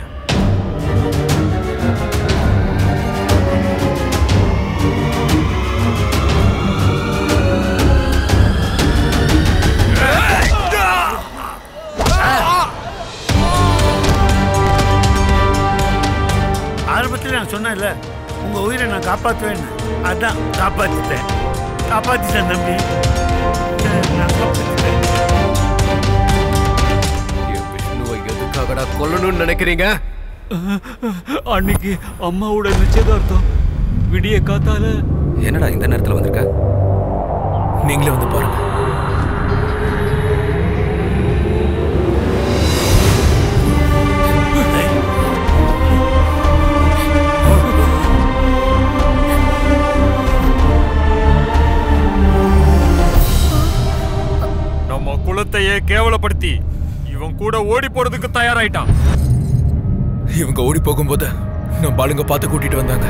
ஆரம்பத்தில் நான் சொன்னேன்ல, உங்க உயிரை நான் காப்பாற்றுவேன்னு. அதான் காப்பாத்திட்டேன் தம்பி. நான் காப்பாத்திட்டேன். விஷ்ணுவை எதுக்காகடா கொல்லணும்னு நினைக்கிறீங்க? அன்னைக்கு அம்மாவோட நிச்சயதார்த்தம் விடிய காத்தால. என்னடா இந்த நேரத்துல வந்திருக்க? நீங்களே வந்து பாருங்க. நம்ம குலத்தையே கேவலப்படுத்தி இவன் கூட ஓடி போறதுக்கு தயாராயிட்டான். இவங்க ஓடி போகும்போது நம்ம பாலுங்க பார்த்து கூட்டிட்டு வந்தாங்க.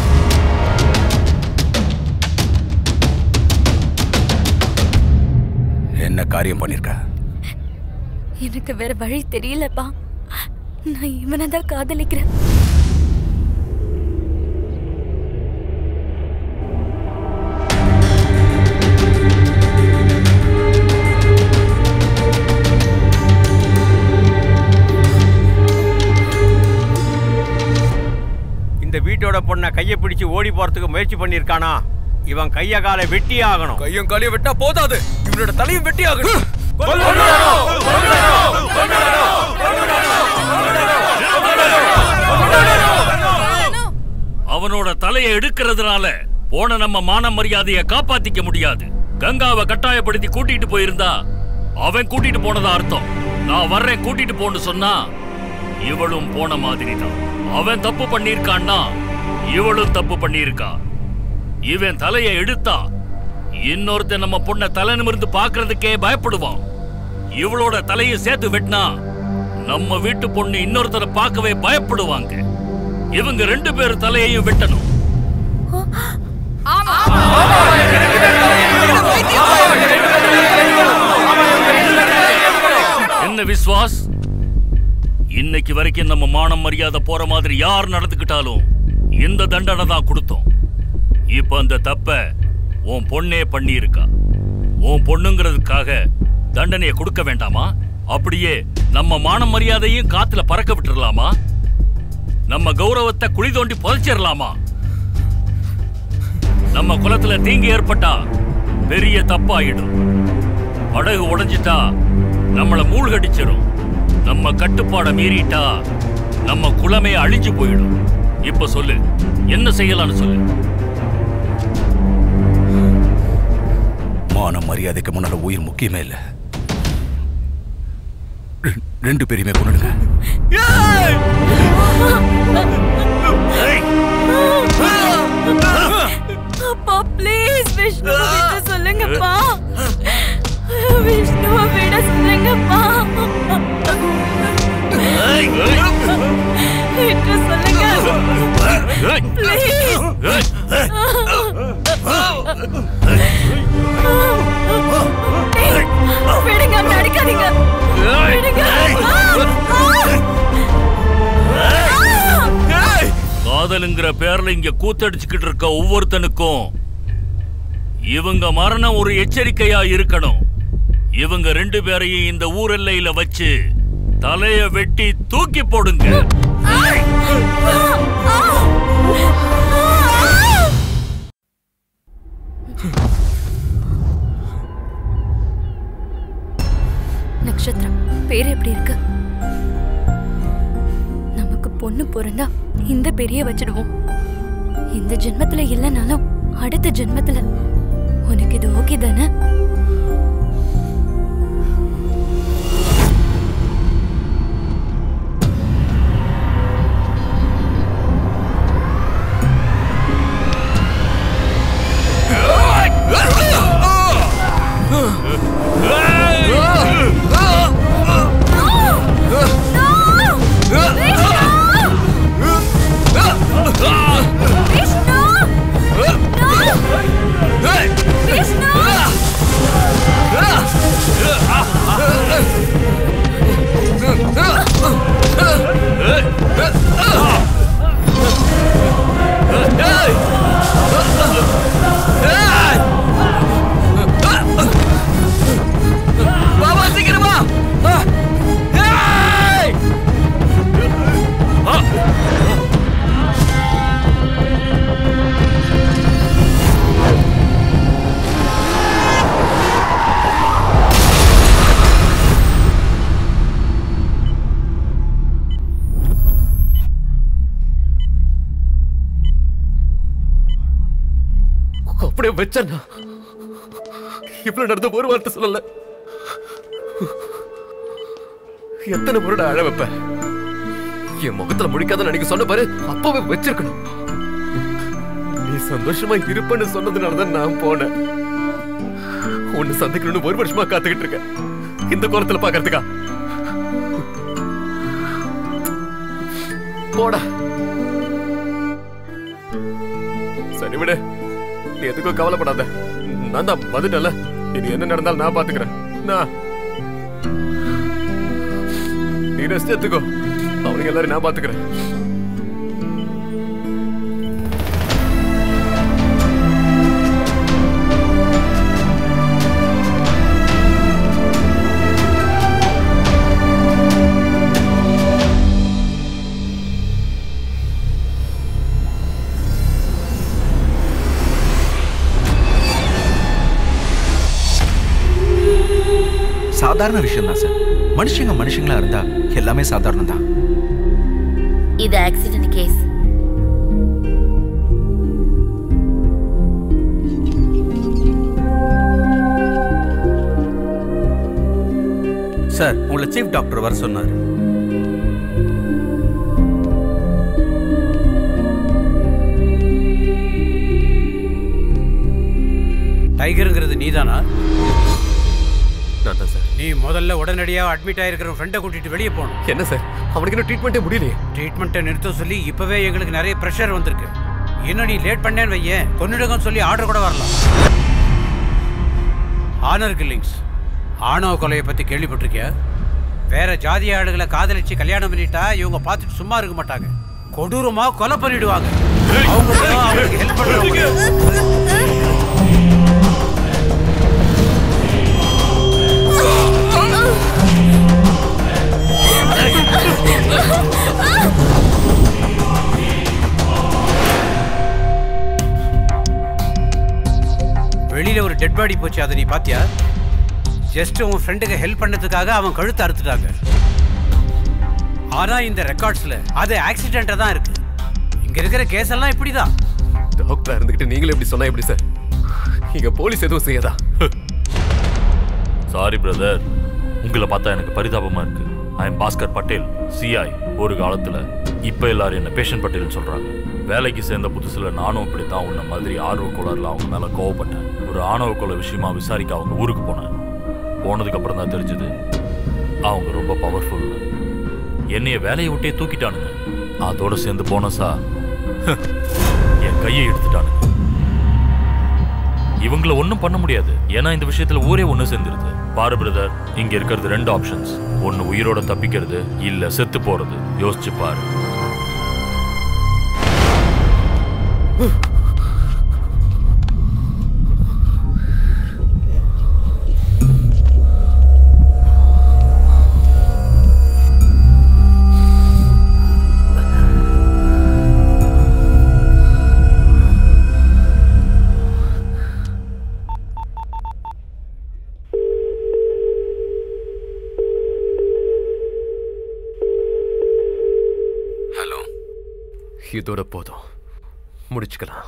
என்ன காரியம் பண்ணிருக்க? எனக்கு வேற வழி தெரியலப்பா. நான் இவனை தான் காதலிக்கிறேன். இந்த வீட்டோட பொண்ணை கையை பிடிச்சு ஓடி போறதுக்கு முயற்சி பண்ணிருக்கானா? இவன் கைய காலை வெட்டி ஆகணும். கையும் காலையும் வெட்டா போதாது, இவனோட தலையும் வெட்டி ஆகணும். அவனோட தலையை எடுக்கிறதுனால போன நம்ம மான மரியாதையை காப்பாத்திக்க முடியாது. கங்காவை கட்டாயப்படுத்தி கூட்டிட்டு போயிருந்தா அவன் கூட்டிட்டு போனதா அர்த்தம். நான் வர்றேன் கூட்டிட்டு போன்னு சொன்னா இவளும் போன மாதிரி தான். அவன் தப்பு பண்ணிருக்கான்னா இவளும் தப்பு பண்ணிருக்கா. இவன் தலையை எடுத்தா இன்னொருத்தன் நம்ம பொண்ணை தலை நிமிர்ந்து பாக்குறதுக்கே பயப்படுவான். இவளோட தலையை சேர்த்து வெட்டினா நம்ம வீட்டு பொண்ணு இன்னொருத்தரை பார்க்கவே பயப்படுவாங்க. இவங்க 2 பேர் தலையையும் வெட்டணும். என்ன விஸ்வாஸ், இன்னைக்கு வரைக்கும் நம்ம மானம் மரியாதை போற மாதிரி யார் நடந்துக்கிட்டாலும் இந்த தண்டனை தான் கொடுத்தோம். இப்ப அந்த தப்ப உன் பொண்ணே பண்ணி இருக்கா. உன் பொண்ணுங்கிறதுக்காக தண்டனையை கொடுக்க வேண்டாமா? அப்படியே நம்ம மான மரியாதையும் காத்துல பறக்க விட்டுறலாமா? நம்ம கௌரவத்தை குழி தோண்டி புதைச்சிடலாமா? நம்ம குலத்துல தீங்கு ஏற்பட்டா பெரிய தப்பாயிடும். படகு உடைஞ்சிட்டா நம்மள மூழ்கடிச்சிடும். நம்ம கட்டுப்பாட மீறிட்டா நம்ம குலமே அழிஞ்சு போயிடும். இப்ப சொல்லு, என்ன செய்யலாம்னு சொல்லு. மான மரியாதைக்கு முன்னால உயிர் முக்கியமே இல்ல. 2 பேரையுமே கொன்னுடுங்க. அப்பா ப்ளீஸ் விஷ்ணு கிட்ட சொல்லுங்கப்பா. விஷ்ணுவை விட சொல்லுங்கப்பா. கிட்ட சொல்லுங்க ப்ளீஸ். விடுங்க, நடிக்காதீங்க. விடுங்க. காதலுங்கிற பேர்ல இங்க கூத்தடிச்சுக்கிட்டு இருக்க ஒவ்வொருத்தனுக்கும் இவங்க மரணம் ஒரு எச்சரிக்கையா இருக்கணும். இவங்க 2 பேரையும் இந்த ஊர் எல்லையில வச்சு தலைய வெட்டி தூக்கி போடுங்க. நட்சத்திரம் பேர் எப்படி இருக்கு? நமக்கு பொண்ணு பிறந்தா இந்த பெரிய வச்சிடுவோம். இந்த ஜென்மத்துல இல்லைனாலும் அடுத்த ஜென்மத்துல. உனக்கு இது ஓகே தானே? அப்படியே வச்சேன்னா இவ்வளவு நடந்த ஒரு வார்த்தை சொல்லல. எத்தனை முறை அழ வைப்பேன். என் முகத்துல முடிக்காத நினைக்க சொன்ன பாரு, அப்பவே வச்சிருக்கணும். நீ சந்தோஷமா இருப்பேன்னு சொன்னதுனாலதான் நான் போனேன். உன்னை சந்திக்கணும்னு 1 வருஷமா காத்துக்கிட்டு இருக்கேன். இந்த கோலத்துல பாக்குறதுக்கா? போடா. சரி விடு, நீ எதுக்கும் கவலைப்படாத. நான் தான் வந்துட்டல. இனி என்ன நடந்தாலும் நான் பாத்துக்கிறேன். நீ ரெஸ்ட் எடுத்துக்கோ. அவனுக்கு எல்லாரும் நான் பாத்துக்கிறேன். சாதாரண விஷயம் தான் சார். மனுஷங்களா இருந்தா எல்லாமே சாதாரணம் தான். இது ஆக்சிடென்ட் கேஸ். சார், உங்களை சீஃப் டாக்டர் வர சொன்னார். டைகருங்கிறது நீதானா? நான் தான் சார். நீ முதல்ல உடனடியா அட்மிட் ஆயிருக்கிற ஃப்ரெண்டை கூட்டிட்டு வெளியே போகணும். என்ன சார், அவனுக்கு இன்னும் ட்ரீட்மெண்ட்டே முடியலையே. ட்ரீட்மெண்ட்டை நிறுத்த சொல்லி இப்பவே எங்களுக்கு நிறைய ப்ரெஷர் வந்திருக்கு. இன்னும் நீ லேட் பண்ணேன்னு வையேன், கொன்னிடுங்கன்னு சொல்லி ஆர்டர் கூட வரலாம். ஆனர் கில்லிங்ஸ், ஆணவ கொலையை பத்தி கேள்விப்பட்டிருக்கியா? வேற ஜாதி ஆளுகளை காதலிச்சு கல்யாணம் பண்ணிட்டா இவங்க பார்த்துட்டு சும்மா இருக்க மாட்டாங்க. கொடூரமா கொலை பண்ணிடுவாங்க. அவங்களுக்கு ஹெல்ப் பண்ணுவாங்க. வெளியில ஒரு டெட் பாடி போச்சு, அதை நீ பாத்தியா? ஜஸ்ட் உன் ஃப்ரெண்டுக்கு ஹெல்ப் பண்ணதுக்காக அவன் கழுத்தை அறுத்துட்டாங்க. ஆனா இந்த ரெக்கார்ட்ஸ்ல அது ஆக்சிடென்ட்டா தான் இருக்கு. இங்க இருக்கிற கேஸ் எல்லாம் இப்படிதான். டாக்டரா இருந்துகிட்டு நீங்களே இப்படி சொன்னா எப்படி சார்? இங்க போலீஸ் எதுவும் செய்யாதா? சாரி பிரதர், உங்களை பார்த்தா எனக்கு பரிதாபமா இருக்கு. I am Bhaskar Patel, CI. ஒரு காலத்துல இப்ப எல்லாரும் என்ன பேஷண்ட் பட்டேல்னு சொல்றாங்க. வேலைக்கு சேர்ந்த புதுசுல நானும் இப்படித்தான் உன்ன மாதிரி ஆர்வ கோளாறுல அவங்க மேல கோவப்பட்டேன். ஒரு ஆணவ கொலை விஷயமா விசாரிக்க அவங்க ஊருக்கு போனேன். போனதுக்கு அப்புறம் தான் தெரிஞ்சது அவங்க ரொம்ப பவர்ஃபுல். என்னைய வேலையை விட்டே தூக்கிட்டானுங்க. அதோட சேர்ந்து போனஸா என் கையை எடுத்துட்டானுங்க. இவங்கள ஒன்றும் பண்ண முடியாது, ஏன்னா இந்த விஷயத்துல ஊரே ஒன்று சேர்ந்துருது. பாரு பிரதர், இங்க இருக்கிறது 2 ஆப்ஷன்ஸ். ஒன்னு உயிரோட தப்பிக்கிறது, இல்ல செத்து போறது. யோசிச்சு பாரு. இதோட போதும், முடிச்சுக்கலாம்.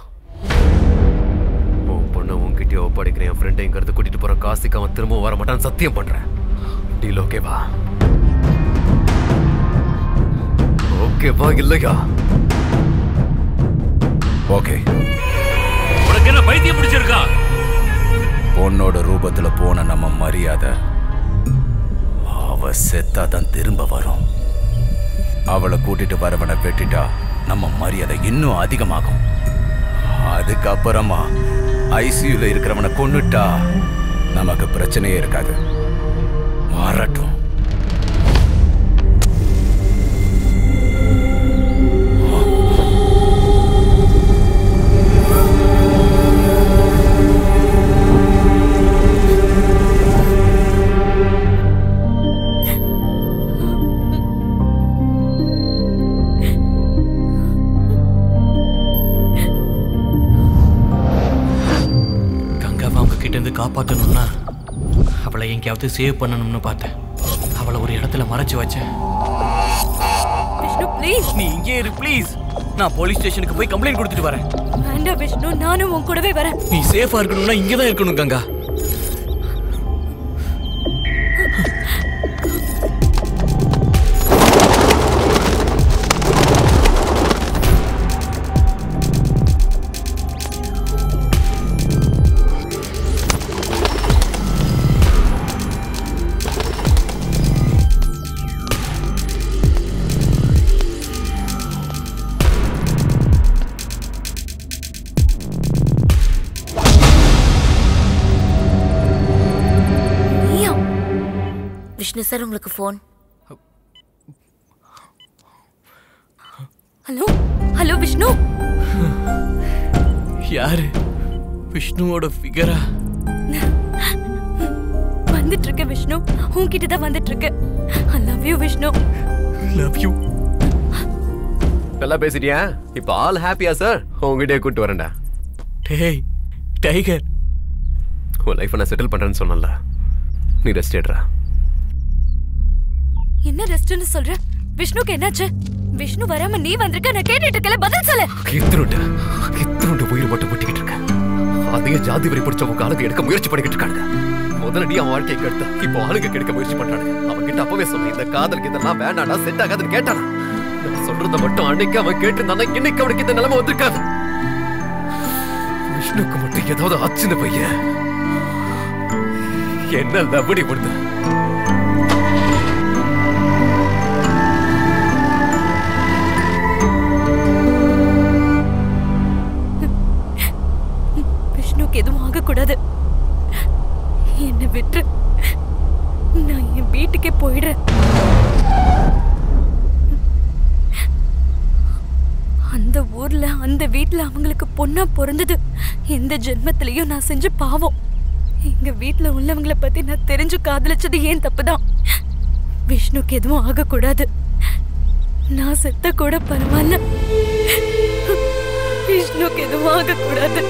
உன் பொண்ணை உன்கிட்டயே ஒப்படைக்கிறேன். என் ஃப்ரெண்டை இங்கிறது கூட்டிட்டு போற காசுக்கு அவன் திரும்ப வர மாட்டான்னு சத்தியம் பண்றேன். டீல் ஓகேவா? ஓகேவா இல்லையா? ஓகே. உனக்கு என்ன பைத்தியம் பிடிச்சிருக்கா? பொண்ணோட ரூபத்துல போன நம்ம மரியாதை அவ செத்தாதான் திரும்ப வரும். அவளை கூட்டிட்டு வரவனை வெட்டிட்டா நம்ம மரியாதை இன்னும் அதிகமாகும். அதுக்கப்புறமா ஐசியூல இருக்கிறவனை கொன்னுட்டா நமக்கு பிரச்சனையே இருக்காது. மாறட்டும். காப்பாற்றணும்னா அவளை எங்கேயாவது சேவ் பண்ணணும்னு பார்த்தேன். அவளை ஒரு இடத்துல மறைச்சு வச்சேன். விஷ்ணு ப்ளீஸ், நீ இங்கே இரு ப்ளீஸ். நான் போலீஸ் ஸ்டேஷனுக்கு போய் கம்ப்ளைண்ட் கொடுத்துட்டு வரேன். வேண்டாம் விஷ்ணு, நானும் உன் கூடவே வரேன். நீ சேஃபா இருக்கணும்னா இங்கதான் இருக்கணும் கங்கா. விஷ்ணு சார், உங்களுக்கு போன். Hello hello Vishnu. யாரு? விஷ்ணுவோட ஃபிகரா? வந்துட்டு இருக்க விஷ்ணு, உன்கிட்ட தான் வந்துட்டு இருக்க. I love you Vishnu. Love you. நல்லா பேசிட்டியா? இப்ப ஆல் ஹாப்பியா சார்? உங்ககிட்டயே கூட்டு வரேன்டா. டேய் டைகர், உன் லைஃப் நான் செட்டில் பண்றேன்னு சொன்னல, நீ ரெஸ்ட் எடுறா. என்ன ரெஸ்ட்னு சொல்ற? விஷ்ணுக்கு என்னாச்சு? விஷ்ணு வராம நீ வந்திருக்க, நான் கேட்டுட்டு இருக்கல, பதில் சொல்லு. இத்தனோட உயிர் மட்டும் முட்டிக்கிட்டு இருக்க. அதே ஜாதி வரி பிடிச்சவங்க ஆளுங்க எடுக்க முயற்சி பண்ணிக்கிட்டு இருக்காங்க. முதல்ல நீ அவன் வாழ்க்கையை கெடுத்த, இப்போ ஆளுங்க கெடுக்க முயற்சி பண்றாங்க. அவன் கிட்ட அப்பவே சொன்ன, இந்த காதலுக்கு இதெல்லாம் வேண்டாடா, செட் ஆகாதுன்னு கேட்டானா? நான் சொல்றத மட்டும் அன்னைக்கு அவன் கேட்டிருந்தானா இன்னைக்கு அவனுக்கு இந்த நிலைமை வந்திருக்காது. விஷ்ணுக்கு மட்டும் ஏதாவது ஆச்சுன்னு பையன் என்ன லபடி கொடுத்த. எதுவும் ஆகக்கூடாது. என்ன விட்டு நான் என் வீட்டுக்கே போயிடுறேன். அந்த ஊர்ல அந்த வீட்டுல அவங்களுக்கு பொண்ணா பிறந்தது எந்த ஜென்மத்திலயும் நான் செஞ்ச பாவம். எங்க வீட்டுல உள்ளவங்களை பத்தி நான் தெரிஞ்சு காதலிச்சது ஏன் தப்புதான். விஷ்ணுக்கு எதுவும் ஆகக்கூடாது. நான் செத்த கூட பரவாயில்ல, விஷ்ணுக்கு எதுவும் ஆகக்கூடாது.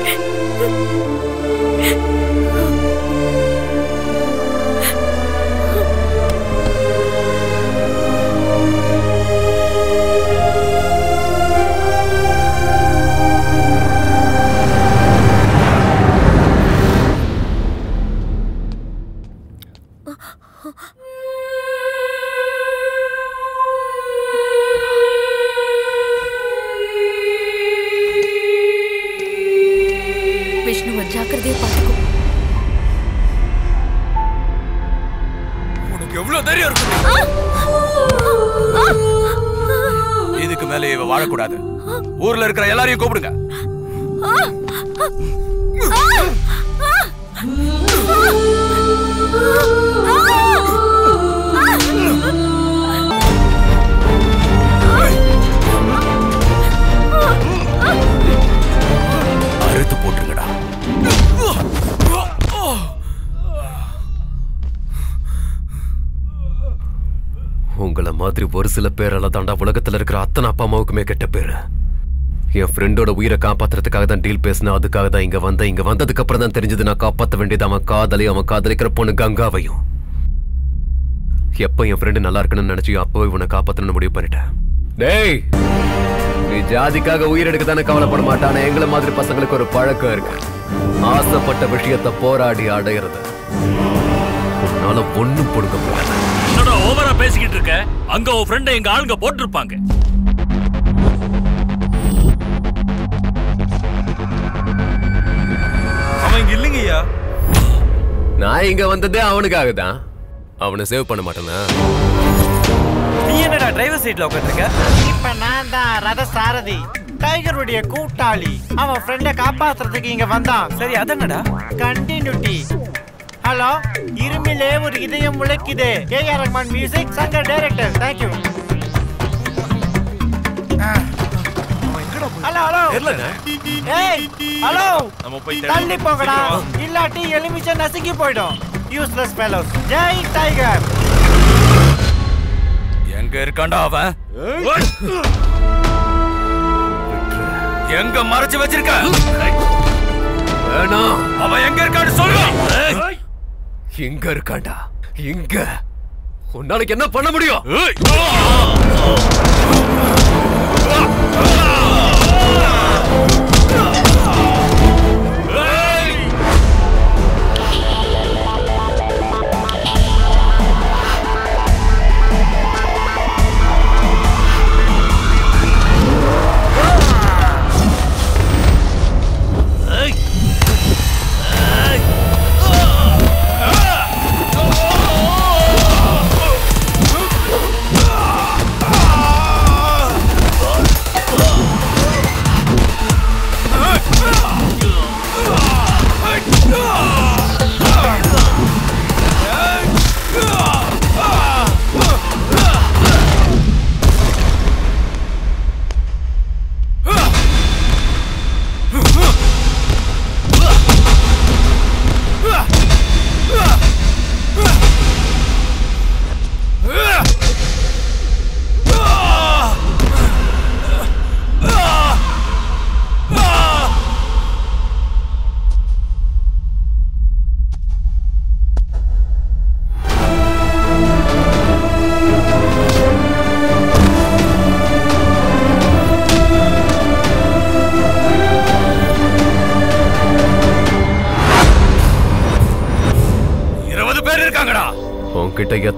விஷ்ணுவை ஜாக்கிரதையா பார்த்துக்கோ. உனக்கு எவ்வளவு தைரியம் இருக்கு? இதுக்கு மேல இவ வாழக்கூடாது. ஊர்ல இருக்கிற எல்லாரையும் கூப்பிடுங்க. அறுத்து போட்டுருங்கடா. உங்களை மாதிரி ஒரு சில பேரால தாண்டா உலகத்துல இருக்கிற அத்தனை அப்பா அம்மாவுக்குமே கெட்ட பேரு. என் ஃப்ரெண்டோட உயிரை காப்பாத்துறதுக்காக தான் டீல் பேசினா, அதுக்காக தான் இங்க வந்தேன். இங்க வந்ததுக்கு அப்புறம் தான் தெரிஞ்சது நான் காப்பாற்ற வேண்டியது அவன் காதலையும் அவன் காதலிக்கிற பொண்ணு கங்காவையும். எப்ப என் ஃப்ரெண்டு நல்லா இருக்கணும்னு நினைச்சியோ அப்பவே உன்னை காப்பாற்றணும்னு முடிவு பண்ணிட்டேன். டேய், நீ ஜாதிக்காக உயிரெடுக்க தானே கவலைப்பட மாட்டானே. எங்களை மாதிரி பசங்களுக்கு ஒரு பழக்கம் இருக்கு, ஆசைப்பட்ட விஷயத்தை போராடி அடையிறது. உன்னால ஒண்ணும் கொடுக்க முடியாது. என்னடா ஓவரா பேசிக்கிட்டு இருக்க? அங்க உன் ஃப்ரெண்டை எங்க ஆளுங்க போட்டிருப்பாங்க. அவன் இங்க இல்லைங்கய்யா. நான் இங்க வந்ததே அவனுக்காக தான். அவனை சேவ் பண்ண மாட்டேனா? நீ என்னடா டிரைவர் சீட்ல உட்கார்ந்திருக்க? இப்ப நான் தான் ரத சாரதி, டைகருடைய கூட்டாளி. அவன் ஃப்ரெண்ட காப்பாத்துறதுக்கு இங்க வந்தான். சரி, அதென்னடா? கண்டினியூட்டி. ஹலோ, இருமிலே ஒரு இதயம் முளைக்குதே. AR Rahman music, Shankar director. Thank you. Hello hello. ஏய் ஹலோ, தள்ளி போங்கடா, இல்லாட்டி எலுமிச்சை நசுங்கி போய்டும். Useless fellows. ஜெய் டைகர். எங்க இருக்கான்டா அவன்? எங்க மறைச்சு வச்சிருக்க? வேணாம். அவன் எங்க இருக்கான்னு சொல்லு. எங்க இருக்காண்டா? எங்க? உன்னால என்ன பண்ண முடியும்?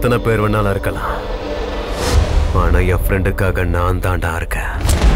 எத்தனை பேர் வேணாலும் இருக்கலாம், ஆனா என் ஃப்ரெண்டுக்காக நான் தாண்டா இருக்கேன்.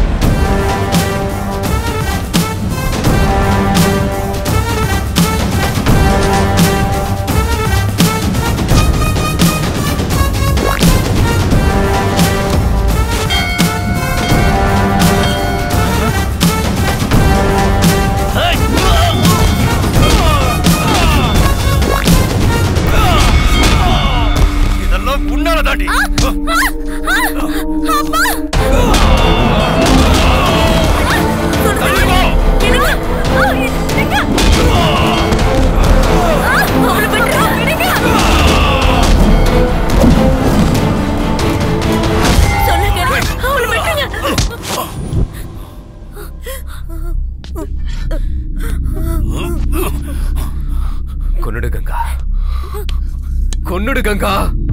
கொன்னுடு கங்கா, கொன்னுடு கங்கா,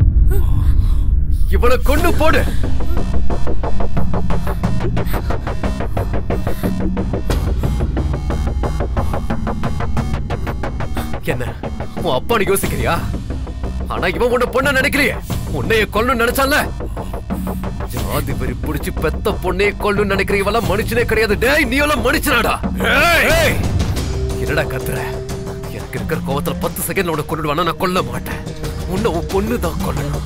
இவனை கொண்டு போடு. என்ன உன் அப்பா நீ யோசிக்கிறியா? ஆனா இவன் உன்னை பொண்ண நினைக்கிறிய, உன்னைய கொல்லணும்னு நினைச்சால. ஜாதி வெறி புடிச்சு பெத்த பொண்ணைய கொல்லணும்னு நினைக்கிறீவெல்லாம் மனுஷனே கிடையாது. டேய் நீ எல்லாம் மனுஷனாடா. என்னடா கத்துற? எனக்கு இருக்கிற கோவத்துல 10 செகண்ட்ல உன்னை கொன்னுடுவானா? நான் கொல்ல மாட்டேன். உன்னை உன் பொண்ணு தான் கொல்லணும்.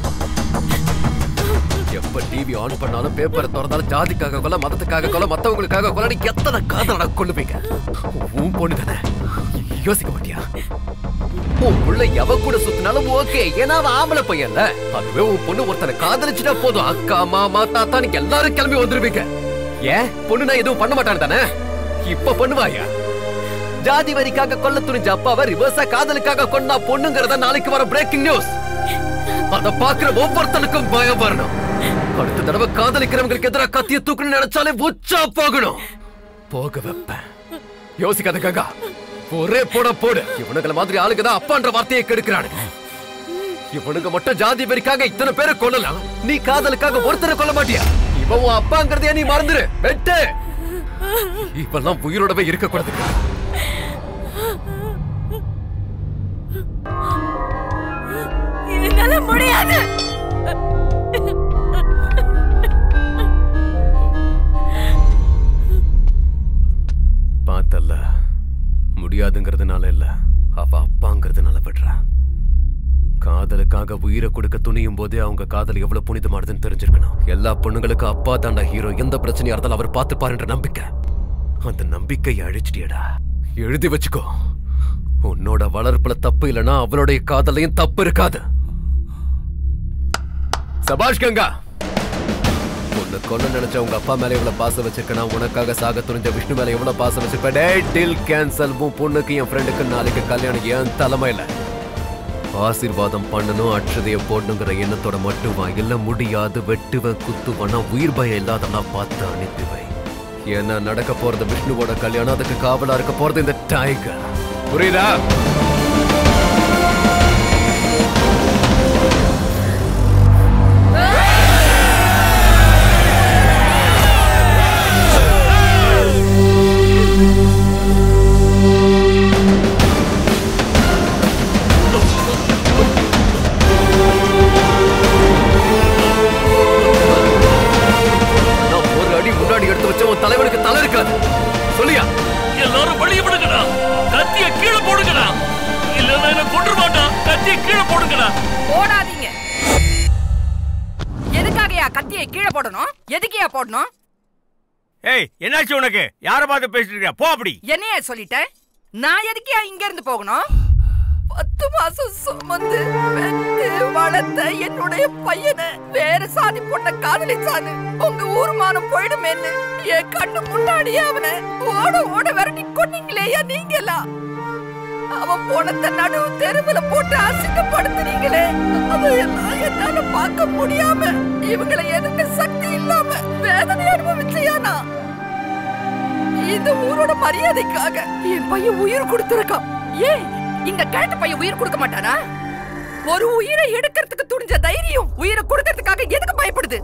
எப்ப டிவி ஆன் பண்ணாலும் பேப்பரை திறந்தாலும் ஜாதிக்காக கொல்ல, மதத்துக்காக கொல்ல, மத்தவங்களுக்காக கொல்ல, நீ எத்தனை காதலடா கொல்லுவீங்க? உன் பொண்ணு தானே, யோசிக்க மாட்டியா? உன் புள்ள எவ கூட சுத்தினாலும் ஓகே, ஏன்னா அவன் ஆம்பளை பையன்ல. அதுவே உன் பொண்ணு ஒருத்தனை காதலிச்சுட்டா போதும், அக்கா மாமா தாத்தா நீங்க எல்லாரும் கிளம்பி வந்துருவீங்க. ஏன் பொண்ணு நான் எதுவும் பண்ண மாட்டான் தானே? இப்ப பண்ணுவாயா? ஜாதி வரிக்காக கொல்ல துணிஞ்ச அப்பாவை ரிவர்ஸா காதலுக்காக கொண்டா பொண்ணுங்கிறத நாளைக்கு வர பிரேக்கிங் நியூஸ். அத பாக்குற ஒவ்வொருத்தனுக்கும் பயம் வரணும். அடுத்த தடவை காதலிக்கிறவங்களுக்கு எதிராக கத்திய தூக்கணும்னு நினைச்சாலே உச்சா போகணும். போக வைப்பேன். யோசிக்காத கங்கா, ஒரே போட போடு. இவனுங்கள மாதிரி ஆளுங்க தான் அப்பான்ற வார்த்தையை கெடுக்கிறானுங்க. இவனுங்க மட்டும் ஜாதி வரிக்காக இத்தனை பேரை கொல்லலாம், நீ காதலுக்காக ஒருத்தரை கொல்ல மாட்டியா? இவன் உன் அப்பாங்கிறதையே நீ மறந்துரு. வெட்டு. இப்பெல்லாம் உயிரோடவே இருக்க கூடாது. என்னால முடியாது. பார்த்தல்ல, முடியாதுங்கிறதுனால இல்ல, அவ அப்பாங்கிறதுனால விடுறா. காதலுக்காக உயிரை கொடுக்க துணியும் போதே அவங்க காதல் எவ்வளவு புனிதமானதுன்னு தெரிஞ்சிருக்கணும். எல்லா பொண்ணுங்களுக்கும் அப்பா தாண்டா ஹீரோ. எந்த பிரச்சனையா இருந்தாலும் அவர் பார்த்துப்பாருன்ற நம்பிக்கை, அந்த நம்பிக்கையை அழிச்சிட்டியடா. எழுதி வச்சுக்கோ, உன்னோட வளர்ப்புல தப்பு இல்லைன்னா அவளுடைய காதலையும் தப்பு இருக்காது. சபாஷ் கங்கா, உன்னை கொல்ல நினைச்ச உங்க அப்பா மேல எவ்வளவு பாசம் வச்சிருக்கனா, உனக்காக சாக துணிஞ்ச விஷ்ணு மேல எவ்வளவு பாசம் வச்சிருப்ப. Deal cancel. உன் பொண்ணுக்கு என் ஃப்ரெண்டுக்கு நாளைக்கு கல்யாணம் என் தலைமையில. ஆசீர்வாதம் பண்ணணும், அட்சதைய போடணுங்கிற எண்ணத்தோட மட்டும் வா. இல்ல முடியாது, வெட்டுவன் குத்துவனா, உயிர் பயம் இல்லாதவனா பார்த்து அனுப்பிவை. ஏன்னா நடக்க போறது விஷ்ணுவோட கல்யாணம், அதுக்கு காவலா இருக்க போறது இந்த டைகர். புரியுதா? முன்னாடி எடுத்து வச்ச உன் தலைவனுக்கு தலை இருக்காது. சொல்லியா? எல்லாரும் வழிய விடுங்கடா, கத்திய கீழே போடுங்கடா, இல்லன்னா என்ன கொன்று மாட்டா. கத்திய கீழே போடுங்கடா. போடாதீங்க. எதுக்காகயா கத்தியை கீழே போடணும்? எதுக்கியா போடணும்? ஏய், என்னாச்சு உனக்கு? யார பார்த்து பேசிட்டு இருக்க? போ அப்படி. என்னைய சொல்லிட்டேன். நான் எதுக்கியா இங்க இருந்து போகணும்? 10 மாசம் சுமந்து பெத்து வளர்த்த என்னுடைய பையனை வேற சாதி பொண்ண காதலிச்சானு உங்க ஊர்மானம் போயிடுமேன்னு என் கண்ணு முன்னாடியே அவனை ஓட ஓட விரட்டி கொன்னீங்களேயா நீங்களா? அவன் போனத நடு தெருவுல போட்டு அசிங்கப்படுத்துறீங்களே, அதையெல்லாம் என்னால பார்க்க முடியாம இவங்களை எதுக்கு சக்தி இல்லாம வேதனை அனுபவிச்சையானா? இந்த ஊரோட மரியாதைக்காக என் பையன் உயிர் கொடுத்திருக்கான். ஏன் இந்த கிழட்டு பையன் உயிர் கொடுக்க மாட்டானா? ஒரு உயிரை எடுக்கிறதுக்கு துணிஞ்ச தைரியம் உயிரை கொடுக்கிறதுக்காக எதுக்கு பயப்படுது?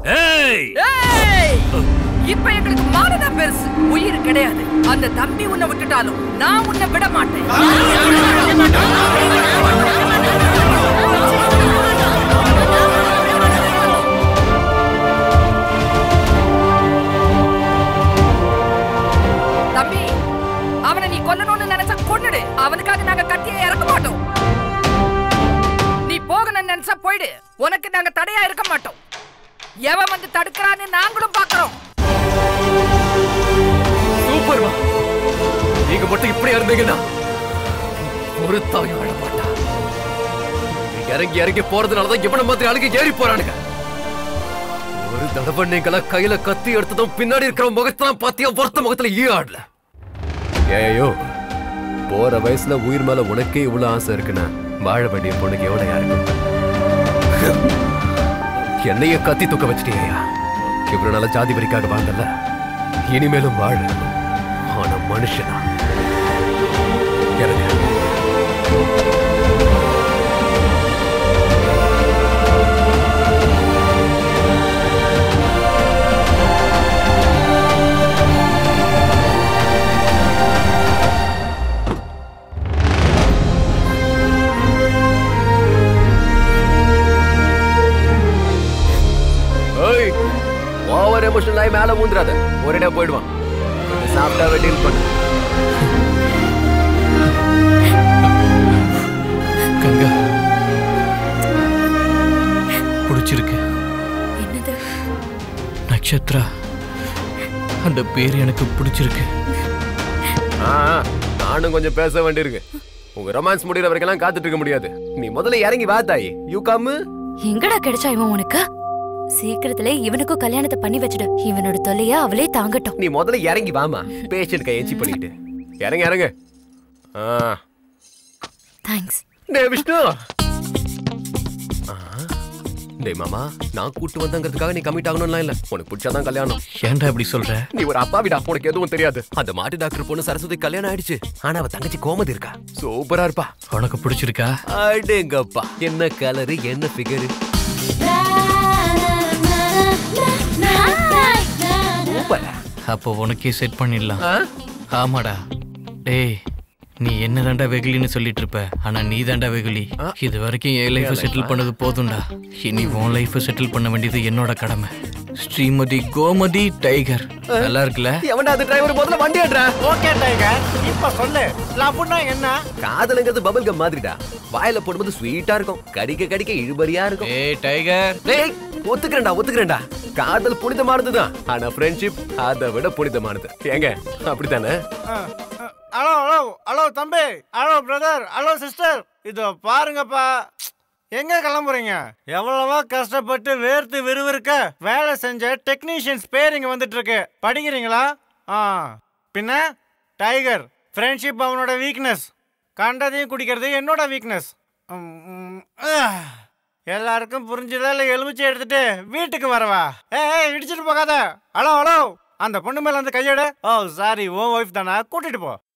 இப்ப எங்களுக்கு மானதான் பெருசு, உயிர் கிடையாது. அந்த தம்பி உன்னை விட்டுட்டாலும் நான் உன்னை விட மாட்டேன். தடுக்கிறான்னு நாங்களும் பாக்குறோம். சூப்பர்மா. நீங்க மட்டும் இப்படி இருந்தீங்கன்னா ஒரு தாயும் வாழ மாட்டா. இறங்கி இறங்கி போறதுனாலதான் இவனை மாதிரி அழுகி ஏறி போறானுங்க. ஒரு தடவை நீங்கள கையில கத்தி எடுத்ததும் பின்னாடி இருக்கிற முகத்தான் பாத்தியா ஒருத்த முகத்துல ஆடல. ஏயோ போற வயசுல உயிர் மேல உனக்கே இவ்வளவு ஆசை இருக்குன்னா வாழ வேண்டிய பொண்ணுக்கு எவ்வளவு யாருக்கும். என்னைய கத்தி தூக்க வச்சிட்டியா? இவ்வளவு நாள ஜாதி வரிக்காக வாழ்ந்தல, இனிமேலும் வாழ. ஆனா மனுஷனா இறங்க. ஓவர் எமோஷனல் ஆகி மேல ஊந்துறாத, ஒரேடா போயிடுவான். சாப்பிட்டா வெட்டில் பண்ணு. கங்கா பிடிச்சிருக்கு. என்னது? நட்சத்திரா, அந்த பேர் எனக்கு பிடிச்சிருக்கு. நானும் கொஞ்சம் பேச வேண்டியிருக்கு. உங்க ரொமான்ஸ் முடிகிற வரைக்கும் காத்துட்டு இருக்க முடியாது. நீ முதல்ல இறங்கி வா தாயி. You come. எங்கடா கிடைச்சா இவன் உனக்கு? சீக்கிரத்துல இவனுக்கும் கல்யாணத்தை பண்ணி வச்சிடு. இவனோட தொல்லையா அவளே தாங்கட்டும். நீ முதல்ல இறங்கி வாமா. பேஷண்ட் கையெஞ்சி பண்ணிட்டு இறங்க இறங்க. தேங்க்ஸ். டேய் விஷ்ணு. டேய் மாமா, நான் கூட்டு வந்தங்கிறதுக்காக நீ கமிட் ஆகணும்லாம் இல்ல. உனக்கு பிடிச்சாதான் கல்யாணம். ஏன்டா இப்படி சொல்ற? நீ ஒரு அப்பாவிடா, உனக்கு எதுவும் தெரியாது. அந்த மாட்டு டாக்டர் பொண்ணு சரஸ்வதி கல்யாணம் ஆயிடுச்சு. ஆனா அவ தங்கச்சி கோமதி இருக்கா, சூப்பரா இருப்பா. உனக்கு பிடிச்சிருக்கா? அடேங்கப்பா, என்ன கலரு, என்ன ஃபிகரு. அப்போ உனக்கே செட் பண்ணிடலாம். ஆமாடா. டேய், நீ என்ன தாண்டா வெகுலின்னு சொல்லிட்டு இருப்ப, ஆனா நீ தாண்டா வெகுலி. இது வரைக்கும் என் லைஃபை செட்டில் பண்ணது போதும்டா. இனி உன் லைஃபை செட்டில் பண்ண வேண்டியது என்னோட கடமை. ஸ்ரீமதி கோமதி டைகர். நல்லா இருக்குல்ல? எவன்டா அந்த டிரைவர்? முதல்ல வண்டி ஏட்றா. ஓகே டைகர், இப்ப சொல்லு, லவ்னா என்ன? காதலுங்கிறது பபிள் கம் மாதிரிடா. வாயில போடும்போது ஸ்வீட்டா இருக்கும், கடிக்க கடிக்க இழுபறியா இருக்கும். ஏய் டைகர். டேய், ஒத்துக்கிறேன்டா. காதல் புனிதமானதுதான், ஆனா ஃப்ரெண்ட்ஷிப் அதை விட புனிதமானது. ஏங்க அப்படித்தானே? ஹலோ ஹலோ ஹலோ தம்பி, ஹலோ பிரதர், ஹலோ சிஸ்டர், இதோ பாருங்கப்பா. எங்க கிளம்புறீங்க? எவ்வளவா கஷ்டப்பட்டு வேர்த்து விறுவிறுக்க வேலை செஞ்ச டெக்னீஷியன்ஸ் பேர் இங்க வந்துட்டு இருக்கு. படிக்கிறீங்களா? பின்ன டைகர், ஃப்ரெண்ட்ஷிப் அவனோட வீக்னஸ், கண்டதையும் குடிக்கிறது என்னோட வீக்னஸ். எல்லாருக்கும் புரிஞ்சதா? இல்லை எலுமிச்சை எடுத்துட்டு வீட்டுக்கு வரவா? ஏய் இடிச்சிட்டு போகாத. ஹலோ ஹலோ, அந்த பொண்ணு மேல வந்து கையெடு. ஓ சாரி, உன் ஒய்ஃப் தானா? கூட்டிட்டு போ.